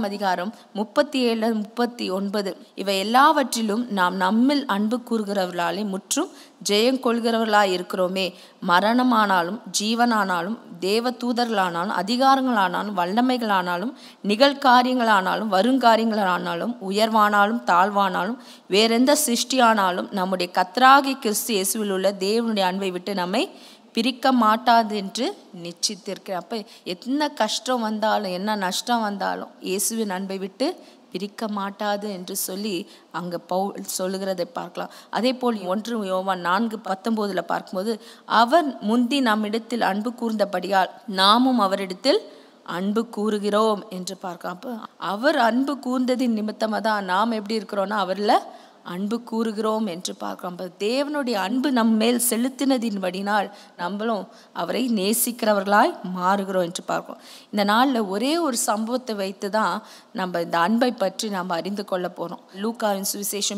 8:37-39 இவை எல்லாவற்றிலும் நாம் நம்மில் அன்பு கூறுகிறவர்களாலே முற்றும் ஜெயம் கொள்கிறவர்களாய் இருக்கிறோமே. மரணமானாலும் ஜீவனானாலும் தேவ தூதர்களானாலும் அதிகாரங்களானாலும் வல்லமைகளானாலும் நிகழ்காரியங்களானாலும் வருங்காரியங்களானாலும் உயர்வானாலும் தாழ்வானாலும் வேறெந்த சிருஷ்டியானாலும் நம்முடைய கர்த்தராகிய கிறிஸ்து இயேசுவில் உள்ள தேவனுடைய அன்பை விட்டு நம்மை பிரிக்க மாட்டாது என்று நிச்சயித்திருக்கிறேன். அப்போ என்ன கஷ்டம் வந்தாலும் என்ன நஷ்டம் வந்தாலும் இயேசுவின் அன்பை விட்டு பிரிக்க மாட்டாது என்று சொல்லி அங்கே பவுல் சொல்லுகிறதை பார்க்கலாம். அதே போல் 1 யோவான் 4:19 பார்க்கும்போது அவர் முந்தி நம்மிடத்தில் அன்பு கூர்ந்தபடியால் நாமும் அவரிடத்தில் அன்பு கூறுகிறோம் என்று பார்க்கலாம். அப்போ அவர் அன்பு கூர்ந்ததின் நிமித்தமாக தான் நாம் எப்படி இருக்கிறோன்னா அவரில் அன்பு கூறுகிறோம் என்று பார்க்கிறோம். தேவனுடைய அன்பு நம் மேல் செலுத்தினதின்படினால் நம்மளும் அவரை நேசிக்கிறவர்களாய் மாறுகிறோம் என்று பார்க்கிறோம். இந்த நாளில் ஒரே ஒரு சம்பவத்தை வைத்து தான் நம்ம இந்த அன்பை பற்றி நாம் அறிந்து கொள்ள போகிறோம். லூக்காவின் சுவிசேஷம்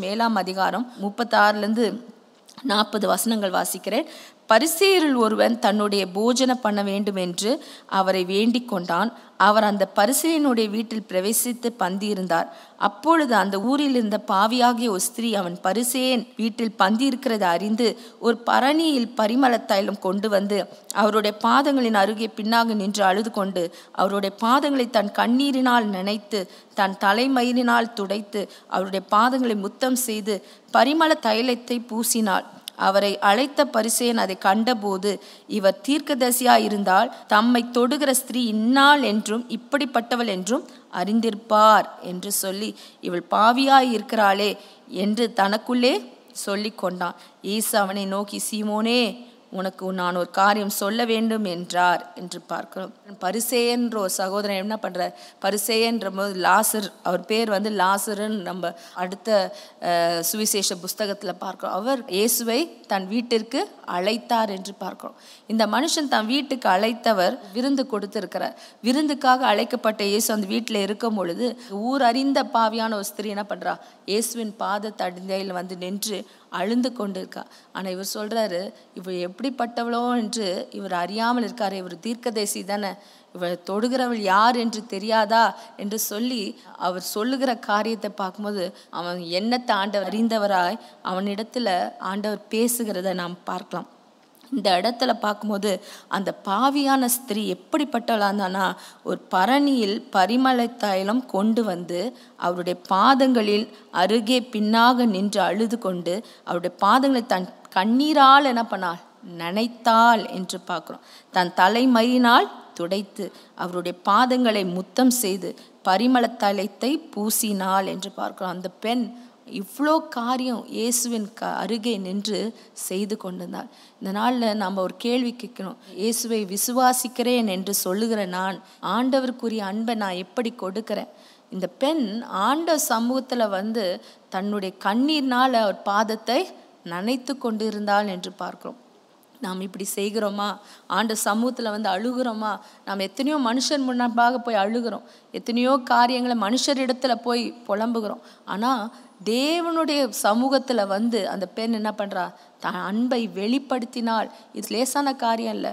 7:36-40 வசனங்கள் வாசிக்கிறேன். பரிசேயரில் ஒருவன் தன்னுடைய போஜன பண்ண வேண்டும் என்று அவரை வேண்டிக் கொண்டான். அவர் அந்த பரிசேயனுடைய வீட்டில் பிரவேசித்து பந்தியிருந்தார். அப்பொழுது அந்த ஊரில் இருந்த பாவியாகிய ஒரு ஸ்திரீ அவன் பரிசேயன் வீட்டில் பந்தி இருக்கிறதை அறிந்து ஒரு பரணியில் பரிமள தைலம் கொண்டு வந்து அவருடைய பாதங்களின் அருகே பின்னாக நின்று அழுது கொண்டு அவருடைய பாதங்களை தன் கண்ணீரினால் நனைத்து தன் தலைமயிரினால் துடைத்து அவருடைய பாதங்களை முத்தம் செய்து பரிமள தைலத்தை பூசினாள். அவரை அழைத்த பரிசேயன் அதை கண்டபோது இவர் தீர்க்கதரிசியாய் இருந்தால் தம்மை தொடுகிற ஸ்திரீ இன்னாள் என்றும் இப்படிப்பட்டவள் என்றும் அறிந்திருப்பார் என்று சொல்லி இவள் பாவியாய் இருக்கிறாளே என்று தனக்குள்ளே சொல்லி கொண்டான். இயேசு அவனை நோக்கி, சீமோனே, உனக்கு நான் ஒரு காரியம் சொல்ல வேண்டும் என்றார் என்று பார்க்கிறோம். பரிசேயன்ற ஒரு சகோதரன் என்ன பண்ணுறார்? பரிசேயன்ற போது லாசர், அவர் பேர் லாசருன்னு நம்ம அடுத்த சுவிசேஷ புஸ்தகத்தில் பார்க்கிறோம். அவர் இயேசுவை தன் வீட்டிற்கு அழைத்தார் என்று பார்க்கிறோம். இந்த மனுஷன் தன் வீட்டுக்கு அழைத்தவர் விருந்து கொடுத்திருக்கிறார். விருந்துக்காக அழைக்கப்பட்ட இயேசு அந்த வீட்டில் இருக்கும் பொழுது ஊர் அறிந்த பாவியான ஒரு ஸ்திரீ என்ன பண்ணுறா? இயேசுவின் பாத தடிந்தையில் நின்று அழுந்து கொண்டு இருக்கா. ஆனால் இவர் சொல்கிறாரு, இவர் எப்படிப்பட்டவளோ என்று இவர் அறியாமல் இருக்காரு. இவர் தீர்க்கதரிசி தானே, இவர் தொடுகிறவள் யார் என்று தெரியாதா என்று சொல்லி அவர் சொல்லுகிற காரியத்தை பார்க்கும்போது அவன் எண்ணத்தை ஆண்டவர் அறிந்தவராய் அவனிடத்துல ஆண்டவர் பேசுகிறத நாம் பார்க்கலாம். இந்த இடத்துல பார்க்கும்போது அந்த பாவியான ஸ்திரீ எப்படிப்பட்டவளா இருந்தானா, ஒரு பரணியில் பரிமள தைலம் கொண்டு வந்து அவருடைய பாதங்களில் அருகே பின்னாக நின்று அழுது கொண்டு அவருடைய பாதங்களை தன் கண்ணீரால் என்ன பண்ணாள்? நனைத்தாள் என்று பார்க்குறோம். தன் தலைமயினால் துடைத்து அவருடைய பாதங்களை முத்தம் செய்து பரிமள தைலத்தை பூசினாள் என்று பார்க்கிறோம். அந்த பெண் இவ்வளோ காரியம் இயேசுவின் அருகே நின்று செய்து கொண்டிருந்தாள். இந்த நாளில் நம்ம ஒரு கேள்வி கேட்கணும். இயேசுவை விசுவாசிக்கிறேன் என்று சொல்லுகிற நான் ஆண்டவருக்குரிய அன்பை நான் எப்படி கொடுக்கிறேன்? இந்த பெண் ஆண்டவர் சமூகத்தில் தன்னுடைய கண்ணீர்னால் அவர் பாதத்தை நனைத்து கொண்டு இருந்தாள் என்று பார்க்கிறோம். நாம் இப்படி செய்கிறோமா? ஆண்டு சமூகத்தில் அழுகிறோமா? நாம் எத்தனையோ மனுஷன் முன்பாக போய் அழுகிறோம், எத்தனையோ காரியங்களை மனுஷரிடத்துல போய் புலம்புகிறோம். ஆனால் தேவனுடைய சமூகத்தில் அந்த பெண் என்ன பண்ணுறா? தன் அன்பை வெளிப்படுத்தினால். இது லேசான காரியம் இல்லை.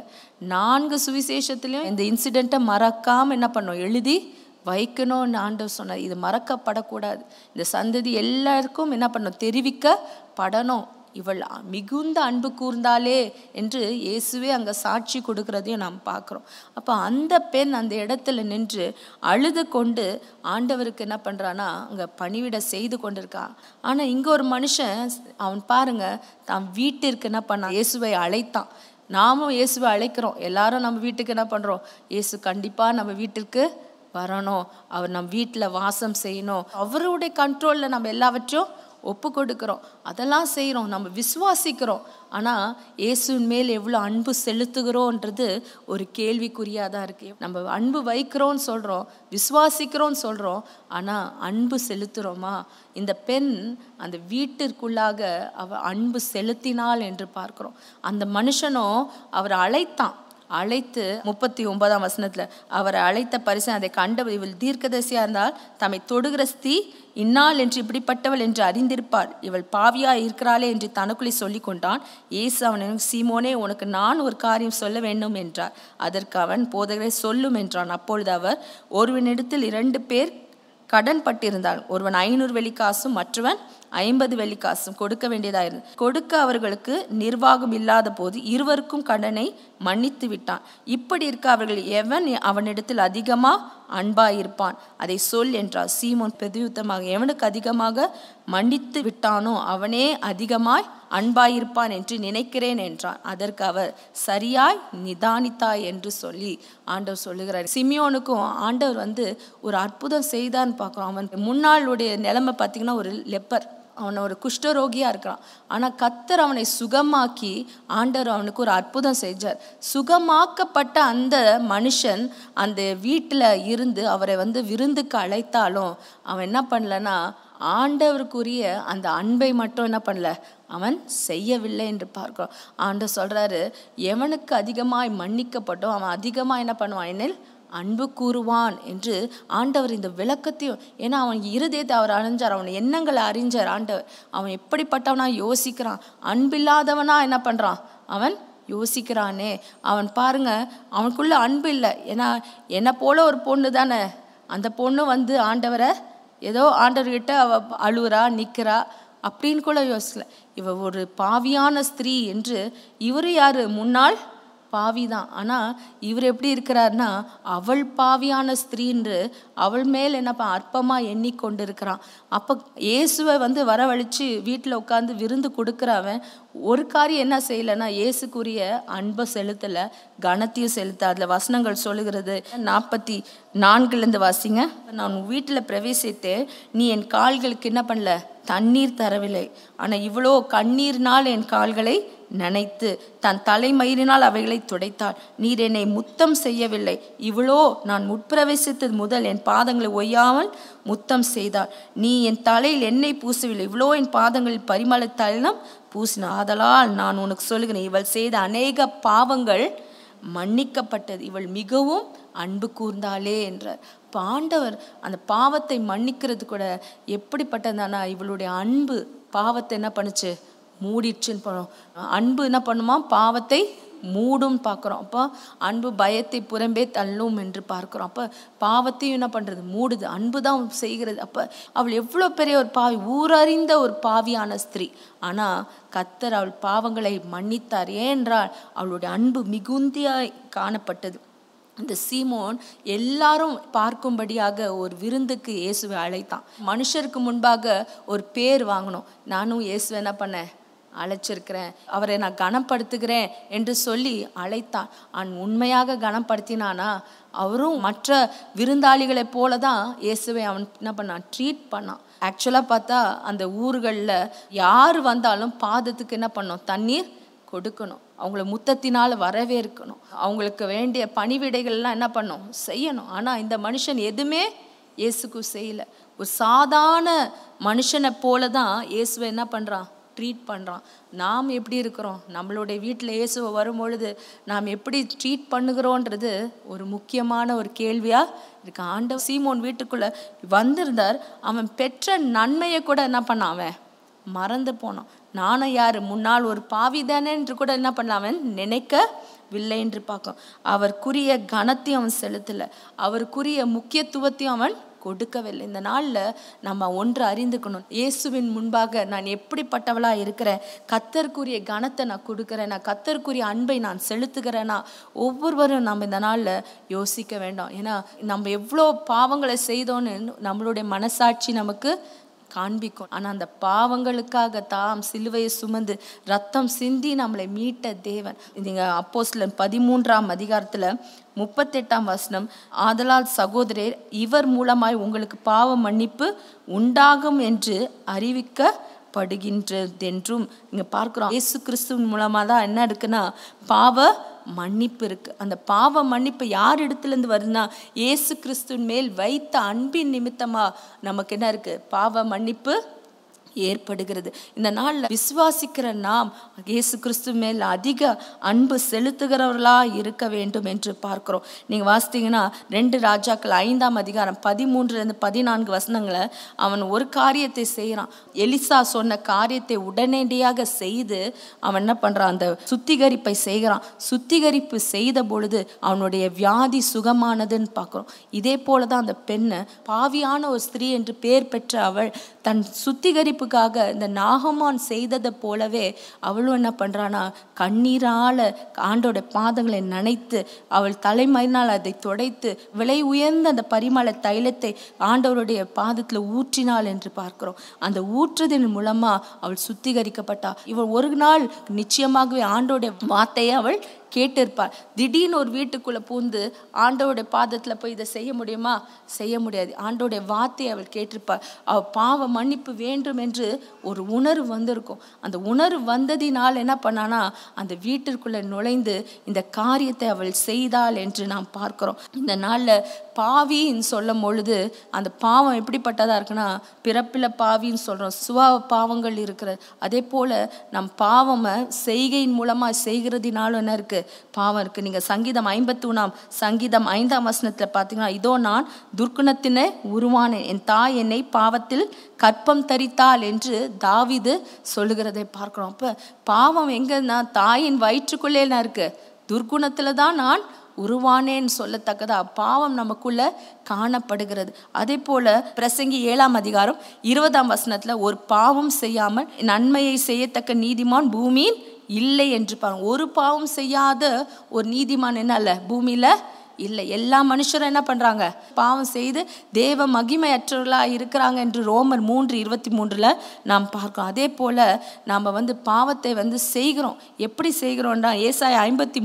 4 சுவிசேஷத்துலேயும் இந்த இன்சிடெண்ட்டை மறக்காமல் என்ன பண்ணோம்? எழுதி வைக்கணும்னு ஆண்டவர் சொன்னார். இது மறக்கப்படக்கூடாது. இந்த சந்ததி எல்லாருக்கும் என்ன பண்ணணும்? தெரிவிக்கப்படணும். இவள் மிகுந்த அன்பு கூர்ந்தாலே என்று இயேசுவே அங்கே சாட்சி கொடுக்கறதையும் நாம் பார்க்குறோம். அப்போ அந்த பெண் அந்த இடத்துல நின்று அழுது கொண்டு ஆண்டவருக்கு என்ன பண்ணுறான்னா அங்கே பணிவிட செய்து கொண்டிருக்கான். ஆனால் இங்கே ஒரு மனுஷன் அவன் பாருங்க தான் வீட்டிற்கு என்ன பண்ணான், இயேசுவை அழைத்தான். நாமும் இயேசுவை அழைக்கிறோம். எல்லாரும் நம்ம வீட்டுக்கு என்ன பண்ணுறோம், இயேசு கண்டிப்பாக நம்ம வீட்டிற்கு வரணும், அவர் நம்ம வீட்டில் வாசம் செய்யணும், அவருடைய கண்ட்ரோலில் நம்ம எல்லாவற்றையும் ஒப்பு கொடுக்கிறோம், அதெல்லாம் செய்கிறோம், நம்ம விசுவாசிக்கிறோம். ஆனால் இயேசுவின் மேல் எவ்வளோ அன்பு செலுத்துகிறோன்றது ஒரு கேள்விக்குறியாக தான் இருக்குது. நம்ம அன்பு வைக்கிறோன்னு சொல்கிறோம், விசுவாசிக்கிறோன்னு சொல்கிறோம், ஆனால் அன்பு செலுத்துகிறோமா? இந்த பெண் அந்த வீட்டிற்குள்ளாக அவள் அன்பு செலுத்தினாள் என்று பார்க்கிறோம். அந்த மனுஷனும் அவரை அழைத்து 39ஆம் வசனத்தில் அவரை அழைத்த பரிசன் அதை கண்டவர், இவள் தீர்க்கதரிசியாக இருந்தால் தம்மை தொடுகிற ஸ்திரீ இன்னாள் என்று இப்படிப்பட்டவள் என்று அறிந்திருப்பார், இவள் பாவியாக இருக்கிறாளே என்று தனக்குள்ளே சொல்லி கொண்டான். இயேசு அவனுக்கு, சீமோனே, உனக்கு நான் ஒரு காரியம் சொல்ல வேண்டும் என்றார். அதற்கு அவன், போதகரை சொல்லும் என்றான். அப்பொழுது அவர், ஒருவனிடத்தில் 2 பேர் கடன் பட்டிருந்தாள், ஒருவன் 500 வெள்ளிக்காசும் மற்றவன் 50 வெள்ளிக்காசும் கொடுக்க வேண்டியதாக இருந்தது. கொடுக்க அவர்களுக்கு நிர்வாகம் இல்லாத போது இருவருக்கும் கடனை மன்னித்து விட்டான். இப்படி இருக்க அவர்கள் எவன் அவனிடத்தில் அதிகமாக அன்பாயிருப்பான் அதை சொல் என்றார். சீமோன் பிரதியுத்தமாக, எவனுக்கு அதிகமாக மன்னித்து விட்டானோ அவனே அதிகமாய் அன்பாயிருப்பான் என்று நினைக்கிறேன் என்றான். அதற்கு அவர், சரியாய் நிதானித்தாய் என்று சொல்லி ஆண்டவர் சொல்லுகிறார். சிமியோனுக்கும் ஆண்டவர் ஒரு அற்புதம் செய்தான்னு பார்க்குறோம். அவன் முன்னாளுடைய நிலைமை பார்த்திங்கன்னா ஒரு லெப்பர், அவன் ஒரு குஷ்டரோகியாக இருக்கிறான். ஆனால் கர்த்தர் அவனை சுகமாக்கி ஆண்டவர் அவனுக்கு ஒரு அற்புதம் செஞ்சார். சுகமாக்கப்பட்ட அந்த மனுஷன் அந்த வீட்டில் இருந்து அவரை விருந்துக்கு அழைத்தாலும் அவன் என்ன பண்ணலன்னா ஆண்டவருக்குரிய அந்த அன்பை மட்டும் என்ன பண்ணல, அவன் செய்யவில்லை என்று பார்க்கிறோம். ஆண்டவர் சொல்கிறாரு, எவனுக்கு அதிகமாய் மன்னிக்கப்பட்டோ அவன் அதிகமாக என்ன பண்ணுவான், என்னில் அன்பு கூறுவான் என்று ஆண்டவர் இந்த விளக்கத்தையும், ஏன்னா அவன் இருதயத்தை அவர் அறிஞ்சார், அவன் எண்ணங்களை அறிஞ்சார் ஆண்டவர். அவன் எப்படிப்பட்டவனா யோசிக்கிறான், அன்பில்லாதவனா என்ன பண்ணுறான் அவன் யோசிக்கிறானே. அவன் பாருங்க, அவனுக்குள்ள அன்பு இல்லை. ஏன்னா என்னை போல ஒரு பொண்ணு தானே, அந்த பொண்ணு ஆண்டவரை ஏதோ ஆண்டவர்கிட்ட அவ அழுறா நிற்கிறா அப்படின்னு கூட யோசிக்கல. இவ ஒரு பாவியான ஸ்திரீ என்று. இவரு யாரு, முன்னாள் பாவிதான். ஆனால் இவர் எப்படி இருக்கிறார்னா அவள் பாவியான ஸ்திரீ என்று அவள் மேல் என்னப்பா அற்பமாக எண்ணிக்கொண்டு இருக்கிறான். அப்போ இயேசுவை வரவழைச்சு வீட்டில் உட்காந்து விருந்து கொடுக்குறவன் ஒரு காரியம் என்ன செய்யலைன்னா இயேசுக்குரிய அன்பை செலுத்தலை, கனத்தையும் செலுத்த. அதில் வசனங்கள் சொல்லுகிறது, 44 வாசிங்க. நான் வீட்டில் பிரவேசித்தேன், நீ என் கால்களுக்கு என்ன பண்ணல, தண்ணீர் தரவில்லை, ஆனால் இவ்வளோ கண்ணீர்னால் என் கால்களை நினைத்து தன் தலைமயிரினால் அவைகளை துடைத்தாள். நீர் என்னை முத்தம் செய்யவில்லை, இவ்வளோ நான் உட்பிரவேசித்தது முதல் என் பாதங்களை ஒய்யாமல் முத்தம் செய்தாள். நீ என் தலையில் எண்ணெய் பூசவில்லை, இவ்வளோ என் பாதங்களில் பரிமள தைலம் பூசின. ஆதலால் நான் உனக்கு சொல்லுகிறேன், இவள் செய்த அநேக பாவங்கள் மன்னிக்கப்பட்டது, இவள் மிகவும் அன்பு கூர்ந்தாளே என்றார். இப்போ ஆண்டவர் அந்த பாவத்தை மன்னிக்கிறது கூட எப்படிப்பட்டதானா, இவளுடைய அன்பு பாவத்தை என்ன பண்ணுச்சு, மூடிடுச்சுன்னு பண்ணும். அன்பு என்ன பண்ணுமா, பாவத்தை மூடும் பார்க்குறோம். அப்போ அன்பு பயத்தை புறம்பே தள்ளும் என்று பார்க்குறோம். அப்போ பாவத்தையும் என்ன பண்ணுறது, மூடுது, அன்பு தான் செய்கிறது. அப்போ அவள் எவ்வளோ பெரிய ஒரு பாவி, ஊரறிந்த ஒரு பாவியான ஸ்திரீ. ஆனால் கர்த்தர் அவள் பாவங்களை மன்னித்தார். ஏனென்றால் அவளுடைய அன்பு மிகுந்தியாய் காணப்பட்டது. அந்த சீமோன் எல்லாரும் பார்க்கும்படியாக ஒரு விருந்துக்கு இயேசுவை அழைத்தான். மனுஷருக்கு முன்பாக ஒரு பேர் வாங்கணும். நானும் இயேசுவை என்ன பண்ணேன், அழைச்சிருக்கிறேன், அவரை நான் கனப்படுத்துகிறேன் என்று சொல்லி அழைத்தான். உண்மையாக கனப்படுத்தினானா, அவரும் மற்ற விருந்தாளிகளை போல தான் இயேசுவை அவன் என்ன பண்ணான், ட்ரீட் பண்ணான். ஆக்சுவலாக பார்த்தா அந்த ஊர்களில் யார் வந்தாலும் பாதத்துக்கு என்ன பண்ணோம், தண்ணீர் கொடுக்கணும், அவங்கள முத்தத்தினால் வரவேற்கணும், அவங்களுக்கு வேண்டிய பணிவிடைகள்லாம் என்ன பண்ணணும், செய்யணும். ஆனால் இந்த மனுஷன் எதுவுமே இயேசுக்கு செய்யலை. ஒரு சாதாரண மனுஷனை போல தான் இயேசுவை என்ன பண்ணுறான், ட்ரீட் பண்ணுறான். நாம் எப்படி இருக்கிறோம், நம்மளுடைய வீட்டில் இயேசுவை வரும்பொழுது நாம் எப்படி ட்ரீட் பண்ணுகிறோன்றது ஒரு முக்கியமான ஒரு கேள்வியாக இருக்கு. ஆண்டவர் சீமோன் வீட்டுக்குள்ளே வந்திருந்தார். அவன் பெற்ற நன்மையை கூட என்ன பண்ணான், அவன் மறந்து போனான். நானும் யார், முன்னால் ஒரு பாவி தானே என்று கூட என்ன பண்ணலாம், அவன் நினைக்கவில்லை என்று பார்க்கும். அவருக்குரிய கனத்தையும் அவன் செலுத்தலை, அவருக்குரிய முக்கியத்துவத்தையும் அவன் கொடுக்கவில்லை. இந்த நாளில் நம்ம ஒன்று அறிந்துக்கணும். இயேசுவின் முன்பாக நான் எப்படிப்பட்டவளாக இருக்கிறேன், கர்த்தருக்குரிய கனத்தை நான் கொடுக்குறேன், நான் கர்த்தருக்குரிய அன்பை நான் செலுத்துகிறேன்னா ஒவ்வொருவரும் நம்ம இந்த நாளில் யோசிக்க வேண்டாம். ஏன்னா நம்ம எவ்வளோ பாவங்களை செய்தோன்னு நம்மளுடைய மனசாட்சி நமக்கு காண்பிக்கும். ஆனால் அந்த பாவங்களுக்காக தாம் சிலுவையை சுமந்து ரத்தம் சிந்தி நம்மளை மீட்ட தேவன். நீங்கள் அப்போஸ்தலர் 13ஆம் அதிகாரத்தில் 38ஆம் வசனம், ஆதலால் சகோதரர் இவர் மூலமாய் உங்களுக்கு பாவ மன்னிப்பு உண்டாகும் என்று அறிவிக்கப்படுகின்றதென்றும் இங்கே பார்க்குறோம். இயேசு கிறிஸ்துவின் மூலமாக தான் என்ன இருக்குன்னா பாவ மன்னிப்பு இருக்கு. அந்த பாவ மன்னிப்பு யார் இடத்துலேருந்து வருதுன்னா இயேசு கிறிஸ்துவின் மேல் வைத்த அன்பின் நிமித்தமா நமக்கு என்ன இருக்கு, பாவ மன்னிப்பு ஏற்படுகிறது. இந்த நாளில் விசுவாசிக்கிற நாம் இயேசு கிறிஸ்து மேல் அதிக அன்பு செலுத்துகிறவர்களா இருக்க வேண்டும் என்று பார்க்கிறோம். நீங்க வாசித்தீங்கன்னா 2 ராஜாக்கள் 5ஆம் அதிகாரம் 13 14 வசனங்களை அவன் ஒரு காரியத்தை செய்யறான். எலிசா சொன்ன காரியத்தை உடனடியாக செய்து அவன் என்ன பண்றான், அந்த சுத்திகரிப்பை செய்கிறான். சுத்திகரிப்பு செய்த பொழுது அவனுடைய வியாதி சுகமானதுன்னு பார்க்கிறோம். இதே போலதான் அந்த பெண்ணு பாவியான ஒரு ஸ்திரீ என்று பெயர் பெற்ற அவள் தன் சுத்திகரிப்புக்காக இந்த நாகமான் செய்ததை போலவே அவளும் என்ன பண்றானா, கண்ணீரால ஆண்டோட பாதங்களை நனைத்து அவள் தலைமையினால் அதை துடைத்து விலை உயர்ந்த அந்த பரிமள தைலத்தை ஆண்டவருடைய பாதத்துல ஊற்றினாள் என்று பார்க்கிறோம். அந்த ஊற்றுதன் மூலமா அவள் சுத்திகரிக்கப்பட்டா. இவள் ஒரு நாள் நிச்சயமாகவே ஆண்டோட வார்த்தையை அவள் கேட்டிருப்பார். திடீர்னு ஒரு வீட்டுக்குள்ள பூந்து ஆண்டவருடைய பாதத்துல போய் இதை செய்ய முடியுமா? செய்ய முடியாது. ஆண்டோடைய வார்த்தையை அவள் கேட்டிருப்பார். அவள் பாவ மன்னிப்பு வேண்டும் என்று ஒரு உணர்வு வந்திருக்கும். அந்த உணர்வு வந்ததினால் என்ன பண்ணானா, அந்த வீட்டிற்குள்ள நுழைந்து இந்த காரியத்தை அவள் செய்தாள் என்று நாம் பார்க்கிறோம். இந்த நாள்ல பாவின்னு சொல்லும் பொழுது அந்த பாவம் எப்படிப்பட்டதா இருக்குன்னா, பிறப்பில பாவின்னு சொல்றோம், சுபாவ பாவங்கள் இருக்கிறது. அதே போல நம் பாவமை செய்கையின் மூலமா செய்கிறதுனாலும் என்ன இருக்கு, பாவம் இருக்கு. நீங்க சங்கீதம் 5ஆம் வசனத்துல பாத்தீங்கன்னா, இதோ நான் துர்க்குணத்தினை உருவானேன், என் தாய் என்னை பாவத்தில் கற்பம் தரித்தாள் என்று தாவீது சொல்லுகிறதை பார்க்கிறோம். அப்ப பாவம் எங்கன்னா தாயின் வயிற்றுக்குள்ளே என்ன இருக்கு, துர்க்குணத்துல தான் நான் உருவானேன்னு சொல்லத்தக்கதா பாவம் நமக்குள்ள காணப்படுகிறது. அதே போல பிரசங்கி 7ஆம் அதிகாரம் 20ஆம் வசனத்துல, ஒரு பாவம் செய்யாமல் நன்மையை செய்யத்தக்க நீதிமான் பூமியில் இல்லை என்று பாருங்க. ஒரு பாவம் செய்யாத ஒரு நீதிமான் என்ன அல்ல, பூமியில இல்லை. எல்லா மனுஷரும் என்ன பண்றாங்க, பாவம் செய்து தேவ மகிமையற்றவர்களா இருக்கிறாங்க என்று ரோமர் 3:23 நாம் பார்க்கிறோம். அதே போல நாம பாவத்தை செய்கிறோம். எப்படி செய்கிறோம்னா, ஏசாயா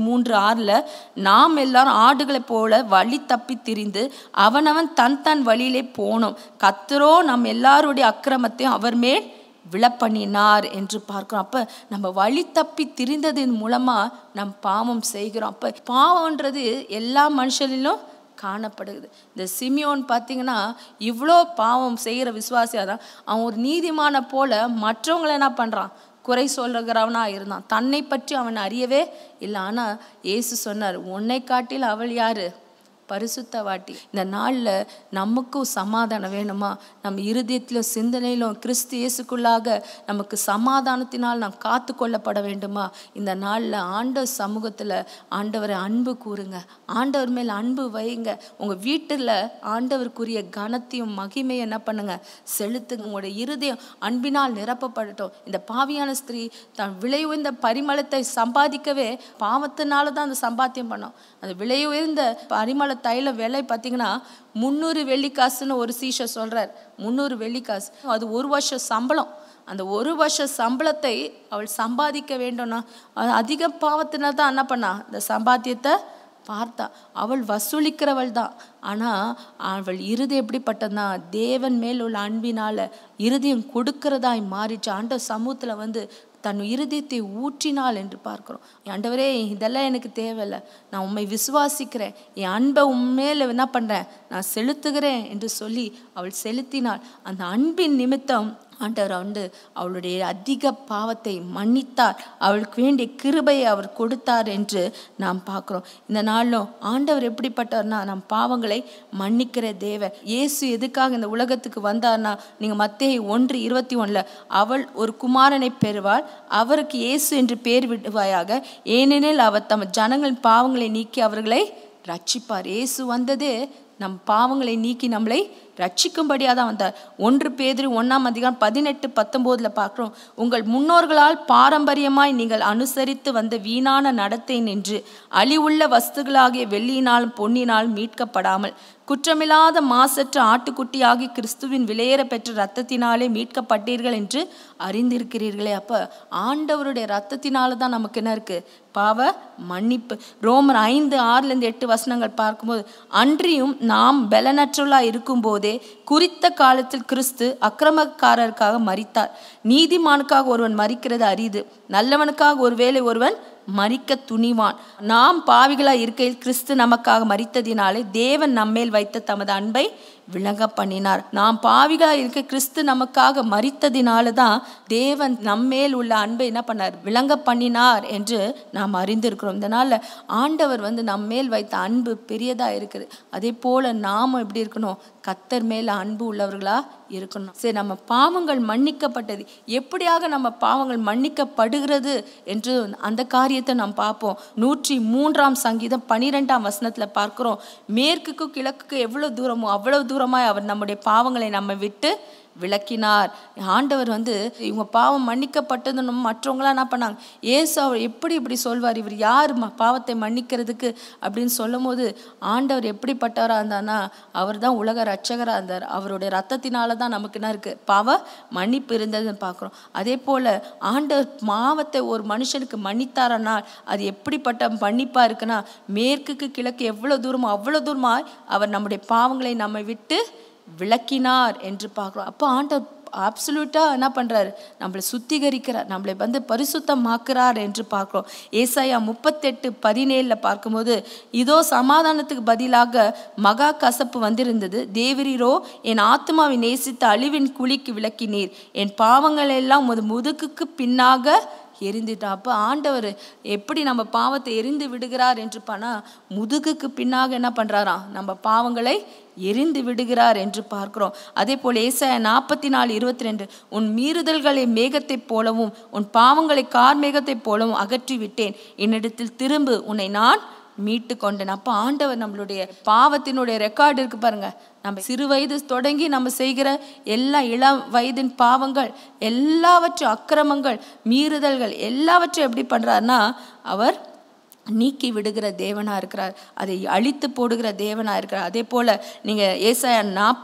53:6 நாம் எல்லாரும் ஆடுகளை போல வழி தப்பி திரிந்து அவனவன் தன் வழியிலே போனோம், கர்த்தரோ நம் எல்லாருடைய அக்கிரமத்தையும் அவர் மேல் விழப்பண்ணினார் என்று பார்க்கிறோம். அப்ப நம்ம வழி தப்பி திரிந்ததின் மூலமா நம் பாவம் செய்கிறோம். அப்ப பாவம்ன்றது எல்லா மனுஷனிலும் காணப்படுகிறது. இந்த சிமியோன் பார்த்தீங்கன்னா இவ்வளோ பாவம் செய்கிற விசுவாசியாதான் அவன் ஒரு நீதிமான போல மற்றவங்களை என்ன பண்றான், குறை சொல்லுகிறவனா இருந்தான். தன்னை பற்றி அவன் அறியவே இல்லை. ஆனா இயேசு சொன்னார், உன்னை காட்டில் அவள் யாரு, பரிசுத்தவாட்டி. இந்த நாளில் நமக்கும் சமாதானம் வேணுமா, நம்ம இருதயத்திலும் சிந்தனையிலும் கிறிஸ்து இயேசுக்குள்ளாக நமக்கு சமாதானத்தினால் நாம் காத்து கொள்ளப்பட வேண்டுமா? இந்த நாளில் ஆண்டவர் சமூகத்தில் ஆண்டவரை அன்பு கூறுங்க, ஆண்டவர் மேல் அன்பு வைங்க. உங்கள் வீட்டில் ஆண்டவருக்குரிய கனத்தையும் மகிமையும் என்ன பண்ணுங்க, செலுத்துங்க. உங்களுடைய இருதயம் அன்பினால் நிரப்பப்படட்டும். இந்த பாவியான ஸ்திரீ தான் விலை உயர்ந்த பரிமளத்தை சம்பாதிக்கவே பாவத்தினால தான் அந்த சம்பாத்தியம் பண்ணோம். அந்த விலை உயர்ந்த பரிமள தைல விலை பார்த்தீங்கன்னா 300 வெள்ளிக்காசுன்னு ஒரு சீஷர் சொல்றார். 300 வெள்ளிக்காசு, அது 1 வருஷம் சம்பளம். அந்த 1 வருஷ சம்பளத்தை அவள் சம்பாதிக்க வேண்டும்னா அதிக பாவத்தினால தான் என்ன பண்ணா, இந்த சம்பாத்தியத்தை பார்த்தா. அவள் வசூலிக்கிறவள் தான். ஆனா அவள் இருதயம் எப்படிப்பட்டதுன்னா, தேவன் மேல் உள்ள அன்பினால இருதயம் கொடுக்கிறதாய் மாறிச்சு. ஆண்டவர் சமூகத்துல தன் இருதயத்தை ஊற்றினாள் என்று பார்க்கிறோம். ஆண்டவரே, இதெல்லாம் எனக்கு தேவையில்லை, நான் உண்மை விசுவாசிக்கிறேன், என் அன்பை உண்மையில என்ன பண்றேன், நான் செலுத்துகிறேன் என்று சொல்லி அவள் செலுத்தினாள். அந்த அன்பின் நிமித்தம் ஆண்டவர் அவளுடைய அதிக பாவத்தை மன்னித்தார். அவளுக்கு வேண்டிய கிருபையை அவர் கொடுத்தார் என்று நாம் பார்க்கிறோம். இந்த நாளிலும் ஆண்டவர் எப்படிப்பட்டார்னா, நம் பாவங்களை மன்னிக்கிற தேவன். இயேசு எதுக்காக இந்த உலகத்துக்கு வந்தார்னா, நீங்க மத்தேயு 1:21 அவள் ஒரு குமாரனை பெறுவாள், அவருக்கு இயேசு என்று பெயர் விடுவாயாக, ஏனெனில் அவர் தம் ஜனங்களின் பாவங்களை நீக்கி அவர்களை ரட்சிப்பார். இயேசு வந்ததே நம் பாவங்களை நீக்கி நம்மளை ரட்சிக்கும்படியாக தான் வந்தார். 1 பேதுரு 1:18-19 பார்க்குறோம். உங்கள் முன்னோர்களால் பாரம்பரியமாய் நீங்கள் அனுசரித்து வந்த வீணான நடத்தை நின்று அழிவுள்ள வஸ்துகளாகிய வெள்ளியினாலும் பொன்னினாலும் மீட்கப்படாமல் குற்றமில்லாத மாசற்ற ஆட்டுக்குட்டியாகி கிறிஸ்துவின் விலையேற பெற்ற இரத்தத்தினாலே மீட்கப்பட்டீர்கள் என்று அறிந்திருக்கிறீர்களே. அப்போ ஆண்டவருடைய இரத்தத்தினால தான் நமக்கு என்ன இருக்குது? பாவ மன்னிப்பு. ரோமர் 5:6-8 பார்க்கும்போது, அன்றியும் நாம் பலனற்றவர்களாய் இருக்கும் போதே குறித்த காலத்தில் கிறிஸ்து அக்கிரமக்காரருக்காக மரித்தார். நீதிமானுக்காக ஒருவன் மரிக்கிறது அரிது, நல்லவனுக்காக ஒருவேளை ஒருவன் மரிக்க துணிவான். நாம் பாவிகளாய் இருக்கையில் கிறிஸ்து நமக்காக மரித்ததினாலே தேவன் நம்மேல் வைத்த தமது அன்பை விளங்க பண்ணினார். நாம் பாவிகளாய் இருக்க கிறிஸ்து நமக்காக மரித்ததினால தான் தேவன் நம்மேல் உள்ள அன்பை என்ன பண்ணார்? விளங்க பண்ணினார் என்று நாம் அறிந்திருக்கிறோம். இதனால ஆண்டவர் நம்மேல் வைத்த அன்பு பெரியதாக இருக்குது. அதே போல நாம் எப்படி இருக்கணும்? கர்த்தர் மேல அன்பு உள்ளவர்களா இருக்கணும். சரி, நம்ம பாவங்கள் மன்னிக்கப்பட்டது. எப்படியாக நம்ம பாவங்கள் மன்னிக்கப்படுகிறது என்று அந்த காரியத்தை நாம் பார்ப்போம். 103 சங்கீதம் 12 பார்க்கிறோம். மேற்குக்கு கிழக்குக்கு எவ்வளவு தூரமோ அவ்வளவு தூரமாய் அவர் நம்முடைய பாவங்களை நம்ம விட்டு விளக்கினார். ஆண்டவர் இவங்க பாவம் மன்னிக்கப்பட்டதுன்னு மற்றவங்களாம் என்ன பண்ணாங்க? ஏசு அவர் எப்படி இப்படி சொல்வார்? இவர் யார் பாவத்தை மன்னிக்கிறதுக்கு அப்படின்னு சொல்லும் போது ஆண்டவர் எப்படிப்பட்டவராக இருந்தார்னா, அவர் தான் உலக ரட்சகராக இருந்தார். அவருடைய ரத்தத்தினால தான் நமக்கு என்ன இருக்குது? பாவ மன்னிப்பு இருந்ததுன்னு பார்க்குறோம். அதே போல் ஆண்டவர் பாவத்தை ஒரு மனுஷனுக்கு மன்னித்தாரனால் அது எப்படிப்பட்ட மன்னிப்பாக இருக்குன்னா, மேற்குக்கு கிழக்கு எவ்வளோ தூரமோ அவ்வளோ தூரமாக அவர் நம்முடைய பாவங்களை நம்மை விட்டு விளக்கினார் என்று பார்க்குறோம். அப்போ ஆண்டவர் அப்சல்யூட்டாக என்ன பண்ணுறாரு? நம்மளை சுத்திகரிக்கிறார், நம்மளை பரிசுத்தமாக்குறார் என்று பார்க்குறோம். ஏசாயா 38:17 பார்க்கும்போது, இதோ சமாதானத்துக்கு பதிலாக மகா கசப்பு வந்திருந்தது, தேவரீரோ என் ஆத்மாவை நேசித்து அழிவின் குழிக்கு விளக்கினீர், என் பாவங்கள் எல்லாம் முதுகுக்கு பின்னாக எரிந்துட்டா. அப்போ ஆண்டவர் எப்படி நம்ம பாவத்தை எரிந்து விடுகிறார் என்று பண்ணால், முதுகுக்கு பின்னாக என்ன பண்ணுறாராம்? நம்ம பாவங்களை எரிந்து விடுகிறார் என்று பார்க்கிறோம். அதே போல் ஏசாயா 44:22, உன் மீறுதல்களை மேகத்தைப் போலவும் உன் பாவங்களை கார்மேகத்தைப் போலவும் அகற்றி விட்டேன், என்னிடத்தில் திரும்பு, உன்னை நான் மீட்டு கொண்டேன். அப்போ ஆண்டவர் நம்மளுடைய பாவத்தினுடைய ரெக்கார்டு இருக்கு பாருங்க. நம்ம சிறு வயது தொடங்கி நம்ம செய்கிற எல்லா இளம் வயதின் பாவங்கள் எல்லாவற்றும், அக்கிரமங்கள், மீறுதல்கள் எல்லாவற்றையும் எப்படி பண்றாருன்னா அவர் நீக்கி விடுகிற தேவனா இருக்கிறார், அதை அழித்து போடுகிற தேவனா இருக்கிறார். அதே போல நீங்க ஏசாயா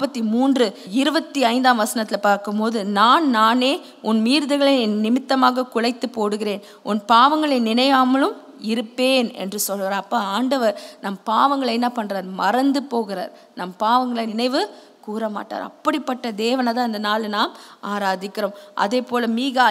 43:25 பார்க்கும்போது, நானே உன் மீறுதல்களை என் நிமித்தமாக குலைத்து போடுகிறேன், உன் பாவங்களை நினையாமலும் இருப்பேன் என்று சொல்கிறார். அப்போ ஆண்டவர் நம் பாவங்களை என்ன பண்றார்? மறந்து போகிறார், நம் பாவங்களை நினைவு கூற மாட்டார். அப்படிப்பட்ட தேவனை தான் இந்த நாள் நாம் ஆராதிக்கிறோம். அதே போல மீகா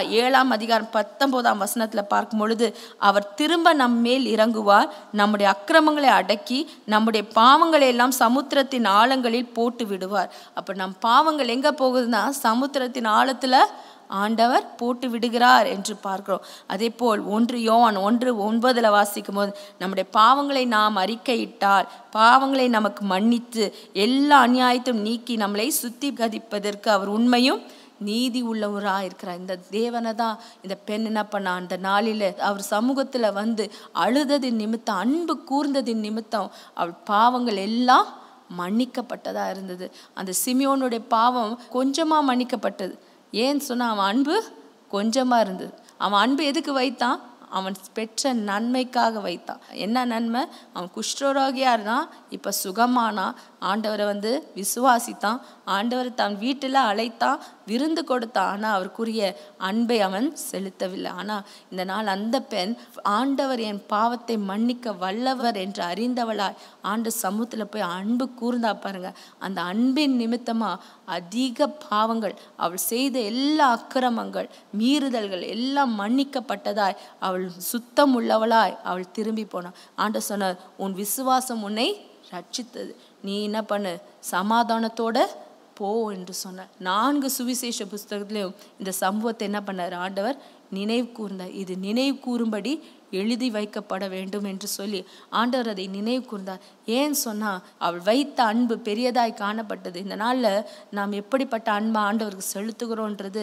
7:19 பார்க்கும் பொழுது, அவர் திரும்ப நம் மேல் இறங்குவார், நம்முடைய அக்கிரமங்களை அடக்கி நம்முடைய பாவங்களை எல்லாம் சமுத்திரத்தின் ஆழங்களில் போட்டு விடுவார். அப்ப நம் பாவங்கள் எங்க போகுதுன்னா சமுத்திரத்தின் ஆழத்துல ஆண்டவர் போட்டு விடுகிறார் என்று பார்க்கிறோம். அதே போல் 1 யோவான் 1:9 வாசிக்கும் போது, நம்முடைய பாவங்களை நாம் அறிக்கையிட்டால் பாவங்களை நமக்கு மன்னித்து எல்லா அநியாயத்தையும் நீக்கி நம்மளை சுத்திகரிப்பதற்கு அவர் உண்மையும் நீதி உள்ளவராக இருக்கிறார். இந்த தேவனை தான் இந்த பெண் என்ன பண்ணா? அந்த நாளில் அவர் சமூகத்தில் அழுததின் நிமித்தம், அன்பு கூர்ந்ததின் நிமித்தம் அவள் பாவங்கள் எல்லாம் மன்னிக்கப்பட்டதாக இருந்தது. அந்த சிமியோனுடைய பாவம் கொஞ்சமாக மன்னிக்கப்பட்டது. ஏன்னு சொன்னால் அவன் அன்பு கொஞ்சமாக இருந்தது. அவன் அன்பு எதுக்கு வைத்தான்? அவன் பெற்ற நன்மைக்காக வைத்தான். என்ன நன்மை? அவன் குஷ்டரோகியாக இருந்தான், இப்போ சுகமானான். ஆண்டவரை விசுவாசித்தான், ஆண்டவரை தன் வீட்டில் அழைத்தான், விருந்து கொடுத்தான். ஆனால் அவருக்குரிய அன்பை அவன் செலுத்தவில்லை. ஆனால் இந்த நாள் அந்த பெண், ஆண்டவர் என் பாவத்தை மன்னிக்க வல்லவர் என்று அறிந்தவளாய் ஆண்டு சமூகத்தில் போய் அன்பு கூர்ந்தா பாருங்க. அந்த அன்பின் நிமித்தமாக அதிக பாவங்கள், அவள் செய்த எல்லா அக்கிரமங்கள், மீறுதல்கள் எல்லாம் மன்னிக்கப்பட்டதாய் அவள் சுத்தம் உள்ளவளாய் அவள் திரும்பி போனாள். ஆண்டவர் சொன்னார், உன் விசுவாசம் உன்னை ரட்சித்தது, நீ என்ன பண்ணு? சமாதானத்தோட போ என்று சொன்னார். 4 சுவிசேஷ புஸ்தகத்திலையும் இந்த சம்பவத்தை என்ன பண்ணார்? ஆண்டவர் நினைவு கூர்ந்தார். இது நினைவு கூறும்படி எழுதி வைக்கப்பட வேண்டும் என்று சொல்லி ஆண்டவர் அதை நினைவு கூர்ந்தார். ஏன்னு சொன்னா அவள் வைத்த அன்பு பெரியதாய் காணப்பட்டது. இந்த நாள்ல நாம் எப்படிப்பட்ட அன்பை ஆண்டவருக்கு செலுத்துகிறோன்றது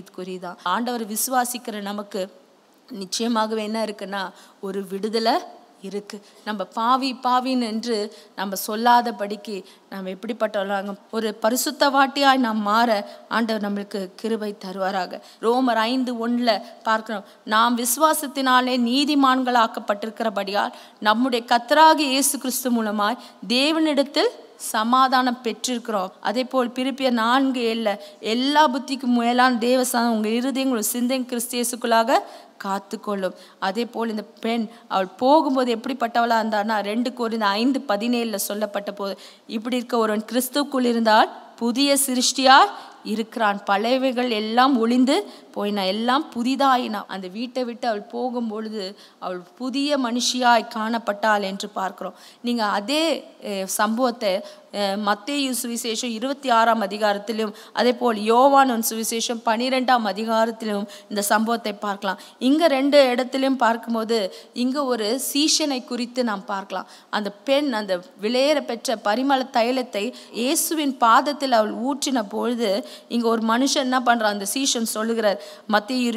கேள்விக்குறிதான். ஆண்டவர் விசுவாசிக்கிற நமக்கு நிச்சயமாகவே என்ன இருக்குன்னா ஒரு விடுதலை இருக்கு. நம்ம பாவி பாவின்னு என்று நம்ம சொல்லாதபடிக்கு நம்ம எப்படிப்பட்டவங்க ஒரு பரிசுத்தவாட்டியாய் நாம் மாற ஆண்டவர் நம்மளுக்கு கிருபை தருவாராக. ரோமர் 5:1 பார்க்கிறோம், நாம் விசுவாசத்தினாலே நீதிமான்கள் ஆக்கப்பட்டிருக்கிறபடியால் நம்முடைய கர்த்தராகிய இயேசு கிறிஸ்து மூலமாய் தேவனிடத்தில் சமாதானம் பெற்றிருக்கிறோம். அதே போல் பிலிப்பியர் 4:7 எல்லா புத்திக்கும் மேலான தேவசானம் உங்கள் இருதயங்களும் சிந்தை கிறிஸ்து இயேசுக்குள்ளாக காத்துக்கொள்ளும். அதே போல் இந்த பெண் அவள் போகும்போது எப்படிப்பட்டவளா இருந்தான்னா 2 கொரிந்தியர் 5:17 சொல்லப்பட்ட போது, இப்படி இருக்க ஒருவன் கிறிஸ்துவுக்குள் இருந்தால் புதிய சிருஷ்டியாய் இருக்கிறான், பழையவைகள் எல்லாம் ஒளிந்து போயினா, எல்லாம் புதிதாயினா. அந்த வீட்டை விட்டு அவள் போகும்பொழுது அவள் புதிய மனுஷியாய் காணப்பட்டாள் என்று பார்க்கிறோம். நீங்கள் அதே சம்பவத்தை மத்தேயு சுவிசேஷம் 26ஆம் அதிகாரத்திலும் அதே போல் யோவான் சுவிசேஷம் 12ஆம் அதிகாரத்திலும் இந்த சம்பவத்தை பார்க்கலாம். இங்கே 2 இடத்திலும் பார்க்கும்போது இங்கே ஒரு சீஷனை குறித்து நாம் பார்க்கலாம். அந்த பெண் அந்த விலையேற பெற்ற பரிமள தைலத்தை இயேசுவின் பாதத்தில் அவள் ஊற்றின பொழுது இங்கே ஒரு மனுஷன் என்ன பண்ணுறான், அந்த சீஷன் சொல்லுகிறார். மத்தேயு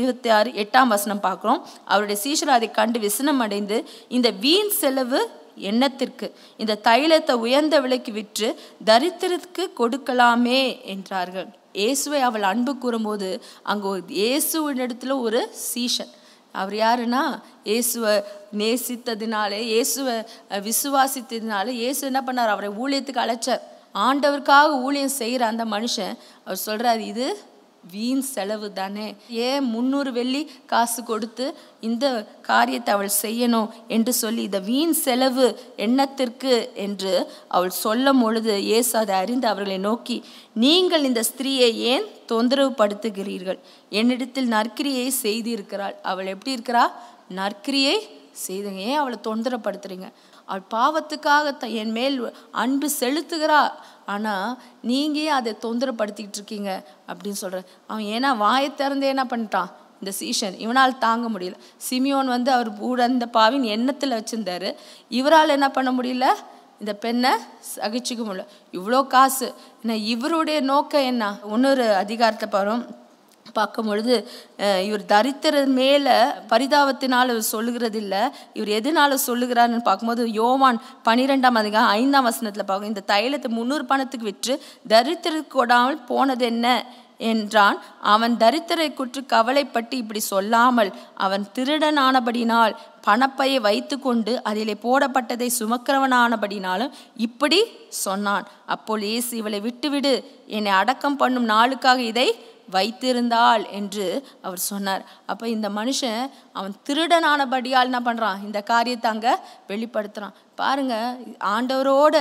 26:8 பார்க்குறோம். அவருடைய சீஷர் அதை கண்டு விசனம் அடைந்து, இந்த வீண் செலவு எண்ணத்திற்கு, இந்த தைலத்தை உயர்ந்த விலைக்கு விற்று தரித்திரத்துக்கு கொடுக்கலாமே என்றார்கள். இயேசுவை அவள் அன்பு கூறும்போது அங்கே இயேசுவின் இடத்துல ஒரு சீஷன், அவர் யாருன்னா இயேசுவை நேசித்ததினாலே, இயேசுவை விசுவாசித்ததினாலே இயேசு என்ன பண்ணார், அவரை ஊழியத்துக்கு அழைச்சார். ஆண்டவருக்காக ஊழியம் செய்கிற அந்த மனுஷன் அவர் சொல்கிறார், இது வீண் செலவு தானே, ஏன் 300 வெள்ளி காசு கொடுத்து இந்த காரியத்தை அவள் செய்யணும் என்று சொல்லி இந்த வீண் செலவு எண்ணத்திற்கு என்று அவள் சொல்லும் பொழுது இயேசு அதை அறிந்து அவர்களை நோக்கி, நீங்கள் இந்த ஸ்திரீயை ஏன் தொந்தரவு படுத்துகிறீர்கள், என்னிடத்தில் நற்கிரியை செய்திருக்கிறாள். அவள் எப்படி இருக்கிறா, நற்கிரியை செய்துங்க, ஏன் அவளை தொந்தரப்படுத்துறீங்க, அவள் பாவத்துக்காக என் மேல் அன்பு செலுத்துகிறா, ஆனால் நீங்கள் அதை தொந்தரப்படுத்திக்கிட்டு இருக்கீங்க அப்படின்னு சொல்கிறேன். அவன் ஏன்னா வாயை திறந்து என்ன பண்ணிட்டான், இந்த சீஷன் இவனால் தாங்க முடியல. சிமியோன் அவர் உடந்த பாவின் எண்ணத்தில் வச்சுருந்தாரு. இவரால் என்ன பண்ண முடியல, இந்த பெண்ணை சகிச்சுக்க முடியல. இவ்வளோ காசு என்ன, இவருடைய நோக்கம் என்ன, இன்னொரு அதிகாரத்தை பார்க்கும் பொழுது இவர் தரித்திர மேலே பரிதாபத்தினால் இவர் சொல்லுகிறது இல்லை, இவர் எதனால சொல்லுகிறாருன்னு பார்க்கும்போது யோவான் 12ஆம் அதிகாரம் 5ஆம் வசனத்தில் பார்க்கும், இந்த தைலத்தை 300 பணத்துக்கு விற்று தரித்திரத்துக்கு கொடாமல் போனது என்ன என்றான். அவன் தரித்திரை குற்று கவலைப்பட்டு இப்படி சொல்லாமல் அவன் திருடனானபடினால் பணப்பையை வைத்து கொண்டு அதிலே போடப்பட்டதை சுமக்கிறவனானபடினாலும் இப்படி சொன்னான். அப்போது இயேசு, இவளை விட்டுவிடு, என்னை அடக்கம் பண்ணும் நாளுக்காக இதை வைத்திருந்தாள் என்று அவர் சொன்னார். அப்போ இந்த மனுஷன் அவன் திருடனானபடியால் என்ன பண்ணுறான், இந்த காரியத்தை அங்கே வெளிப்படுத்துகிறான். பாருங்க, ஆண்டவரோட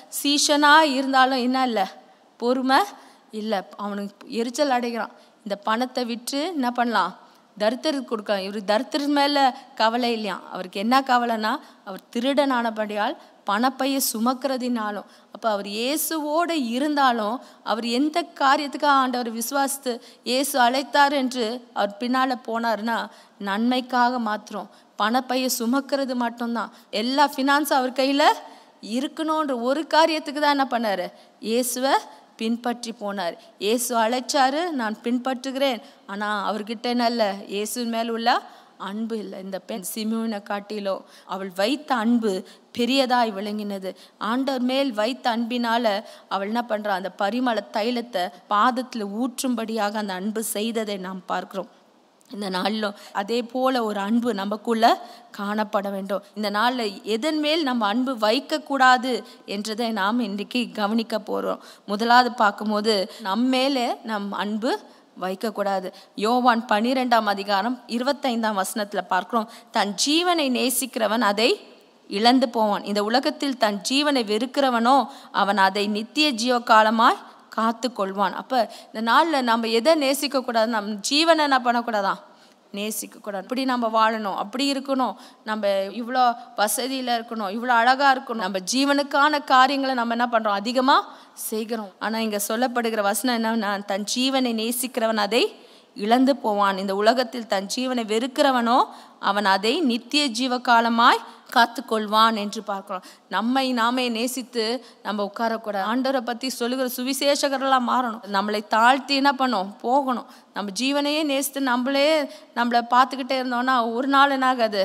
சீஷனாக இருந்தாலும் என்ன இல்லை, பொறுமை இல்லை, அவனுக்கு எரிச்சல் அடைகிறான். இந்த பணத்தை விற்று என்ன பண்ணலாம், தரித்திரத்துக்கு கொடுக்கலாம். இவர் தரித்திரம் மேலே கவலை இல்லையா, அவருக்கு என்ன கவலைன்னா அவர் திருடனானபடியால் பணப்பையை சுமக்கிறதினாலும். அப்போ அவர் இயேசுவோடு இருந்தாலும் அவர் எந்த காரியத்துக்காக ஆண்டவர் விசுவாசித்து இயேசு அழைத்தார் என்று அவர் பின்னால் போனார்னா நன்மைக்காக மாத்திரம். பணப்பையை சுமக்கிறது மட்டும்தான், எல்லா ஃபினான்ஸும் அவர் கையில் இருக்கணுன்ற ஒரு காரியத்துக்கு தான் என்ன பண்ணார், இயேசுவை பின்பற்றி போனார். இயேசு அழைச்சாரு, நான் பின்பற்றுகிறேன். ஆனால் அவர்கிட்ட என்ன இல்லை, இயேசுவின் மேல் உள்ள அன்பு இல்லை. இந்த பெண் சிமியோனை காட்டிலோ அவள் வைத்த அன்பு பெரியதாய் விளங்கினது. ஆண்டவர் மேல் வைத்த அன்பினால அவள் என்ன பண்றா, அந்த பரிமள தைலத்தை பாதத்தில் ஊற்றும்படியாக அந்த அன்பு செய்ததை நாம் பார்க்கிறோம். இந்த நாளிலும் அதே போல ஒரு அன்பு நமக்குள்ள காணப்பட வேண்டும். இந்த நாளில் எதன் மேல் நம்ம அன்பு வைக்கக்கூடாது என்றதை நாம் இன்றைக்கு கவனிக்க போகிறோம். முதலாவது பார்க்கும்போது நம்ம மேலே நம் அன்பு வைக்கக்கூடாது. யோவான் 12ஆம் அதிகாரம் 25ஆம் வசனத்தில் பார்க்கிறோம், தன் ஜீவனை நேசிக்கிறவன் அதை இழந்து போவான், இந்த உலகத்தில் தன் ஜீவனை வெறுக்கிறவனோ அவன் அதை நித்திய ஜீவ காலமாய் காத்து கொள்வான். அப்போ இந்த நாளில் நம்ம எதை நேசிக்கக்கூடாது, நம்ம ஜீவனை என்ன பண்ணக்கூடாதான், நேசிக்கக்கூடாது. இப்படி நம்ம வாழணும், அப்படி இருக்கணும், நம்ம இவ்வளோ வசதியில் இருக்கணும், இவ்வளோ அழகாக இருக்கணும், நம்ம ஜீவனுக்கான காரியங்களை நம்ம என்ன பண்ணுறோம், அதிகமாக செய்கிறோம். ஆனால் இங்கே சொல்லப்படுகிற வசனம் என்னன்னா, தன் ஜீவனை நேசிக்கிறவன் அதை இழந்து போவான், இந்த உலகத்தில் தன் ஜீவனை வெறுக்கிறவனோ அவன் அதை நித்திய ஜீவ காலமாய் காத்து கொள்வான் என்று பார்க்கிறோம். நம்மை நாமே நேசித்து நம்ம உட்காரக்கூடாது. ஆண்டவரை பற்றி சொல்லுகிற சுவிசேஷகரெல்லாம் மாறணும், நம்மளை தாழ்த்தி என்ன பண்ணோம் போகணும். நம்ம ஜீவனையே நேசித்து நம்மளை பார்த்துக்கிட்டே இருந்தோம்னா ஒரு நாள் என்னாகாது,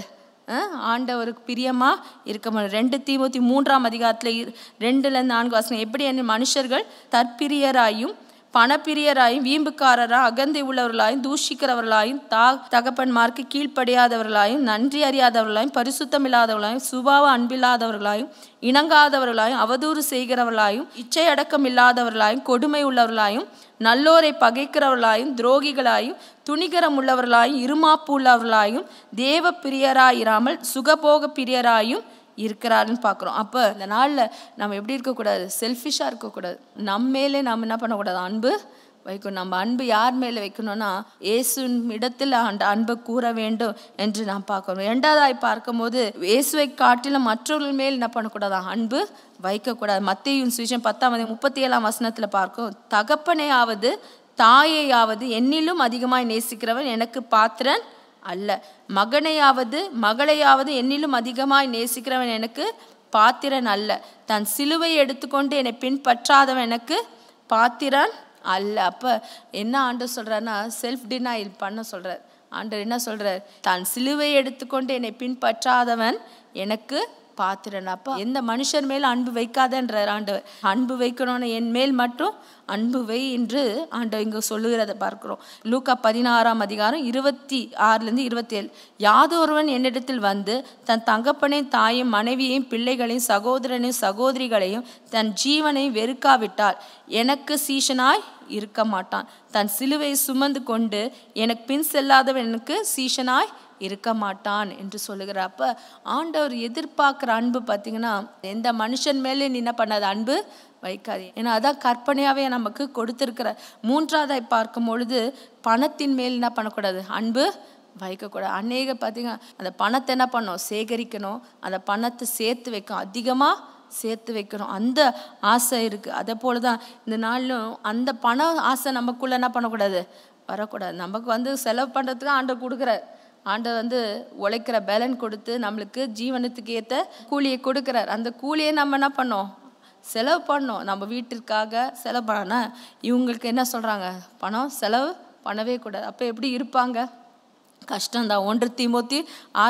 ஆண்டவருக்கு பிரியமா இருக்க முடியும். 2 தீமோத்தி 3 2-4 எப்படி மனுஷர்கள் தற்பிரியராயும் பணப்பிரியராயும் வீம்புக்காரராயும் அகந்தை உள்ளவர்களாயும் தூஷிக்கிறவர்களாயும் தகப்பன்மார்க்கு கீழ்ப்படியாதவர்களாயும் நன்றி அறியாதவர்களாயும் பரிசுத்தம் இல்லாதவர்களாயும் சுபாவ அன்பில்லாதவர்களாயும் இணங்காதவர்களாயும் அவதூறு செய்கிறவர்களாயும் இச்சை அடக்கம் இல்லாதவர்களாயும் கொடுமை உள்ளவர்களாயும் நல்லோரை பகைக்கிறவர்களாயும் துரோகிகளாயும் துணிகரம் உள்ளவர்களாயும் இருமாப்பு உள்ளவர்களாயும் தேவ பிரியராயிராமல் சுகபோக பிரியராயும் இருக்கிறாருன்னு பார்க்குறோம். அப்போ இந்த நாளில் நம்ம எப்படி இருக்கக்கூடாது? செல்ஃபிஷாக இருக்கக்கூடாது. நம்ம மேலே நம்ம என்ன பண்ணக்கூடாது? அன்பு வைக்கணும். நம்ம அன்பு யார் மேலே வைக்கணும்னா இயேசுவின் இடத்தில் அந்த அன்பை கூற வேண்டும் என்று நாம் பார்க்கணும். 2ஆவதாய் பார்க்கும்போது இயேசுவை காட்டிலும் மற்றவர்கள் மேல் என்ன பண்ணக்கூடாது? அன்பு வைக்கக்கூடாது. மத்தேயு சுவிசேஷம் 10:37 பார்க்கும், தகப்பனையாவது தாயையாவது என்னிலும் அதிகமாய் நேசிக்கிறவன் எனக்கு பாத்திரன் அல்ல, மகனையாவது மகளையாவது என்னிலும் அதிகமாய் நேசிக்கிறவன் எனக்கு பாத்திரன் அல்ல, தன் சிலுவை எடுத்துக்கொண்டு என்னை பின்பற்றாதவன் எனக்கு பாத்திரன் அல்ல. அப்போ என்ன ஆண்டவர் சொல்கிறாருன்னா செல்ஃப் டினைல் பண்ண சொல்கிறார். ஆண்டவர் என்ன சொல்கிறார்? தான் சிலுவை எடுத்துக்கொண்டு என்னை பின்பற்றாதவன் எனக்கு பாத்திரன். அப்போ எந்த மனுஷர் மேல் அன்பு வைக்காதன்றார் ஆண்டவர். அன்பு வைக்கணும்னு என் மேல் மட்டும் அன்பு வை என்று ஆண்டவர் இங்கே சொல்லுகிறத பார்க்கிறோம். லூக்கா 16:26-27 யாதொருவன் என்னிடத்தில் வந்து தன் தகப்பனையும் தாயும் மனைவியையும் பிள்ளைகளையும் சகோதரனையும் சகோதரிகளையும் தன் ஜீவனை வெறுக்காவிட்டால் எனக்கு சீஷனாய் இருக்க மாட்டான். தன் சிலுவை சுமந்து கொண்டு எனக்கு பின் செல்லாதவன் எனக்கு சீஷனாய் இருக்க மாட்டான் என்று சொல்லுகிறார். அப்போ ஆண்டவர் எதிர்பார்க்குற அன்பு பார்த்தீங்கன்னா எந்த மனுஷன் மேலே நீ என்ன பண்ணாத? அன்பு வைக்காது. ஏன்னா அதான் கற்பனையாகவே நமக்கு கொடுத்துருக்கிற. 3ஆவதாய் பார்க்கும் பொழுது பணத்தின் மேல் என்ன பண்ணக்கூடாது? அன்பு வைக்கக்கூடாது. அநேக பார்த்தீங்கன்னா அந்த பணத்தை என்ன பண்ணணும்? சேகரிக்கணும், அந்த பணத்தை சேர்த்து வைக்கணும், அதிகமாக சேர்த்து வைக்கணும், அந்த ஆசை இருக்குது. அதே போல தான் இந்த நாளிலும் அந்த பண ஆசை நமக்குள்ளே என்ன பண்ணக்கூடாது? வரக்கூடாது. நமக்கு செலவு பண்ணுறதுக்கு ஆண்டவர் கொடுக்குறார். ஆண்டவர் உழைக்கிற பேலன் கொடுத்து நம்மளுக்கு ஜீவனத்துக்கு ஏற்ற கூலியை கொடுக்குறார். அந்த கூலியை நம்ம என்ன பண்ணோம்? செலவு பண்ணோம். நம்ம வீட்டிற்காக செலவு பண்ணோன்னா இவங்களுக்கு என்ன சொல்கிறாங்க? பணம் செலவு பண்ணவே கூடாது. அப்போ எப்படி இருப்பாங்க? கஷ்டம்தான். 1 தீமோத்தி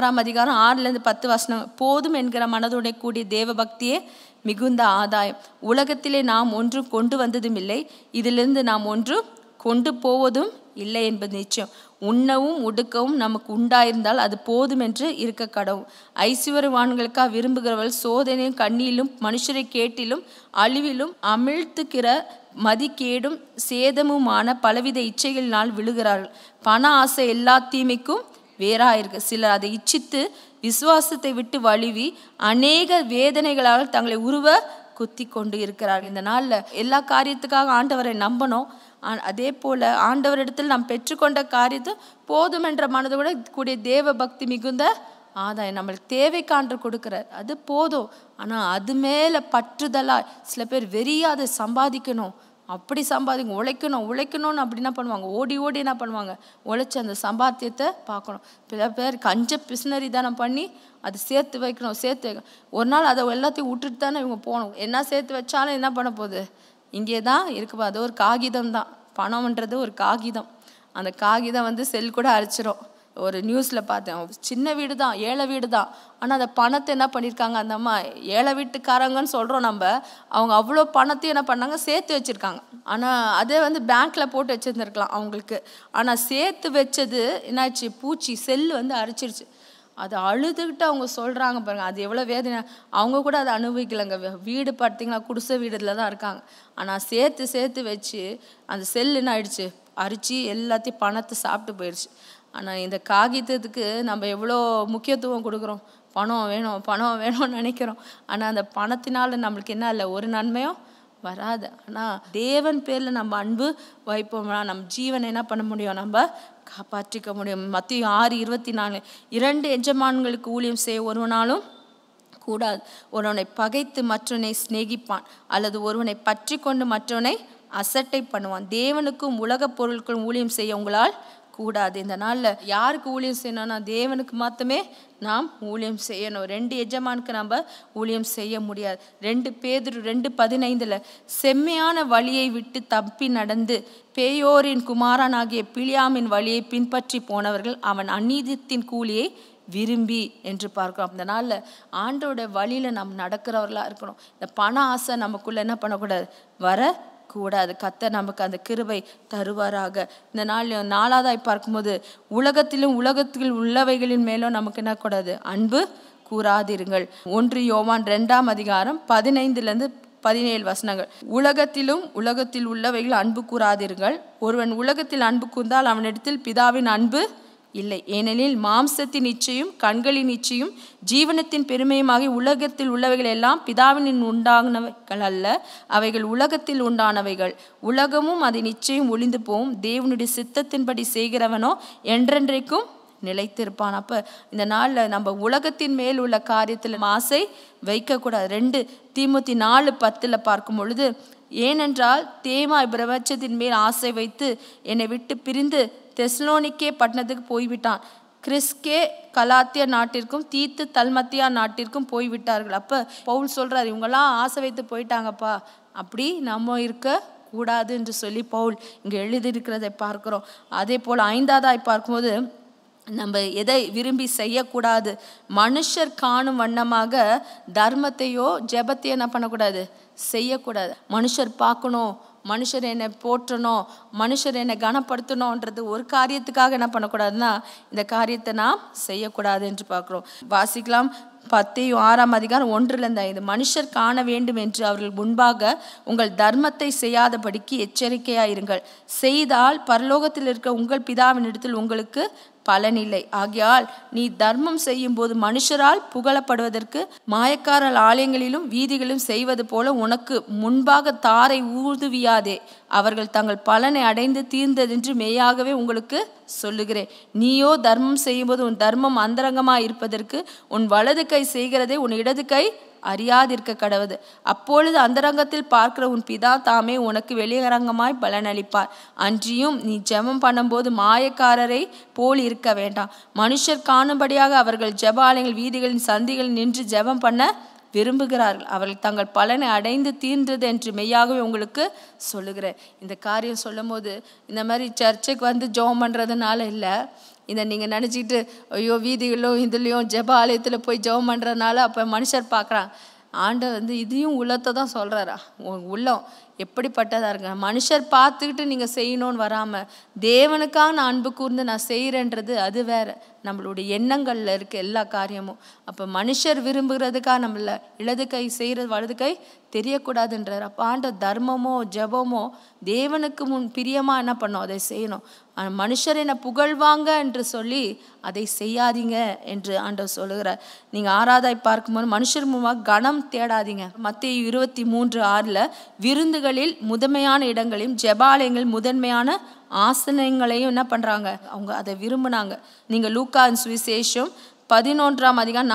6:6-10 போதும் என்கிற மனதுடைய கூடிய தேவ பக்தியே மிகுந்த ஆதாயம். உலகத்திலே நாம் ஒன்றும் கொண்டு வந்ததும் இல்லை, இதிலிருந்து நாம் ஒன்றும் கொண்டு போவதும் இல்லை என்பது நிச்சயம். உண்ணவும் உடுக்கவும் நமக்கு உண்டாயிருந்தால் அது போதும் என்று இருக்க கடவும். ஐஸ்வர்யவான்களுக்காக விரும்புகிறவர்கள் சோதனையும் கண்ணியிலும் மனுஷரை கேட்டிலும் அழிவிலும் அமிழ்த்துக்கிற மதிக்கேடும் சேதமுமான பலவித இச்சைகளினால் விழுகிறார்கள். பண ஆசை எல்லா தீமைக்கும் வேறாயிருக்கு. சிலர் அதை இச்சித்து விசுவாசத்தை விட்டு வழுவி அநேக வேதனைகளால் தங்களை உருவ குத்தி கொண்டு இருக்கிறார்கள். இந்த நாளில் எல்லா காரியத்துக்காக ஆண்டவரை நம்பணும். அதே போல் ஆண்டவரிடத்தில் நாம் பெற்றுக்கொண்ட காரியத்தை போதும் என்ற மனது கூட கூடிய தேவ பக்தி மிகுந்த ஆதாயம். நம்மளுக்கு தேவைக்கு ஆண்டவர் கொடுக்குறார், அது போதும். ஆனால் அது மேலே பற்றுதலாக சில பேர் வெறியாக அதை சம்பாதிக்கணும், அப்படி உழைக்கணும்னு அப்படி என்ன பண்ணுவாங்க? ஓடி என்ன பண்ணுவாங்க? உழைச்சி அந்த சம்பாத்தியத்தை பார்க்கணும். சில பேர் கஞ்ச பிஸ்னரி தானே பண்ணி அது சேர்த்து வைக்கணும். ஒரு நாள் அதை எல்லாத்தையும் விட்டுட்டு தானே இவங்க போகணும். என்ன சேர்த்து வச்சாலும் என்ன பண்ண போகுது? இங்கே தான் இருக்குப்பா. அது ஒரு காகிதம் தான். பணம்ன்றது ஒரு காகிதம். அந்த காகிதம் செல் கூட அரைச்சிரும். ஒரு நியூஸில் பார்த்தேன், சின்ன வீடு தான், ஏழை வீடு தான், ஆனால் அந்த பணத்தை என்ன பண்ணியிருக்காங்க அந்த அம்மா, ஏழை வீட்டுக்காரங்கன்னு சொல்கிறோம் நம்ம, அவங்க அவ்வளோ பணத்தையும் என்ன பண்ணாங்க? சேர்த்து வச்சுருக்காங்க. ஆனால் அதே பேங்க்கில் போட்டு வச்சுருந்துருக்கலாம் அவங்களுக்கு. ஆனால் சேர்த்து வச்சது என்னாச்சு? பூச்சி செல் அரிச்சிருச்சு. அது அழுதுகிட்டு அவங்க சொல்கிறாங்க பாருங்க, அது எவ்வளோ வேதனை. அவங்க கூட அதை அனுபவிக்கலைங்க. வீடு பார்த்தீங்கன்னா குடிசை வீடுல தான் இருக்காங்க. ஆனால் சேர்த்து வச்சு அந்த செல் என்ன ஆயிடுச்சு? அரிச்சு எல்லாத்தையும் பணத்தை சாப்பிட்டு போயிடுச்சு. ஆனால் இந்த காகிதத்துக்கு நம்ம எவ்வளோ முக்கியத்துவம் கொடுக்குறோம். பணம் வேணும்னு நினைக்கிறோம். ஆனால் அந்த பணத்தினால நம்மளுக்கு என்ன இல்லை? ஒரு நன்மையும் வராது. ஆனால் தேவன் பேரில் நம்ம அன்பு வைப்போம்னா நம்ம ஜீவனை என்ன பண்ண முடியும்? நம்ம காப்பாற்றிக்க முடியும். மத்தேயு 6:24 2 எஜமான்களுக்கு ஊழியம் செய்ய ஒருவனாலும் கூடாது. ஒருவனை பகைத்து மற்றவனை சிநேகிப்பான், அல்லது ஒருவனை பற்றி கொண்டு மற்றவனை அசட்டை பண்ணுவான். தேவனுக்கும் உலக பொருட்களும் ஊழியம் செய்ய உங்களால் கூடாது. இந்த நாளில் யாருக்கு ஊழியம் செய்யணும்னா தேவனுக்கு மாத்தமே நாம் ஊழியம் செய்யணும். 2 எஜமானுக்கு நம்ம ஊழியம் செய்ய முடியாது. 2 பேதுரு 2:15 செம்மையான வழியை விட்டு தப்பி நடந்து பேயோரின் குமாரனாகிய பிலியாமின் வழியை பின்பற்றி போனவர்கள் அவன் அநீதித்தின் கூலியை விரும்பி என்று பார்க்கிறோம். அந்த நாளில் ஆண்டோட வழியில் நம்ம நடக்கிறவர்களாக இருக்கணும். இந்த பண ஆசை நமக்குள்ளே என்ன பண்ணக்கூடாது, வரக்கூடாது. கர்த்தர் நமக்கு அந்த கிருபை தருவாராக. இந்த நாளாதாய் பார்க்கும்போது உலகத்தில் உள்ளவைகளின் மேலும் நமக்கு என்ன கூடாது, அன்பு கூறாதிருங்கள். 1 யோவான் 2ஆம் அதிகாரம் 15-17 வசனங்கள். உலகத்தில் உள்ளவைகள் அன்பு கூறாதிருங்கள். ஒருவன் உலகத்தில் அன்பு கூர்ந்தால் அவனிடத்தில் பிதாவின் அன்பு இல்லை. ஏனெனில் மாம்சத்தின் இச்சையும் கண்களின் இச்சையும் ஜீவனத்தின் பெருமையுமாகி உலகத்தில் உள்ளவைகள் எல்லாம் பிதாவின் உண்டானவைகள் அல்ல, அவைகள் உலகத்தில் உண்டானவைகள். உலகமும் அதன் இச்சையும் ஒளிந்து போகும், தேவனுடைய சித்தத்தின்படி செய்கிறவனோ என்றென்றைக்கும் நிலைத்திருப்பான். அப்போ இந்த நாளில் நம்ம உலகத்தின் மேல் உள்ள காரியத்தில் ஆசை வைக்கக்கூடாது. 2 தீமோத்தி 4:10 பார்க்கும் பொழுது, ஏனென்றால் தேமா பிரபஞ்சத்தின் மேல் ஆசை வைத்து என்னை விட்டு பிரிந்து தெஸ்லோனிக்கே பட்டணத்துக்கு போய்விட்டான். கிறிஸ்கே கலாத்தியா நாட்டிற்கும் தீத்து தல்மத்தியா நாட்டிற்கும் போய்விட்டார்கள். அப்போ பவுல் சொல்கிறார், இவங்கெல்லாம் ஆசை வைத்து போயிட்டாங்கப்பா, அப்படி நம்ம இருக்க கூடாது என்று சொல்லி பவுல் இங்கே எழுதியிருக்கிறதை பார்க்குறோம். அதே போல் 5ஆவதாய் பார்க்கும்போது, நம்ம எதை விரும்பி செய்யக்கூடாது, மனுஷர் காணும் வண்ணமாக தர்மத்தையோ ஜெபத்தையோ என்ன பண்ணக்கூடாது, செய்யக்கூடாது. மனுஷர் பார்க்கணும், மனுஷர் என்னை போற்றணும், மனுஷர் என்னை கனப்படுத்தணுன்றது ஒரு காரியத்துக்காக என்ன பண்ணக்கூடாதுன்னா இந்த காரியத்தை நாம் செய்யக்கூடாது என்று பார்க்குறோம். வாசிக்கலாம் 6ஆம் அதிகாரம் 1-5. மனுஷர் காண வேண்டும் என்று அவர்கள் முன்பாக உங்கள் தர்மத்தை செய்யாதபடிக்கு எச்சரிக்கையாயிருங்கள். செய்தால் பரலோகத்தில் இருக்க உங்கள் பிதாவினிடத்தில் உங்களுக்கு பலனில்லை. ஆகையால் நீ தர்மம் செய்யும் போது மனுஷரால் புகழப்படுவதற்கு மாயக்காரர் ஆலயங்களிலும் வீதிகளிலும் செய்வது போல உனக்கு முன்பாக தாரை ஊதுவியாதே. அவர்கள் தங்கள் பலனை அடைந்து தீர்ந்ததென்று மெய்யாகவே உங்களுக்கு சொல்லுகிறேன். நீயோ தர்மம் செய்யும்போது உன் தர்மம் அந்தரங்கமாய் இருப்பதற்கு உன் வலது கை செய்கிறதே உன் இடது கை அறியாதிருக்க கடவுது. அப்பொழுது அந்தரங்கத்தில் பார்க்கிற உன் பிதா தாமே உனக்கு வெளியரங்கமாய் பலனளிப்பார். அன்றியும் நீ ஜெபம் பண்ணும்போது மாயக்காரரை போல் இருக்க வேண்டாம். மனுஷர் காணும்படியாக அவர்கள் ஜெபாலயங்கள் வீதிகளின் சந்திகளில் நின்று ஜெபம் பண்ண விரும்புகிறார்கள். அவர்கள் தங்கள் பலனை அடைந்து தீர்ந்தது என்று மெய்யாகவே உங்களுக்கு சொல்லுகிறேன். இந்த காரியம் சொல்லும் போது இந்த மாதிரி சர்ச்சுக்கு வந்து ஜெபம் பண்ணுறதுனால இல்லை, இதை நீங்கள் நினச்சிக்கிட்டு ஐயோ வீதிகளிலும் இதுலேயும் ஜெப ஆலயத்தில் போய் ஜெபம் பண்ணுறதுனால அப்போ மனுஷர் பார்க்குறான். ஆண்டவர் இதையும் உள்ளத்தை தான் சொல்கிறாரா, உள்ளம் எப்படிப்பட்டதாக இருங்க. மனுஷர் பார்த்துக்கிட்டு நீங்கள் செய்யணும்னு வராமல் தேவனுக்காக நான் அன்பு கூர்ந்து நான் செய்கிறேன்றது அது வேறு. நம்மளுடைய எண்ணங்களில் இருக்க எல்லா காரியமும். அப்போ மனுஷர் விரும்புகிறதுக்காக நம்மள இடது கை செய்கிறது வலது கை தெரியக்கூடாதுன்றார். அப்போ ஆண்டவர் தர்மமோ ஜெபமோ தேவனுக்கு பிரியமாக என்ன பண்ணோம் அதை செய்யணும். மனுஷர் என்னை புகழ்வாங்க என்று சொல்லி அதை செய்யாதீங்க என்று ஆண்டவர் சொல்லுகிறார். நீங்கள் 6ஆவதாய் பார்க்கும்போது மனுஷர் மூலமாக கனம் தேடாதீங்க. மத்தேயு 23:6 விருந்துகளில் முதன்மையான இடங்களையும் ஜெபாலயங்கள் முதன்மையான ஆசனங்களையும் என்ன பண்ணுறாங்க, அவங்க அதை விரும்பினாங்க. நீங்கள் லூக்காவின் சுவிசேஷம் 11ஆம் அதிகாரம்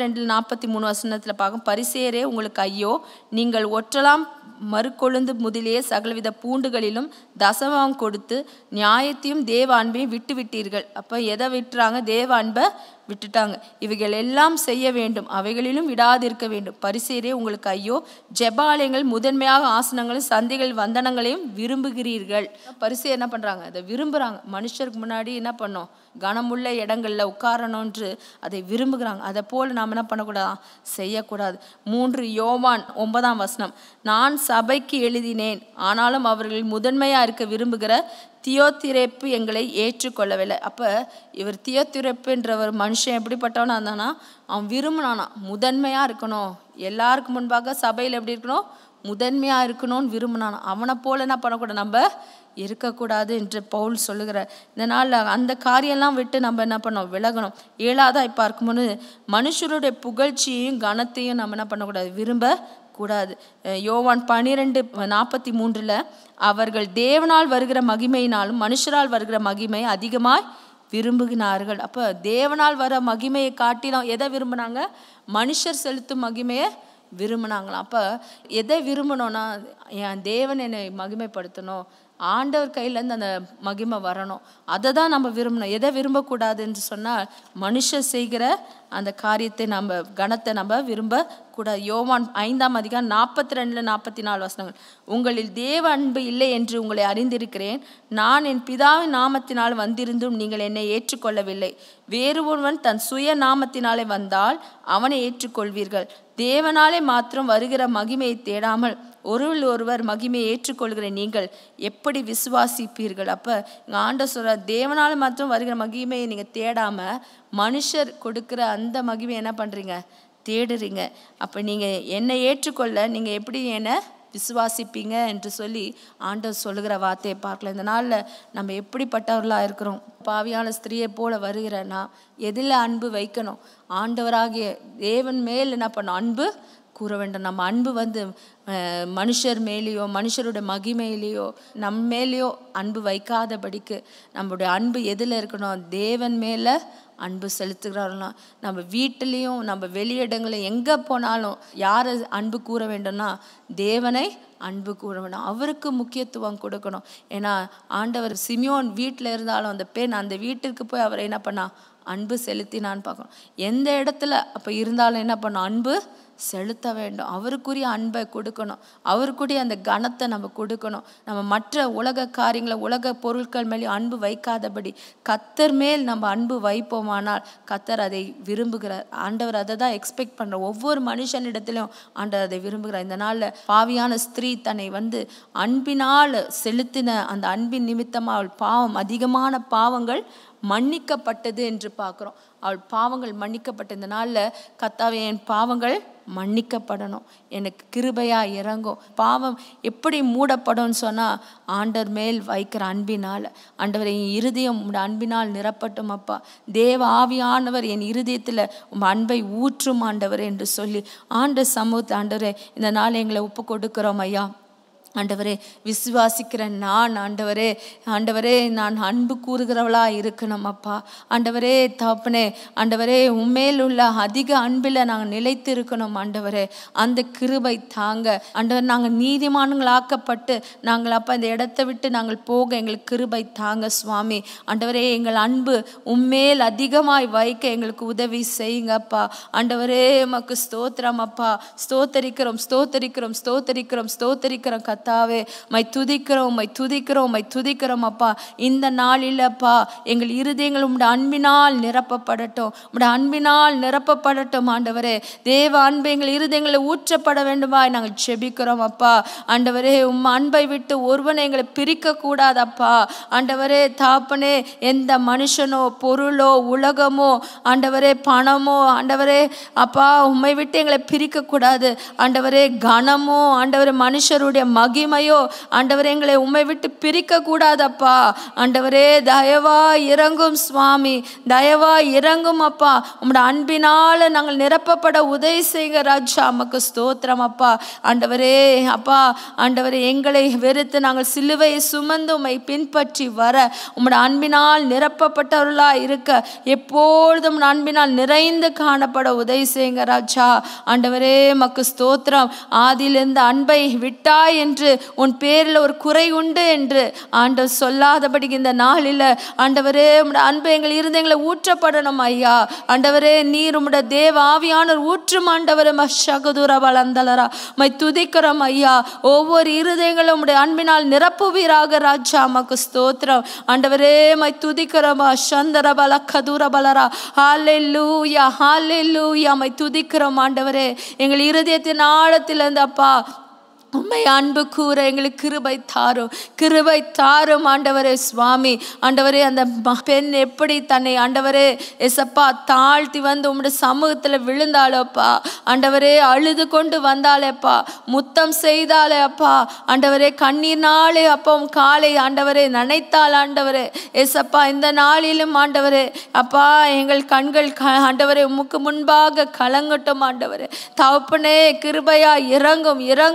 42-43 வசனத்தில் பார்க்கும். பரிசேயரே உங்களுக்கு ஐயோ, நீங்கள் ஒற்றலாம் மறுக்கொழுந்து முதலியே சகலவித பூண்டுகளிலும் தசமம் கொடுத்து நியாயத்தையும் தேவ அன்பையும் விட்டு விட்டீர்கள். அப்போ எதை விட்டுறாங்க, தேவ அன்பை விட்டுட்டாங்க. இவைகள் எல்லாம் செய்ய வேண்டும், அவைகளிலும் விடாதிருக்க வேண்டும். பரிசேயரே உங்களுக்கு ஐயோ, ஜெபாலயங்கள் முதன்மையாக ஆசனங்களும் சந்தைகள் வந்தனங்களையும் விரும்புகிறீர்கள். பரிசேயர் என்ன பண்ணுறாங்க, அதை விரும்புகிறாங்க. மனுஷருக்கு முன்னாடி என்ன பண்ணோம், கனமுள்ள இடங்களில் உட்காரணுன்று அதை விரும்புகிறாங்க. அதை போல் நாம் என்ன பண்ணக்கூடாது, செய்யக்கூடாது. 3 யோவான் 9ஆம் வசனம், நான் சபைக்கு எழுதினேன், ஆனாலும் அவர்கள் முதன்மையாக இருக்க விரும்புகிற தியோத்திரேப்பு எங்களை ஏற்றுக்கொள்ளவில்லை. அப்போ இவர் தியோத்திரேப்புன்ற ஒரு மனுஷன் எப்படிப்பட்டவனா இருந்தானா, அவன் விரும்பினானா முதன்மையாக இருக்கணும், எல்லாருக்கும் முன்பாக சபையில் எப்படி இருக்கணும், முதன்மையாக இருக்கணும்னு விரும்பினானா. அவனை போல் என்ன பண்ணக்கூடாது, நம்ம இருக்கக்கூடாது என்று பவுல் சொல்லுகிறார். இதனால் அந்த காரியெல்லாம் விட்டு நம்ம என்ன பண்ணோம், விலகணும். 7ஆவதாய் பார்க்கும்போது மனுஷருடைய புகழ்ச்சியையும் கனத்தையும் நம்ம என்ன பண்ணக்கூடாது, விரும்ப கூடாது. யோவான் 12:43 அவர்கள் தேவனால் வருகிற மகிமையினாலும் மனுஷரால் வருகிற மகிமை அதிகமாய் விரும்புகிறார்கள். அப்போ தேவனால் வர மகிமையை காட்டிலும் எதை விரும்பினாங்க, மனுஷர் செலுத்தும் மகிமையை விரும்பினாங்களாம். அப்போ எதை விரும்பணும்னா, என் தேவன் என்னை மகிமைப்படுத்தணும், ஆண்டவர் கையிலேருந்து அந்த மகிமை வரணும். அதை தான் நம்ம விரும்பணும். எதை விரும்பக்கூடாதுன்னு சொன்னால் மனுஷர் செய்கிற அந்த காரியத்தை நம்ம கணத்தை நம்ம விரும்பக்கூடாது. யோவான் 5:42-44 உங்களில் தேவ அன்பு இல்லை என்று உங்களை அறிந்திருக்கிறேன். நான் என் பிதாவின் நாமத்தினால் வந்திருந்தும் நீங்கள் என்னை ஏற்றுக்கொள்ளவில்லை. வேறு ஒருவன் தன் சுய நாமத்தினாலே வந்தால் அவனை ஏற்றுக்கொள்வீர்கள். தேவனாலே மாத்திரம் வருகிற மகிமையை தேடாமல் ஒருவர் மகிமையை ஏற்றுக்கொள்கிற நீங்கள் எப்படி விசுவாசிப்பீர்கள்? அப்போ ஆண்டவர் சொல்ற, தேவனால மாத்திரம் வருகிற மகிமையை நீங்கள் தேடாமல் மனுஷர் கொடுக்குற அந்த மகிமை என்ன பண்ணுறீங்க? தேடுறீங்க. அப்போ நீங்கள் என்னை ஏற்றுக்கொள்ள நீங்கள் எப்படி என்னை விசுவாசிப்பீங்க என்று சொல்லி ஆண்டவர் சொல்லுகிற வார்த்தையை பார்க்கலாம். இந்த நாளில் நம்ம எப்படிப்பட்டவர்களாக இருக்கிறோம்? பாவியான ஸ்திரியை போல வருகிறேன்னா எதில் அன்பு வைக்கணும்? ஆண்டவராகிய தேவன் மேல் என்ன பண்ணணும்? அன்பு கூற வேண்டும். நம்ம அன்பு மனுஷர் மேலேயோ மனுஷருடைய மகிமையிலேயோ நம்ம மேலேயோ அன்பு வைக்காதபடிக்கு நம்மளுடைய அன்பு எதில் இருக்கணும்? தேவன் மேலே அன்பு செலுத்துகிறார்களாம். நம்ம வீட்டிலையும் நம்ம வெளியிடங்களையும் எங்கே போனாலும் யாரை அன்பு கூற வேண்டும்னா தேவனை அன்பு கூற வேண்டும். அவருக்கு முக்கியத்துவம் கொடுக்கணும். ஏன்னா ஆண்டவர் சிமியோன் வீட்டில் இருந்தாலும் அந்த பெண் அந்த வீட்டிற்கு போய் அவர் என்ன பண்ணா? அன்பு செலுத்தினான்னு பார்க்கணும். எந்த இடத்துல அப்போ இருந்தாலும் என்ன பண்ணணும்? அன்பு செலுத்த வேண்டும். அவருக்குரிய அன்பை கொடுக்கணும். அவருக்குரிய அந்த கனத்தை நம்ம கொடுக்கணும். நம்ம மற்ற உலக காரியங்களை உலக பொருட்கள் மேலே அன்பு வைக்காதபடி கர்த்தர் மேல் நம்ம அன்பு வைப்போமானால் கர்த்தர் அதை விரும்புகிறார். ஆண்டவர் அதை தான் எக்ஸ்பெக்ட் பண்ணுற ஒவ்வொரு மனுஷனிடத்திலும் ஆண்டவர் அதை விரும்புகிறார். இந்த நாளில் பாவியான ஸ்திரீ தன்னை அன்பினால் செலுத்தின அந்த அன்பின் நிமித்தமாக அவள் பாவம் அதிகமான பாவங்கள் மன்னிக்கப்பட்டது என்று பார்க்குறோம். அவள் பாவங்கள் மன்னிக்கப்பட்ட இந்த நாளில் கர்த்தாவே என் பாவங்கள் மன்னிக்கப்படணும், எனக்கு கிருபையாக இறங்கும். பாவம் எப்படி மூடப்படும்னு சொன்னால் ஆண்டவர் மேல் வைக்கிற அன்பினால். ஆண்டவர் என் இருதயம் உங்கள் அன்பினால் நிரப்பட்டும் அப்பா. தேவ ஆவியானவர் என் இருதயத்தில் உங்கள் அன்பை ஊற்றும் ஆண்டவர் என்று சொல்லி சமூகத்தை ஆண்டவரே இந்த நாள் எங்களை ஒப்பு கொடுக்கிறோம் ஐயா. ஆண்டவரே விசுவாசிக்கிற நான் ஆண்டவரே நான் அன்பு கூறுகிறவளா இருக்கணும் அப்பா. ஆண்டவரே தகப்பனே ஆண்டவரே உம்மேல் உள்ள அதிக அன்பில் நாங்கள் நிலைத்து இருக்கணும் ஆண்டவரே. அந்த கிருபை தாங்க ஆண்டவர். நாங்கள் நீதிமான்களாக்கப்பட்டு நாங்கள் அப்பா இந்த இடத்தை விட்டு நாங்கள் போக எங்களுக்கு கிருபை தாங்க சுவாமி. ஆண்டவரே எங்கள் அன்பு உம்மேல் அதிகமாய் வைக்க எங்களுக்கு உதவி செய்யுங்க அப்பா. ஆண்டவரே உமக்கு ஸ்தோத்திரம் அப்பா. ஸ்தோத்தரிக்கிறோம் ஸ்தோத்தரிக்கிறோம் ஸ்தோத்தரிக்கிறோம் ஸ்தோத்தரிக்கிறோம் கர்த்தாவே. மை துதிக்கிறோம் அப்பா. இந்த நாளில் அப்பா எங்கள் இருதயங்கள் உம்முடைய அன்பினால் நிரப்பப்படட்டும், உம்முடைய அன்பினால் நிரப்பப்படட்டும் ஆண்டவரே. தேவ அன்பு எங்கள் இருதயங்களை ஊற்றப்பட வேண்டுமாய் நாங்கள் ஜெபிக்கிறோம் அப்பா. ஆண்டவரே உம் அன்பை விட்டு ஒருவனை எங்களை பிரிக்க கூடாதப்பா. ஆண்டவரே தாப்பனே எந்த மனுஷனோ பொருளோ உலகமோ ஆண்டவரே பணமோ ஆண்டவரே அப்பா உம்மை விட்டு எங்களை பிரிக்க கூடாது ஆண்டவரே. கனமோ ஆண்டவரே மனுஷருடைய மகிமையோ ஆண்டவரே எங்களை உம்மை விட்டு பிரிக்க கூடாதப்பா. ஆண்டவரே தயவா இறங்கும் சுவாமி, தயவா இறங்கும் அப்பா. உம்முடைய அன்பினால நாங்கள் நிரப்பப்பட உதவி செய்க ராஜா. நமக்கு ஸ்தோத்திரம் அப்பா. ஆண்டவரே அப்பா ஆண்டவரே எங்களை வெறுத்து நாங்கள் சிலுவையை சுமந்து உம்மை பின்பற்றி வர உம்முடைய அன்பினால் நிரப்பப்பட்டவர்களா இருக்க எப்பொழுதும் அன்பினால் நிறைந்து காணப்பட உதவி செய்யுங்க ராஜா. ஆண்டவரே மக்கு ஸ்தோத்திரம். ஆதியிலிருந்து அன்பை விட்டாய் என்று உன் பேரில் ஒரு குறை உண்டு என்று ஆண்டவர் சொல்லாதபடி இந்த நாளில் ஆண்டவரே உம்முடைய அன்பு எங்கள் இருதயங்களை ஊற்றப்படணும் ஐயா. ஆண்டவரே நீர் உம்முடைய தேவ ஆவியானவர் ஊற்றும் ஆண்டவரே. மஷகுதுர பலந்தலரா மை துதிக்கிறோம் ஐயா. ஒவ்வொரு இருதயங்களும் உம்முடைய அன்பினால் நிரப்புவீராக ராஜா. மக்கு ஸ்தோத்திரம் ஆண்டவரே. மை துதிக்கிறோம் சந்தர பல கதுர பலரா. ஹல்லேலூயா ஹல்லேலூயா. மை துதிக்கிறோம் ஆண்டவரே. எங்கள் இருதயத்தின் ஆழத்திலிருந்து அப்பா உம்மை அன்பு கூற எங்களுக்கு கிருபை தாரும் ஆண்டவரே சுவாமி. ஆண்டவரே அந்த பெண் எப்படி தன்னை ஆண்டவரே எசப்பா தாழ்த்தி உம்முடைய சமூகத்தில் விழுந்தாளப்பா. ஆண்டவரே அழுது கொண்டு வந்தாளேப்பா, முத்தம் செய்தாலே அப்பா. ஆண்டவரே கண்ணீர்னாலே அப்பா உம் காலை ஆண்டவரே நனைத்தாள் ஆண்டவரே எசப்பா. இந்த நாளிலும் ஆண்டவரே அப்பா எங்கள் கண்கள் ஆண்டவரே உமக்கு முன்பாக கலங்கட்டும் ஆண்டவரே. தகப்பனே கிருபையா இறங்கும் இறங்கும் இறங்கும்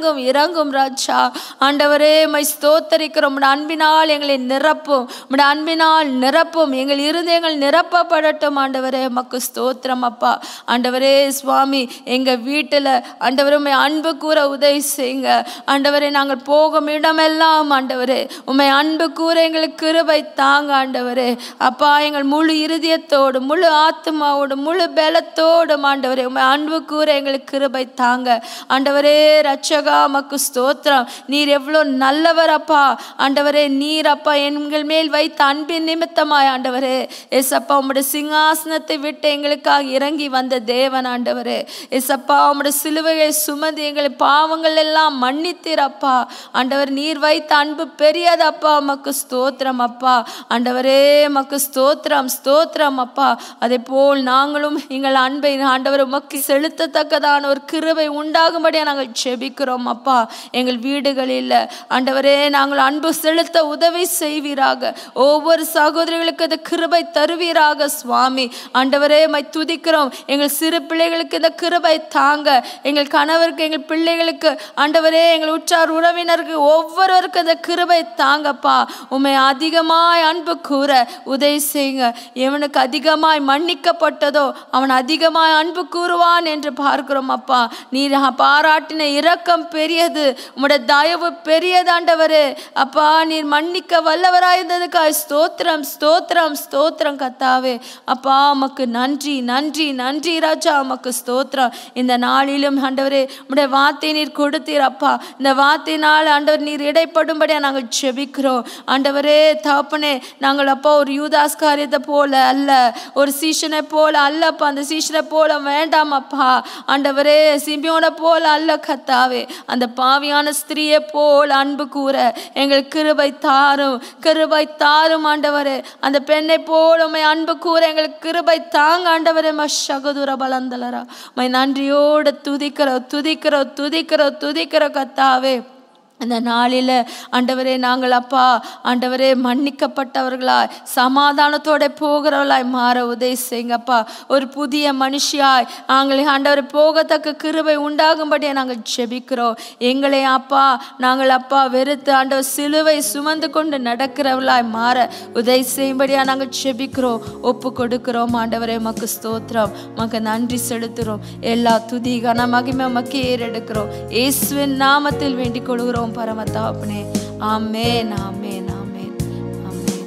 இறங்கும் ராஜா. ஆண்டவரே மை ஸ்தோத்தரிக்கிறோம். உம்முடைய அன்பினால் எங்களை நிரப்பும், உம்முடைய அன்பினால் நிரப்பும், எங்கள் இருதயங்கள் நிரப்பப்படட்டும் ஆண்டவரே. மக்கு ஸ்தோத்திரம் அப்பா. ஆண்டவரே சுவாமி, எங்கள் வீட்டில் ஆண்டவரே உம்மை அன்பு கூற உதவி செய்யுங்க ஆண்டவரே. நாங்கள் போகும் இடமெல்லாம் ஆண்டவரே உம்மை அன்பு கூற எங்களுக்கு கிருபை தாங்க ஆண்டவரே. அப்பா, எங்கள் முழு இருதயத்தோடு, முழு ஆத்மாவோடு, முழு பலத்தோடும் ஆண்டவரே உம்மை அன்பு கூற எங்களுக்கு கிருபை தாங்க ஆண்டவரே. ரட்சகா மக்கு ஸ்தோத்திரம். நீர் எவ்வளோ நல்லவர் அப்பா. ஆண்டவரே நீர் அப்பா எங்கள் மேல் வைத்த அன்பின் நிமித்தமாய் ஆண்டவரே எஸ்அப்பா உம்முடைய சிங்காசனத்தை விட்டு எங்களுக்காக இறங்கி வந்த தேவன் ஆண்டவரே. எஸ்அப்பா உம்முடைய சிலுவையை சுமந்து எங்களை பாவங்கள் எல்லாம் மன்னித்தீரப்பா ஆண்டவர். நீர் வைத்த அன்பு பெரியதப்பா. மக்கு ஸ்தோத்திரம் அப்பா. ஆண்டவரே மக்கு ஸ்தோத்திரம், ஸ்தோத்திரம் அப்பா. அதே போல் நாங்களும் எங்கள் அன்பை ஆண்டவர் உமக்கு செலுத்தத்தக்கதான ஒரு கிருபை உண்டாகும்படியா நாங்கள் ஜெபிக்கிறோம் அப்பா. எங்கள் வீடுகளில் ஆண்டவரே நாங்கள் அன்பு செலுத்த உதவி செய்வீராக. ஒவ்வொரு சகோதரிகளுக்கு இந்த கிருபை தருவீராக சுவாமி. ஆண்டவரே மை துதிக்கிறோம். எங்கள் சிறு பிள்ளைகளுக்கு இந்த கிருபை தாங்க. எங்கள் கணவருக்கு, எங்கள் பிள்ளைகளுக்கு ஆண்டவரே, எங்கள் உற்றார் உறவினருக்கு ஒவ்வொருவருக்கும் இந்த கிருபை தாங்கப்பா. உம்மை அதிகமாய் அன்பு கூற உதவி செய்யுங்க. எவனுக்கு அதிகமாய் மன்னிக்கப்பட்டதோ அவன் அதிகமாய் அன்பு கூறுவான் என்று பார்க்கிறோம் அப்பா. நீர் பாராட்டின இரக்கம் பெரியது, உம்முடைய தயவு பெரியது ஆண்டவரே. அப்பா, நீர் மன்னிக்க வல்லவராயிருந்ததுக்காய் ஸ்தோத்திரம், ஸ்தோத்திரம், ஸ்தோத்திரம் கத்தாவே. அப்பா உமக்கு நன்றி, நன்றி, நன்றி ராஜா. உமக்கு ஸ்தோத்திரம். இந்த நாளிலும் ஆண்டவரே உம்முடைய வார்த்தை நீர் கொடுத்தீர் அப்பா. இந்த வார்த்தையினால் ஆண்டவர் நீர் இடைப்படும்படியா நாங்கள் ஜெபிக்கிறோம் ஆண்டவரே. தகப்பனே, நாங்கள் அப்பா ஒரு யூதாஸ் காரியத்தை போல அல்ல, ஒரு சீஷனை போல அல்லப்பா. அந்த சீஷனை போல வேண்டாம் அப்பா ஆண்டவரே. சிமியோனை போல அல்ல கத்தாவே. அந்த பாவியான ஸ்திரியை போல் அன்பு கூற எங்கள் கிருபை தாரும், கிருபை தாரும் ஆண்டவரே. அந்த பெண்ணை போல் உம்மை அன்பு கூற எங்களுக்கு கிருபை தாங்க ஆண்டவரே. மஷகுதுர பலந்தலரா மை நன்றியோடு துதிக்கிறோம், துதிக்கிறோம், துதிக்கிறோம், துதிக்கிறோம் கத்தாவே. இந்த நாளில் ஆண்டவரே நாங்கள் அப்பா ஆண்டவரே மன்னிக்கப்பட்டவர்களாய் சமாதானத்தோட போகிறவர்களாய் மாற உதவி செய்யுங்கப்பா. ஒரு புதிய மனுஷியாய் நாங்கள் ஆண்டவரை போகத்தக்க கிருபை உண்டாகும்படியே நாங்கள் ஜெபிக்கிறோம். எங்களை அப்பா நாங்கள் அப்பா வெறுத்து ஆண்டவர் சிலுவை சுமந்து கொண்டு நடக்கிறவர்களாய் மாற உதவி செய்யும்படியா நாங்கள் ஜெபிக்கிறோம், ஒப்பு கொடுக்கிறோம் ஆண்டவரே. மக்கு ஸ்தோத்திரம், மக்கு நன்றி செலுத்துகிறோம். எல்லா துதி கன மகிமை மக்கு ஏறெடுக்கிறோம். இயேசுவின் நாமத்தில் வேண்டிக் கொள்கிறோம் பரமதகப்பனே. ஆமென், ஆமென், ஆமென், ஆமென்.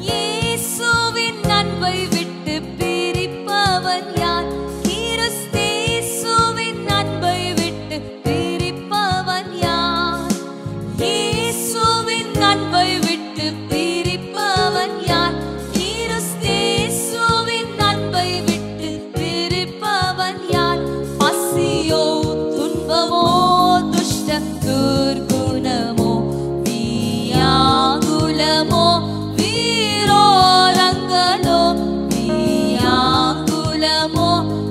இயேசுவின் அன்பை விட்டு பிரிப்பவன் யார்? கிறிஸ்தேசுவின் அன்பை விட்டு பிரிப்பவன் யார்? இயேசுவின் அன்பை விட்டு பிரிப்பவன் யார்? கிறிஸ்தேசுவின் அன்பை விட்டு பிரிப்பவன் யார்? பசியோ துன்பமோ துஷ்ட துர்குணமோ வியாகுலமோ வீரோரங்களோ வியாகுலமோ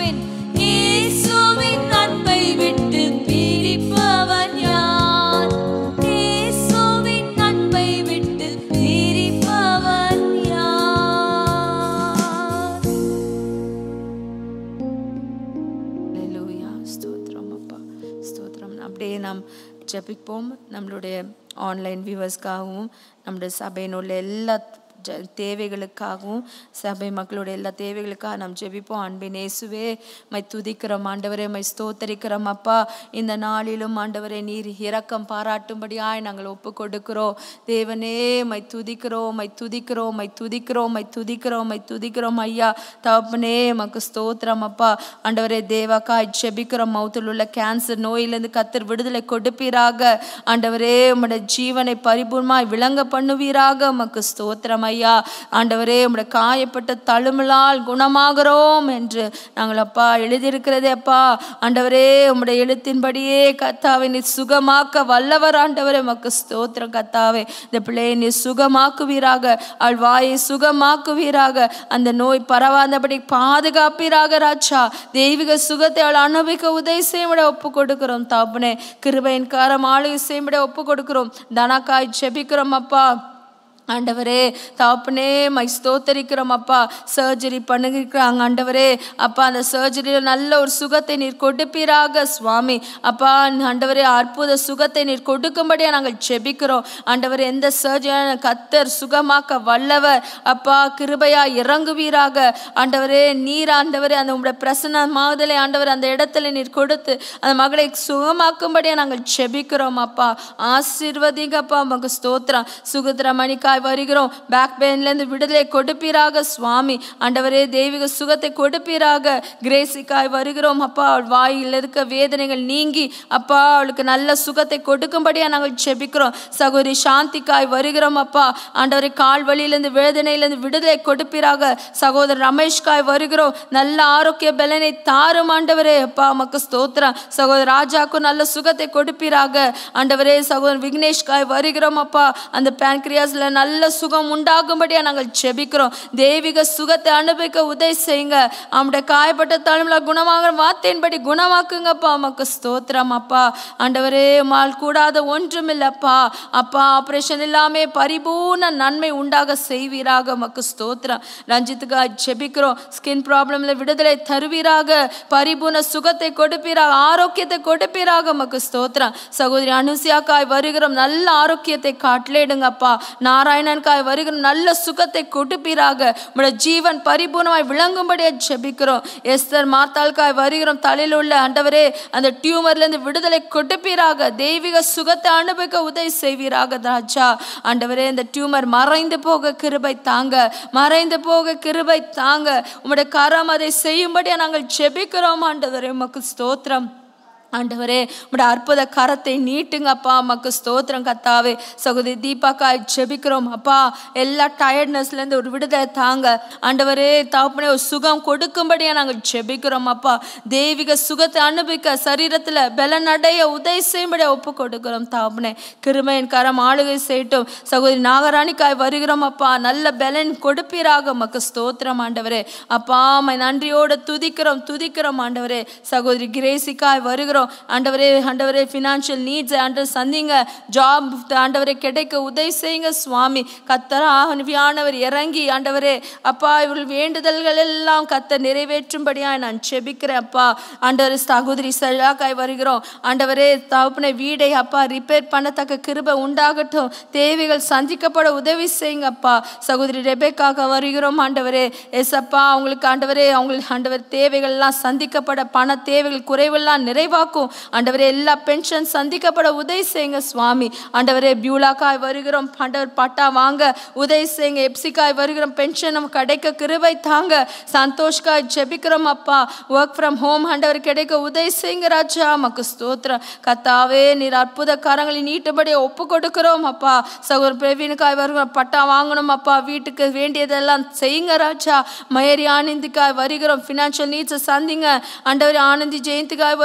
ஆமென். இயேசுவின் அன்பை விட்டு பிரிப்பவன் யார்? இயேசுவின் அன்பை விட்டு பிரிப்பவன் யார்? ஹல்லேலூயா. ஸ்தோத்திரம் அப்பா, ஸ்தோத்திரம். அப்படியே நாம் ஜெபிப்போம். நம்மளுடைய ஆன்லைன் வியூவர்ஸ்க்காகவும் நம்முடைய சபையின் உள்ள எல்லா தேவைகளுக்காகவும் சபை மக்களுடைய எல்லா தேவைகளுக்காக நாம் ஜெபிப்போம். அன்பின் இயேசுவே, மை துதிக்கிறோம் ஆண்டவரே, மை ஸ்தோத்தரிக்கிறோம் அப்பா. இந்த நாளிலும் ஆண்டவரே நீர் இரக்கம் பாராட்டும்படியாய் நாங்கள் ஒப்பு கொடுக்கிறோம். தேவனே, மை துதிக்கிறோம், மை துதிக்கிறோம், மை துதிக்கிறோம், மை துதிக்கிறோம், மை துதிக்கிறோம் ஐயா. தகப்பனே, மக்கு ஸ்தோத்திரம் அப்பா. ஆண்டவரே, தேவாக்காய் ஜெபிக்கிறோம். மௌத்தில் உள்ள கேன்சர் நோயிலிருந்து கர்த்தர் விடுதலை கொடுப்பீராக. ஆண்டவரே, உம்முடைய ஜீவனை பரிபூர்ணமாய் விளங்க பண்ணுவீராக. மக்கு ஸ்தோத்திரம் ஐயா. ஆண்டவரே, உம்முடைய காயப்பட்ட தழும்பலால் குணமாகிறோம் என்று நாங்கள் அப்பா எழுதியிருக்கிறதே அப்பா. ஆண்டவரே, உம்முடைய எழுத்தின்படியே கர்த்தாவை நீ சுகமாக்க வல்லவர். ஆண்டவரே, உமக்கு ஸ்தோத்திரம் கர்த்தாவே. இந்த பிள்ளையை நீ சுகமாக்குவீராக, அவள் வாயை சுகமாக்குவீராக, அந்த நோய் பரவாதபடி பாதுகாப்பீராக ராஜா. தெய்வீக சுகத்தை அவள் அனுபவிக்க உதவி செய்ய ஒப்பு கொடுக்கிறோம் தாப்பனே. கிருபையின் காரம் ஆளுகை செய்ய ஒப்பு கொடுக்கிறோம். தனக்காய் ஜெபிக்கிறோம் அப்பா. ஆண்டவரே தாப்பனே, மை ஸ்தோத்தரிக்கிறோம் அப்பா. சர்ஜரி பண்ணுகிறாங்க ஆண்டவரே அப்பா. அந்த சர்ஜரியில் நல்ல ஒரு சுகத்தை நீர் கொடுப்பீராக சுவாமி அப்பா. ஆண்டவரே, அற்புத சுகத்தை நீர் கொடுக்கும்படியா நாங்கள் ஜெபிக்கிறோம் ஆண்டவரே. எந்த சர்ஜரி கர்த்தர் சுகமாக்க வல்லவர் அப்பா. கிருபையா இறங்குவீராக ஆண்டவரே. நீர் ஆண்டவரே அந்த உங்களுடைய பிரசன்னமாகுதலை ஆண்டவர் அந்த இடத்துல நீர் கொடுத்து அந்த மகளை சுகமாக்கும்படியா நாங்கள் ஜெபிக்கிறோம் அப்பா. ஆசீர்வதிங்கப்பா. உமக்கு ஸ்தோத்திரம். சுகத்திர மணிக்கா வருகிறோம். பேக் பெயின்லேருந்து விடுதலை கொடுப்பீராக சுவாமி. ஆண்டவரே, தெய்வீக சுகத்தை கொடுப்பீராக. கிரேசிக்காய் வருகிறோம் அப்பா. அவள் வாயில் இருக்க வேதனைகள் நீங்கி அப்பா அவளுக்கு நல்ல சுகத்தை கொடுக்கும்படியா நாங்கள் ஜெபிக்கிறோம். சகோதரி சாந்திக்காய் வருகிறோம் அப்பா. ஆண்டவரே, கால் வலியிலிருந்து வேதனையிலிருந்து விடுதலை கொடுப்பீராக. சகோதரர் ரமேஷ்காய் வருகிறோம். நல்ல ஆரோக்கிய பலனை தாரும் ஆண்டவரே அப்பா. மக்கு ஸ்தோத்திரம். சகோதரர் ராஜாக்கும் நல்ல சுகத்தை கொடுப்பீராக ஆண்டவரே. சகோதரர் விக்னேஷ்காய் வருகிறோம் அப்பா. அந்த பேன்கிரியாஸ்ல நல்ல சுகம் உண்டாகும்படியா நாங்கள் ஜெபிக்கிறோம். தெய்வீக சுகத்தை அனுபவிக்க உதவி செய்யுங்க. அவனுடைய காயப்பட்ட தழும்புல குணமாக வார்த்தையின்படி குணமாக்குங்கப்பா. மக்கு ஸ்தோத்திரம் அப்பா. ஆண்டவரே, மால் கூடாத ஒன்றுமில்லப்பா அப்பா. ஆபரேஷன் இல்லாமே பரிபூர்ண நன்மை உண்டாக செய்வீராக. மக்கு ஸ்தோத்திரம். ரஞ்சித்துக்காக ஜெபிக்கிறோம். ஸ்கின் ப்ராப்ளம்ல விடுதலை தருவீராக. பரிபூர்ண சுகத்தை கொடுப்பீராக. ஆரோக்கியத்தை கொடுப்பீராக. மக்கு ஸ்தோத்திரம். சகோதரி அனுசியாக்காய் வருகிறோம். நல்ல ஆரோக்கியத்தை காட்டலேடுங்கப்பா. நாராயணன்காய் வருகிற நல்ல சுகத்தை கொடுப்பீராக. உம்முடைய ஜீவன் பரிபூர்ணமாய் விளங்கும்படியா ஜெபிக்கிறோம். எஸ்தர் மார்த்தாள்காய் வருகிறோம். தலையில் உள்ள ஆண்டவரே அந்த டியூமர்ல இருந்து விடுதலை கொடுப்பீராக. தெய்வீக சுகத்தை அனுபவிக்க உதவி செய்வீராக ராஜா. ஆண்டவரே, இந்த டியூமர் மறைந்து போக கிருபை தாங்க, மறைந்து போக கிருபை தாங்க. உம்முடைய கரம் அதை செய்யும்படியா நாங்கள் ஜெபிக்கிறோம் ஆண்டவரே. உமக்கு ஸ்தோத்திரம். ஆண்டவரே, உம்முடைய அற்புத கரத்தை நீட்டுங்கப்பா. மக்கு ஸ்தோத்திரம் கர்த்தாவே. சகோதரி தீபாக்காய் ஜெபிக்கிறோம் அப்பா. எல்லா டயர்ட்னஸ்லேருந்து ஒரு விடுதலை தாங்க ஆண்டவரே. தாப்பனே, ஒரு சுகம் கொடுக்கும்படியா நாங்கள் ஜெபிக்கிறோம் அப்பா. தெய்வீக சுகத்தை அனுபவிக்க சரீரத்தில் பலனடைய உதவி செய்யும்படியா ஒப்பு கொடுக்கிறோம் தாப்பனே. கிருபையின் கரம் ஆளுகை செய்யட்டும். சகோதரி நாகராணிக்காய் வருகிறோம் அப்பா. நல்ல பலன் கொடுப்பீராக. மக்கு ஸ்தோத்திரம் ஆண்டவரே அப்பா. நன்றியோடு துதிக்கிறோம் துதிக்கிறோம் ஆண்டவரே. சகோதரி கிரேசிக்காய் வருகிறோம் ஆண்டவரே. ஆண்டவரே, ஃபினான்ஷியல் நீட்ஸ் ஆண்டவர் சந்திங்க. ஜாப் ஆண்டவரே கிடைக்க உதவி செய்யுங்க சுவாமி. கர்த்தரானவர் இறங்கி ஆண்டவரே அப்பா இவர்கள் வேண்டுதல்கள் எல்லாம் கர்த்தர் நிறைவேற்றும்படியா நான் செபிக்கிறேன் அப்பா. ஆண்டவரே, சகோதரி சஜாக்காய் வருகிறோம் ஆண்டவரே. தகப்பனே, வீடை அப்பா ரிப்பேர் பண்ணத்தக்க கிருபை உண்டாகட்டும். தேவைகள் சந்திக்கப்பட உதவி செய்யுங்க அப்பா. சகோதரி ரெபேக்காக வருகிறோம் ஆண்டவரே. எஸ்அப்பா, அவங்களுக்கு ஆண்டவரே அவங்களுக்கு ஆண்டவர் தேவைகள் எல்லாம் சந்திக்கப்பட, பண தேவைகள் குறைவெல்லாம் நிறைவாக்கும் ஆண்டவரே. எல்லா பென்ஷன் சந்திக்கப்பட உதவி செய்யுங்க சுவாமி. ஆண்டவரே, பியூலாக்காய் வருகிறோம் ஆண்டவர். பட்டா வாங்க உதவி செய்யுங்க. எப்சிக்காய் வருகிறோம். பென்ஷன் கிடைக்க கிருபை தாங்க. சந்தோஷ்காய் ஜெபிக்கிறோம் அப்பா. ஒர்க் ஃப்ரம் ஹோம் ஆண்டவர் கிடைக்க உதவி செய்யுங்க ராஜா. மக்கு ஸ்தோத்திரம் கர்த்தாவே. நீர் அற்புத காரங்களை நீட்டும்படி ஒப்பு கொடுக்கிறோம் அப்பா. சகோதரர் பிரவீனுக்காய் வருகிறோம். பட்டா வாங்கணும் அப்பா. வீட்டுக்கு வேண்டியதெல்லாம் செய்யுங்க ராஜா. மயரி ஆனந்திக்காய் வருகிறோம். ஃபினான்ஷியல் நீட்ஸை சந்திங்க ஆண்டவரே. ஆனந்தி ஜெயந்திக்காய் வருகிறோம்.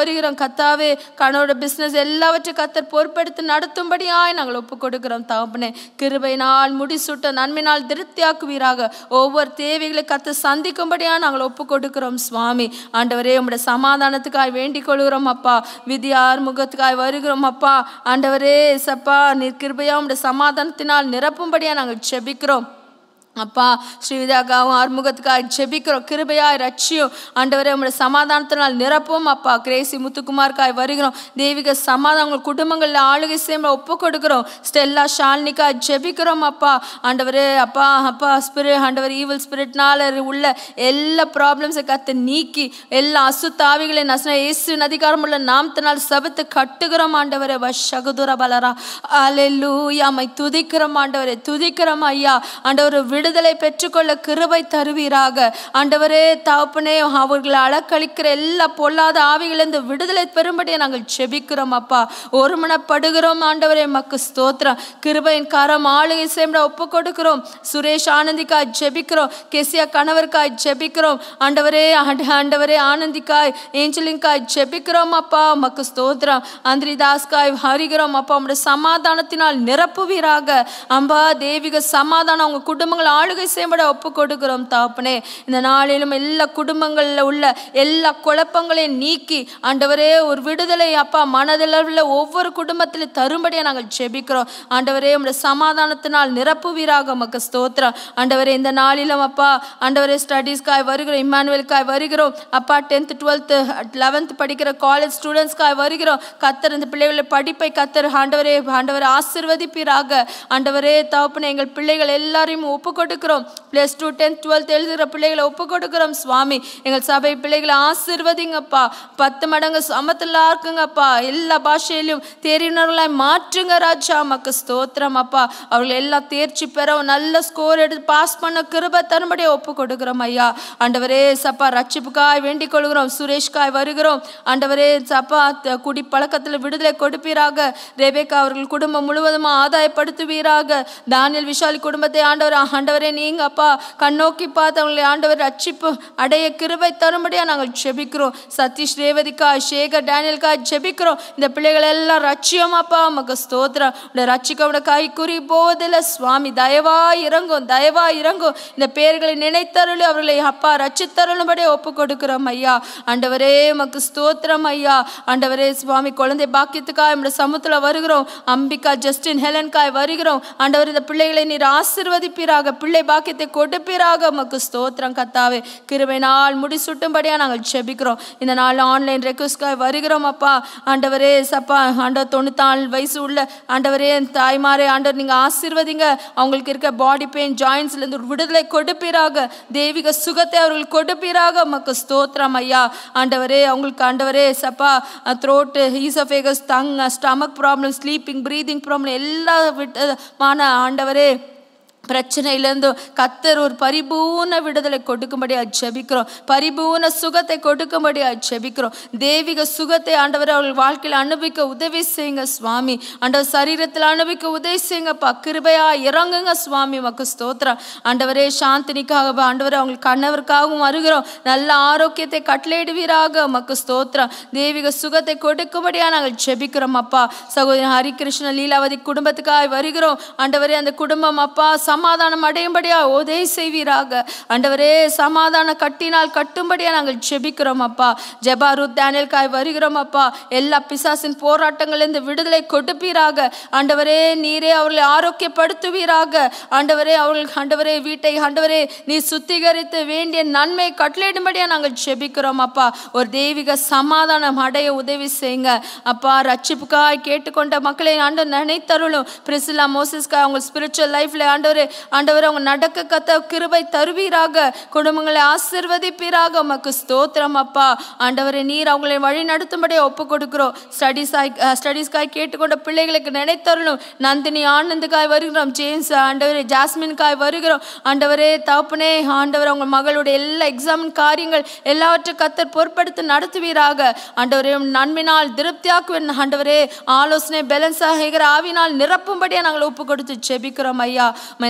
கத்தாவே கணவரோட பிஸ்னஸ் எல்லாவற்றையும் கத்தர் பொறுப்பெடுத்து நடத்தும்படியாய் நாங்கள் ஒப்பு கொடுக்கிறோம் தகப்பனே. கிருபையினால் முடிசூட்ட நன்மையினால் திருப்தியாக்குவீராக. ஒவ்வொரு தேவைகளை கத்தர் சந்திக்கும்படியா நாங்கள் ஒப்பு கொடுக்கிறோம் சுவாமி. ஆண்டவரே உம்முடைய சமாதானத்துக்காய் வேண்டிக் கொள்கிறோம் அப்பா. விதியார் முகத்துக்காய் வருகிறோம் அப்பா. ஆண்டவரே சப்பா நீர் கிருபையா உம்முடைய சமாதானத்தினால் நிரப்பும்படியா நாங்கள் ஜெபிக்கிறோம் அப்பா. ஸ்ரீவிதாக்காவும் ஆறுமுகத்துக்காக ஜெபிக்கிறோம். கிருபையாய் ரட்சியும் ஆண்டவரே உம்முடைய சமாதானத்தினால் நிரப்பும் அப்பா. கிரேசி முத்துக்குமார்க்காய் வருகிறோம். தெய்வீக சமாதானம் உங்கள் குடும்பங்களில் ஆளுகை செய்ய ஒப்பு கொடுக்கிறோம். ஸ்டெல்லா ஷாலினிக்காய் ஜெபிக்கிறோம் அப்பா. ஆண்டவரே அப்பா அப்பா ஸ்பிரிட் ஆண்டவர் ஈவில் ஸ்பிரிட்னால உள்ள எல்லா ப்ராப்ளம்ஸை கத்து நீக்கி எல்லா அசுத்தாவிகளை நசன இயேசுவின் அதிகாரம் உள்ள நாமத்தினால் சபத்தை கட்டுகிறோம் ஆண்டவரே. வஷகுதுர பலரா அல்லேலூயா. மை துதிக்கிறோம் ஆண்டவரே, துதிக்கிறோம் ஐயா. ஆண்டவர் விடுதலை பெற்றுக்கொள்ள கிருபை தருவீராக. ஆண்டவரே தகப்பனே அவர்களை அலக்களிக்கிற எல்லா பொல்லாத ஆவிகளிலிருந்து விடுதலை பெறும்படியே நாங்கள் ஜெபிக்கிறோம் அப்பா. ஒருமனப்படுகிறோம் ஆண்டவரே. மக்கு ஸ்தோத்திரம். கிருபையின் கரம் ஆளுகை செய்ய ஒப்பு கொடுக்கிறோம். சுரேஷ் ஆனந்திக்காய் ஜெபிக்கிறோம். கெசியா கணவருக்காய் ஜெபிக்கிறோம் ஆண்டவரே. ஆண்டவரே ஆனந்திக்காய் ஏஞ்சலின்காய் ஜெபிக்கிறோம் அப்பா. மக்கு ஸ்தோத்திரம். அந்திரிதாஸ்காய் ஹரிகிறோம் அப்பா. உங்களுடைய சமாதானத்தினால் நிரப்புவீராக. அம்பா தெய்வீக சமாதானம் அவங்க குடும்பங்கள் ஆளுகை செய்யப்பட ஒப்பு கொடுக்கிறோம் தகப்பனே. இந்த நாளிலும் எல்லா குடும்பங்களில் உள்ள எல்லா குழப்பங்களையும் நீக்கி ஆண்டவரே ஒரு விடுதலை அப்பா மனதளவில் ஒவ்வொரு குடும்பத்திலும் தரும்படியாக நாங்கள் ஜெபிக்கிறோம் ஆண்டவரே. உம்முடைய சமாதானத்தினால் நிரப்புவீராக. மக்கு ஸ்தோத்திரம் ஆண்டவரே. இந்த நாளிலும் அப்பா ஆண்டவரே ஸ்டடீஸ்க்காய் வருகிறோம். இம்மானுவேலுக்காய் வருகிறோம் அப்பா. 10th 12th 11th படிக்கிற காலேஜ் ஸ்டூடெண்ட்ஸ்க்காய் வருகிறோம். கத்தர் இந்த பிள்ளைகளை படிப்பை கத்தர் ஆண்டவரே ஆண்டவரை ஆசீர்வதிப்பீராக. ஆண்டவரே தகப்பனே எங்கள் பிள்ளைகள் எல்லாரையும் ஒப்பு கொடுக்கிறோம். +2 10th 12th எழுதுகிற பிள்ளைகளை ஒப்பு கொடுக்கிறோம் சுவாமி. எங்கள் சபை பிள்ளைகளை ஆசீர்வதிங்கப்பா. 10 மடங்கு சமத்துல இருக்குங்கப்பா. எல்லா பாஷையிலும் தெரியுனர்களாய் மாற்றுங்க ராஜா. மக்கு ஸ்தோத்திரம் அப்பா. அவர்கள் எல்லாம் தேர்ச்சி பெற நல்ல ஸ்கோர் எடுத்து பாஸ் பண்ண கிருபை தரும்படியே ஒப்பு கொடுக்கிறோம் ஐயா. ஆண்டவரே சப்பா ரட்சிப்புக்காய் வேண்டிக் கொள்கிறோம். சுரேஷ்காய் வருகிறோம் ஆண்டவரே சப்பா. குடி பழக்கத்தில் விடுதலை கொடுப்பீராக. ரெபேக்கா அவர்கள் குடும்பம் முழுவதும் ஆதாயப்படுத்துவீராக. தானியல் விஷாலி குடும்பத்தை ஆண்டவரே நீங்க அப்பா கண்ணோக்கி பார்த்து அவங்களை ஆண்டவர் ரட்சிப்பு அடைய கிருபை தரும்படியா நாங்கள் ஜெபிக்கிறோம். சதீஷ் ரேவதிக்காய் சேகர் டேனியல்காய் ஜெபிக்கிறோம். இந்த பிள்ளைகள் எல்லாம் ரட்சியம் அப்பா. மக ஸ்தோத்திரம். ரட்சிக்க கை குறி போவதில்லை சுவாமி. தயவா இறங்கும், தயவா இறங்கும். இந்த பேர்களை நினைத்தருளி அவர்களை அப்பா ரட்சித்தருளும்படியே ஒப்பு கொடுக்கிறோம் ஐயா. ஆண்டவரே மக்கு ஸ்தோத்திரம் ஐயா. ஆண்டவரே சுவாமி குழந்தை பாக்கியத்துக்காய் நம்முடைய சமூகத்தில் வருகிறோம். அம்பிகா ஜஸ்டின் ஹெலன்காய் வருகிறோம் ஆண்டவர். இந்த பிள்ளைகளை நீர் ஆசீர்வதிப்பீராக. பிள்ளை பாக்கியத்தை கொடுப்பீராக. மக்கு ஸ்தோத்திரம் கத்தாவே. கிருபையினால் முடிசூட்டும்படியா நாங்கள் ஜெபிக்கிறோம். இந்த நாள் ஆன்லைன் ரெக்வெஸ்ட்காய் வருகிறோம் அப்பா. ஆண்டவரே சப்பா ஆண்டவர் 94 வயசு உள்ள ஆண்டவரே தாய்மாரே ஆண்டவர் நீங்க ஆசீர்வதிங்க. அவங்களுக்கு இருக்க பாடி பெயின் ஜாயின்ஸ்ல இருந்து விடுதலை கொடுப்பீராக. தெய்வீக சுகத்தை அவர்கள் கொடுப்பீராக. மக்கு ஸ்தோத்திரம் ஐயா. ஆண்டவரே அவங்களுக்கு ஆண்டவரே சப்பா throat oesophagus tongue stomach problem sleeping breathing problem எல்லா விதமான ஆண்டவரே பிரச்சனையிலிருந்து கத்தர் ஒரு பரிபூர்ண விடுதலை கொடுக்கும்படியாக ஜெபிக்கிறோம். பரிபூர்ண சுகத்தை கொடுக்கும்படியாக ஜெபிக்கிறோம். தெய்வீக சுகத்தை ஆண்டவர் அவர்கள் வாழ்க்கையில் அனுபவிக்க உதவி செய்யுங்க சுவாமி. ஆண்டவர் சரீரத்தில் அனுபவிக்க உதவி செய்யுங்கப்பா. கிருபையா இறங்குங்க சுவாமி. மக்கு ஸ்தோத்திரம். ஆண்டவரே சாந்தினிக்காக ஆண்டவரே அவங்களுக்கு கணவருக்காகவும் வருகிறோம். நல்ல ஆரோக்கியத்தை கட்டளையிடுவீராக. மக்கு ஸ்தோத்திரம். தெய்வீக சுகத்தை கொடுக்கும்படியாக நாங்கள் ஜெபிக்கிறோம் அப்பா. சகோதரி ஹரிகிருஷ்ண லீலாவதி குடும்பத்துக்காக வருகிறோம் ஆண்டவரே. அந்த குடும்பம் அப்பா சமாதானம் அடையும்படியா உதவி செய்வீராக. ஆண்டவரே சமாதான கட்டினால் கட்டும்படியா நாங்கள் ஜெபிக்கிறோம் அப்பா. ஜெபாரூத் டேனியல்காய் வருகிறோம் அப்பா. எல்லா பிசாசின் போராட்டங்களிலிருந்து விடுதலை கொடுப்பீராக. ஆண்டவரே நீரே அவர்களை ஆரோக்கியப்படுத்துவீராக. ஆண்டவரே அவர்கள் ஆண்டவரே வீட்டை ஆண்டவரே நீ சுத்திகரித்து வேண்டிய நன்மை கட்டளையிடும்படியா நாங்கள் ஜெபிக்கிறோம் அப்பா. ஒரு தெய்வீக சமாதானம் அடைய உதவி செய்யுங்க அப்பா. ரட்சிப்புக்காய் கேட்டுக்கொண்ட மக்களை ஆண்டவர் நினைத்தருளும். பிரிசிலா மோசஸ்காய் அவங்க ஸ்பிரிச்சுவல் லைஃப்ல ஆண்டவரே ஆண்டவரே அவங்க நடக்க கத்த கிருபை தருவீராக. குடும்பங்களை ஆசீர்வதிப்பீராக. மக்கு ஸ்தோத்திரம் அப்பா. ஆண்டவரே நீர் அவங்களை வழி நடத்தும்படியே ஒப்பு கொடுக்கிறோம். ஸ்டடீஸ்காய் கேட்டுக்கொண்ட பிள்ளைகளுக்கு நினைத்தருளும். நந்தினி ஆனந்துக்காய் வருகிறோம். ஜேம்ஸ் ஆண்டவரே ஜாஸ்மின்காய் வருகிறோம் ஆண்டவரே தகப்பனே. ஆண்டவர் அவங்க மகளுடைய எல்லா எக்ஸாமின் காரியங்கள் எல்லாவற்றை கத்தர் பொறுப்படுத்தி நடத்துவீராக. ஆண்டவரே நன்மையினால் திருப்தியாக்குவேன் ஆண்டவரே. ஆலோசனை பேலன்ஸ் ஆகிற ஆவினால் நிரப்பும்படியே நாங்கள் ஒப்பு கொடுத்து ஜெபிக்கிறோம் ஐயா.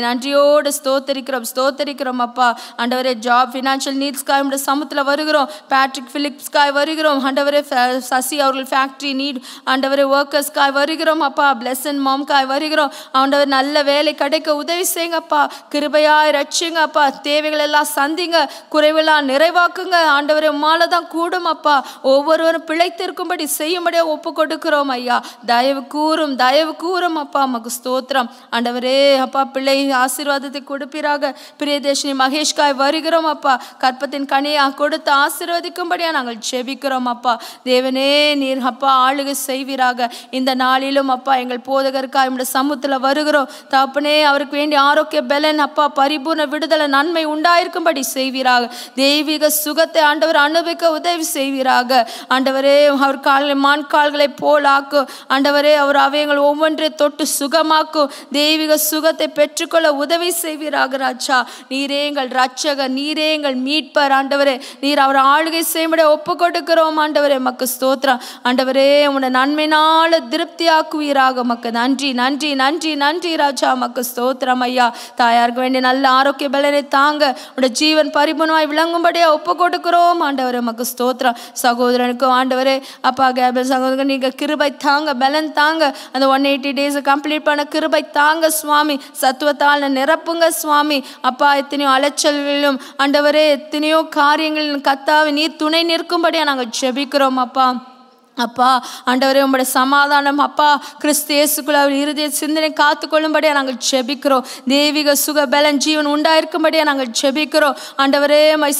நன்றியோடு ஸ்தோத்தரிக்கிறோம் அப்பா. ஆண்டவரே ஜாப் ஃபினான்ஷியல் நீட்ஸ்க்காக உடைய சமூகத்தில் வருகிறோம். பேட்ரிக் பிலிப்ஸ்க்காக வருகிறோம். ஆண்டவரே சசி அவர்கள் ஃபேக்ட்ரி நீட் ஆண்டவரே ஒர்க்கர்ஸ்க்காக வருகிறோம் அப்பா. பிளெஸன் மாம்காக வருகிறோம். ஆண்டவர் நல்ல வேலை கிடைக்க உதவி செய்யுங்கப்பா. கிருபையாய் ரட்சிங்க அப்பா. தேவைகள் எல்லாம் சந்திங்க, குறைவெல்லாம் நிறைவாக்குங்க. ஆண்டவரே உம்மால தான் கூடும் அப்பா. ஒவ்வொருவரும் பிழைத்திருக்கும்படி செய்யும்படியா ஒப்பு கொடுக்கிறோம் ஐயா. தயவு கூறும் அப்பா. மக்கு ஸ்தோத்திரம் ஆண்டவரே அப்பா. பிள்ளை ஆசீர்வாதத்தை கொடுப்பீராக. பிரியதர்ஷினி மகேஷ்காய் வருகிறோம் அப்பா. கற்பத்தின் கனியா கொடுத்து ஆசீர்வதிக்கும்படியா நாங்கள் ஜெபிக்கிறோம் அப்பா. தேவனே நீர் அப்பா ஆளுகை செய்வீராக. இந்த நாளிலும் அப்பா எங்கள் போதகருக்காய் நம்முடைய சமூகத்தில் வருகிறோம் தகப்பனே. அவருக்கு வேண்டிய ஆரோக்கிய பலன் அப்பா, பரிபூர்ண விடுதலை நன்மை உண்டாயிருக்கும்படி செய்வீராக. தெய்வீக சுகத்தை ஆண்டவர் அனுபவிக்க உதவி செய்வீராக. ஆண்டவரே அவர் மான் கால்களை போல் ஆக்கும் ஆண்டவரே. அவர் அவயங்கள் ஒவ்வொன்றை தொட்டு சுகமாக்கும். தெய்வீக சுகத்தை பெற்றுக்கொள்ள உதவி செய்வீராக ராஜா. நீரே எங்கள் ரட்சகர், நீரே எங்கள் மீட்பர் ஆண்டவரே. நீர் அவர் ஆளுகை செய்யும்படி ஒப்பு கொடுக்கிறோம் ஆண்டவரே. மக்கு ஸ்தோத்திரம் ஆண்டவரே. உன்னை நன்மையினால திருப்தியாக்குவீராக. மக்கு நன்றி ராஜா. மக்கு ஸ்தோத்திரம் ஐயா. தாயாருக்கு வேண்டிய நல்ல ஆரோக்கிய பலனை தாங்க. உடைய ஜீவன் பரிபூர்ணமாய் விளங்கும்படியா ஒப்பு கொடுக்கிறோம் ஆண்டவரே. மக்கு ஸ்தோத்திரம். சகோதரனுக்கும் ஆண்டவரே அப்பா கேபல் சகோதரன் நீங்க கிருபை தாங்க, பலன் தாங்க. அந்த 180 days கம்ப்ளீட் பண்ண கிருபை தாங்க சுவாமி. சத்துவத்தால் நிரப்புங்க சுவாமி. அப்பா எத்தனையோ அலைச்சல்களிலும் ஆண்டவரே எத்தனையோ காரியங்களிலும் கர்த்தாவே நீர் துணை நிற்கும்படியா நாங்கள் ஜெபிக்கிறோம் அப்பா. அப்பா ஆண்டவரே உம்முடைய சமாதானம் அப்பா கிறிஸ்து இயேசுக்குள்ள அவர் இருதய சிந்தனை காத்துக்கொள்ளும்படியா நாங்கள் ஜெபிக்கிறோம். தெய்வீக சுக பலன் ஜீவன் உண்டாயிருக்கும்படியா நாங்கள் ஜெபிக்கிறோம் ஆண்டவரே.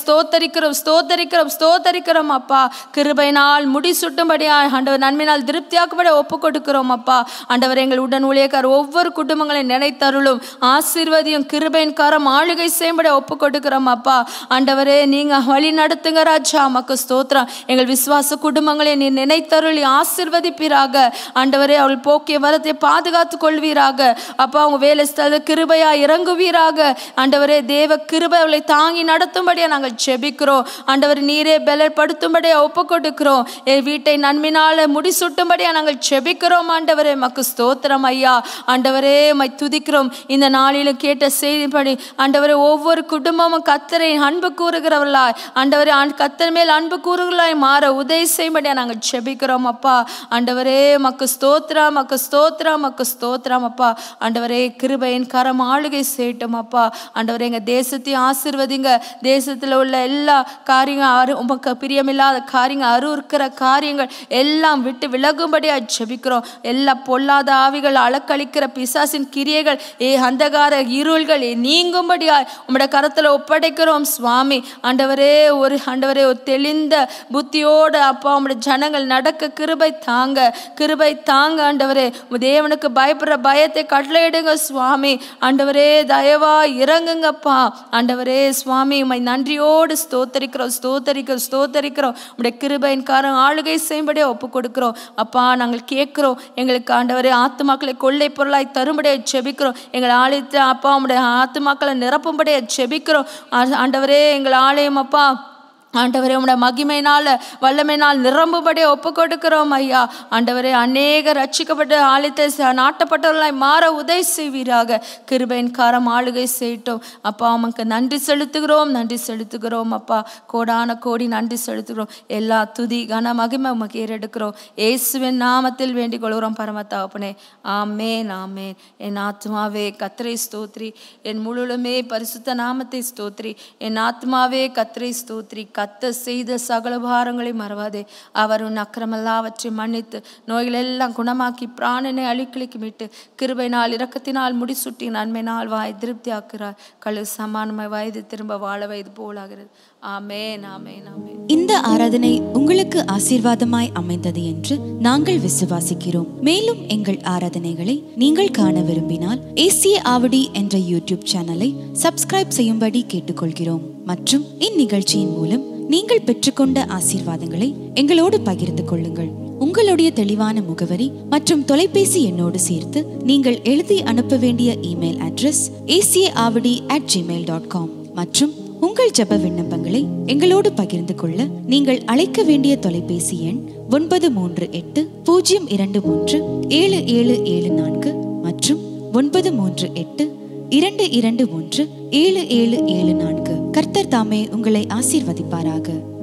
ஸ்தோத்தரிக்கிறோம் அப்பா. கிருபையினால் முடிசூட்டும்படியா ஆண்டவர் நன்மையினால் திருப்தியாக்கும்படியா ஒப்பு கொடுக்கிறோம் அப்பா. ஆண்டவர் எங்கள் உடன் ஊழியக்கார் ஒவ்வொரு குடும்பங்களையும் நினைத்தருளும், ஆசீர்வதியும், கிருபையின் கரம் ஆளுகை செய்யும்படியா ஒப்பு கொடுக்கிறோம் அப்பா. ஆண்டவரே நீங்க வழி நடத்துங்க ராஜா. மக்கு ஸ்தோத்திரம். எங்கள் விசுவாச குடும்பங்களை நீ நினைத்தருளி ஆசீர்வதிப்பீராக ஆண்டவரே. அவள் போக்கிய வரத்தை பாதுகாத்துக் கொள்வீராக அப்பா. அவங்க வேலை ஸ்தல கிருபையா இறங்குவீராக ஆண்டவரே. தேவ கிருபை அவளை தாங்கி நடத்தும்படியா நாங்கள் ஜெபிக்கிறோம் ஆண்டவர். நீரே பலப்படுத்தும்படியா ஒப்பு கொடுக்கிறோம். வீட்டை நன்மையினால முடிசூட்டும்படியா நாங்கள் ஜெபிக்கிறோம் ஆண்டவரே. மக்கு ஸ்தோத்திரம் ஐயா. ஆண்டவரே மை துதிக்கிறோம். இந்த நாளிலும் கேட்ட செய்திப்படி ஆண்டவரே ஒவ்வொரு குடும்பமும் கர்த்தரை அன்பு கூறுகிறவர்களாய் ஆண்டவரே கர்த்தர் மேல் அன்பு கூறுகளாய் மாற உதவி செய்யும்படியா நாங்கள் ஜெபிக்கிறோம் அப்பா. ஆண்டவரே மக்கு ஸ்தோத்திரம் அப்பா. ஆண்டவரே கிருபையின் கரம் ஆளுகை செய்யட்டும் அப்பா. ஆண்டவரே எங்க தேசத்தையும் ஆசீர்வதிங்க. தேசத்துல உள்ள எல்லா காரியங்கள் உமக்கு பிரியமில்லாத காரியங்கள், அருவருக்கிற காரியங்கள் எல்லாம் விட்டு விலகும்படியா ஜெபிக்கிறோம். எல்லா பொல்லாத ஆவிகள், அலக்களிக்கிற பிசாசின் கிரியைகள், அந்தகார இருள்கள் நீங்கும்படியா உம்முடைய கரத்துல ஒப்படைக்கிறோம் சுவாமி. ஆண்டவரே ஒரு தெளிந்த புத்தியோடு அப்பா உம்முடைய ஜனங்கள் நடக்க கிருபை தாங்க ஆண்டவரே. தேவனுக்கு பயப்படுற பயத்தை கட்டளையிடுங்க சுவாமி. ஆண்டவரே தயவா இறங்குங்கப்பா. ஆண்டவரே சுவாமி உம்மை நன்றியோடு ஸ்தோத்தரிக்கிறோம். உம்முடைய கிருபையின் காரம் ஆளுகை செய்யும்படியா ஒப்பு கொடுக்கிறோம் அப்பா. நாங்கள் கேட்கிறோம். எங்களுக்கு ஆண்டவரே ஆத்துமாக்களை கொள்ளை பொருளாய் தரும்படியா ஜெபிக்கிறோம். எங்கள் ஆலயத்தை அப்பா உம்முடைய ஆத்துமாக்களை நிரப்பும்படியா ஜெபிக்கிறோம் ஆண்டவரே. எங்கள் ஆலயம் அப்பா ஆண்டவரே உம்முடைய மகிமையினால வல்லமையினால் நிரம்பும்படியே ஒப்பு கொடுக்கிறோம் ஐயா. ஆண்டவரே அநேக ரட்சிக்கப்பட்ட ஆலயத்தை நாட்டப்பட்டவர்களாய் மாற உதவி செய்வீராக. கிருபையின் காரம் ஆளுகை செய்யட்டும் அப்பா. உமக்கு நன்றி செலுத்துகிறோம் அப்பா. கோடான கோடி நன்றி செலுத்துகிறோம். எல்லா துதி கன மகிமை உமக்கு ஏறெடுக்கிறோம். இயேசுவின் நாமத்தில் வேண்டிக் கொள்கிறோம் பரம தகப்பனே. ஆமேன். என் ஆத்மாவே கர்த்தரை ஸ்தோத்ரி, என் முழுமே பரிசுத்த நாமத்தை ஸ்தோத்ரி. என் ஆத்மாவே கர்த்தரை ஸ்தோத்ரி. கர்த்தர் செய்த சகல பாரங்களை மறவாதே. அவர் உன் அக்கிரமெல்லாவற்றை மன்னித்து நோய்கள் எல்லாம் குணமாக்கி பிராணனை அழிக்கலிக்கு மீட்டு கிருபையினால் இரக்கத்தினால் முடிசூட்டி நன்மையினால் வாய் திருப்தி ஆக்குகிறார். கழு சமானமாய் வயது திரும்ப வாழ வயது போலாகிறது. ஆமேன். இந்த ஆராதனை உங்களுக்கு ஆசீர்வாதமாய் அமைந்தது என்று நாங்கள் விசுவாசிக்கிறோம். மேலும் எங்கள் ஆராதனைகளை நீங்கள் காண விரும்பினால் ஏசிய ஆவடி என்ற யூடியூப் சேனலை சப்ஸ்கிரைப் செய்யும்படி கேட்டுக்கொள்கிறோம். மற்றும் இந்நிகழ்ச்சியின் மூலம் நீங்கள் பெற்றுக்கொண்ட ஆசீர்வாதங்களை எங்களோடு பகிர்ந்து கொள்ளுங்கள். உங்களுடைய தெளிவான முகவரி மற்றும் தொலைபேசி எண்ணோடு சேர்த்து நீங்கள் எழுதி அனுப்ப வேண்டிய இமெயில் அட்ரஸ் acaavadi@gmail.com. மற்றும் உங்கள் ஜெப விண்ணப்பங்களை எங்களோடு பகிர்ந்து கொள்ள நீங்கள் அழைக்க வேண்டிய தொலைபேசி எண் 938-023-7774 மற்றும் 938 221 7774. கர்த்தர் தாமே உங்களை ஆசீர்வதிப்பாராக.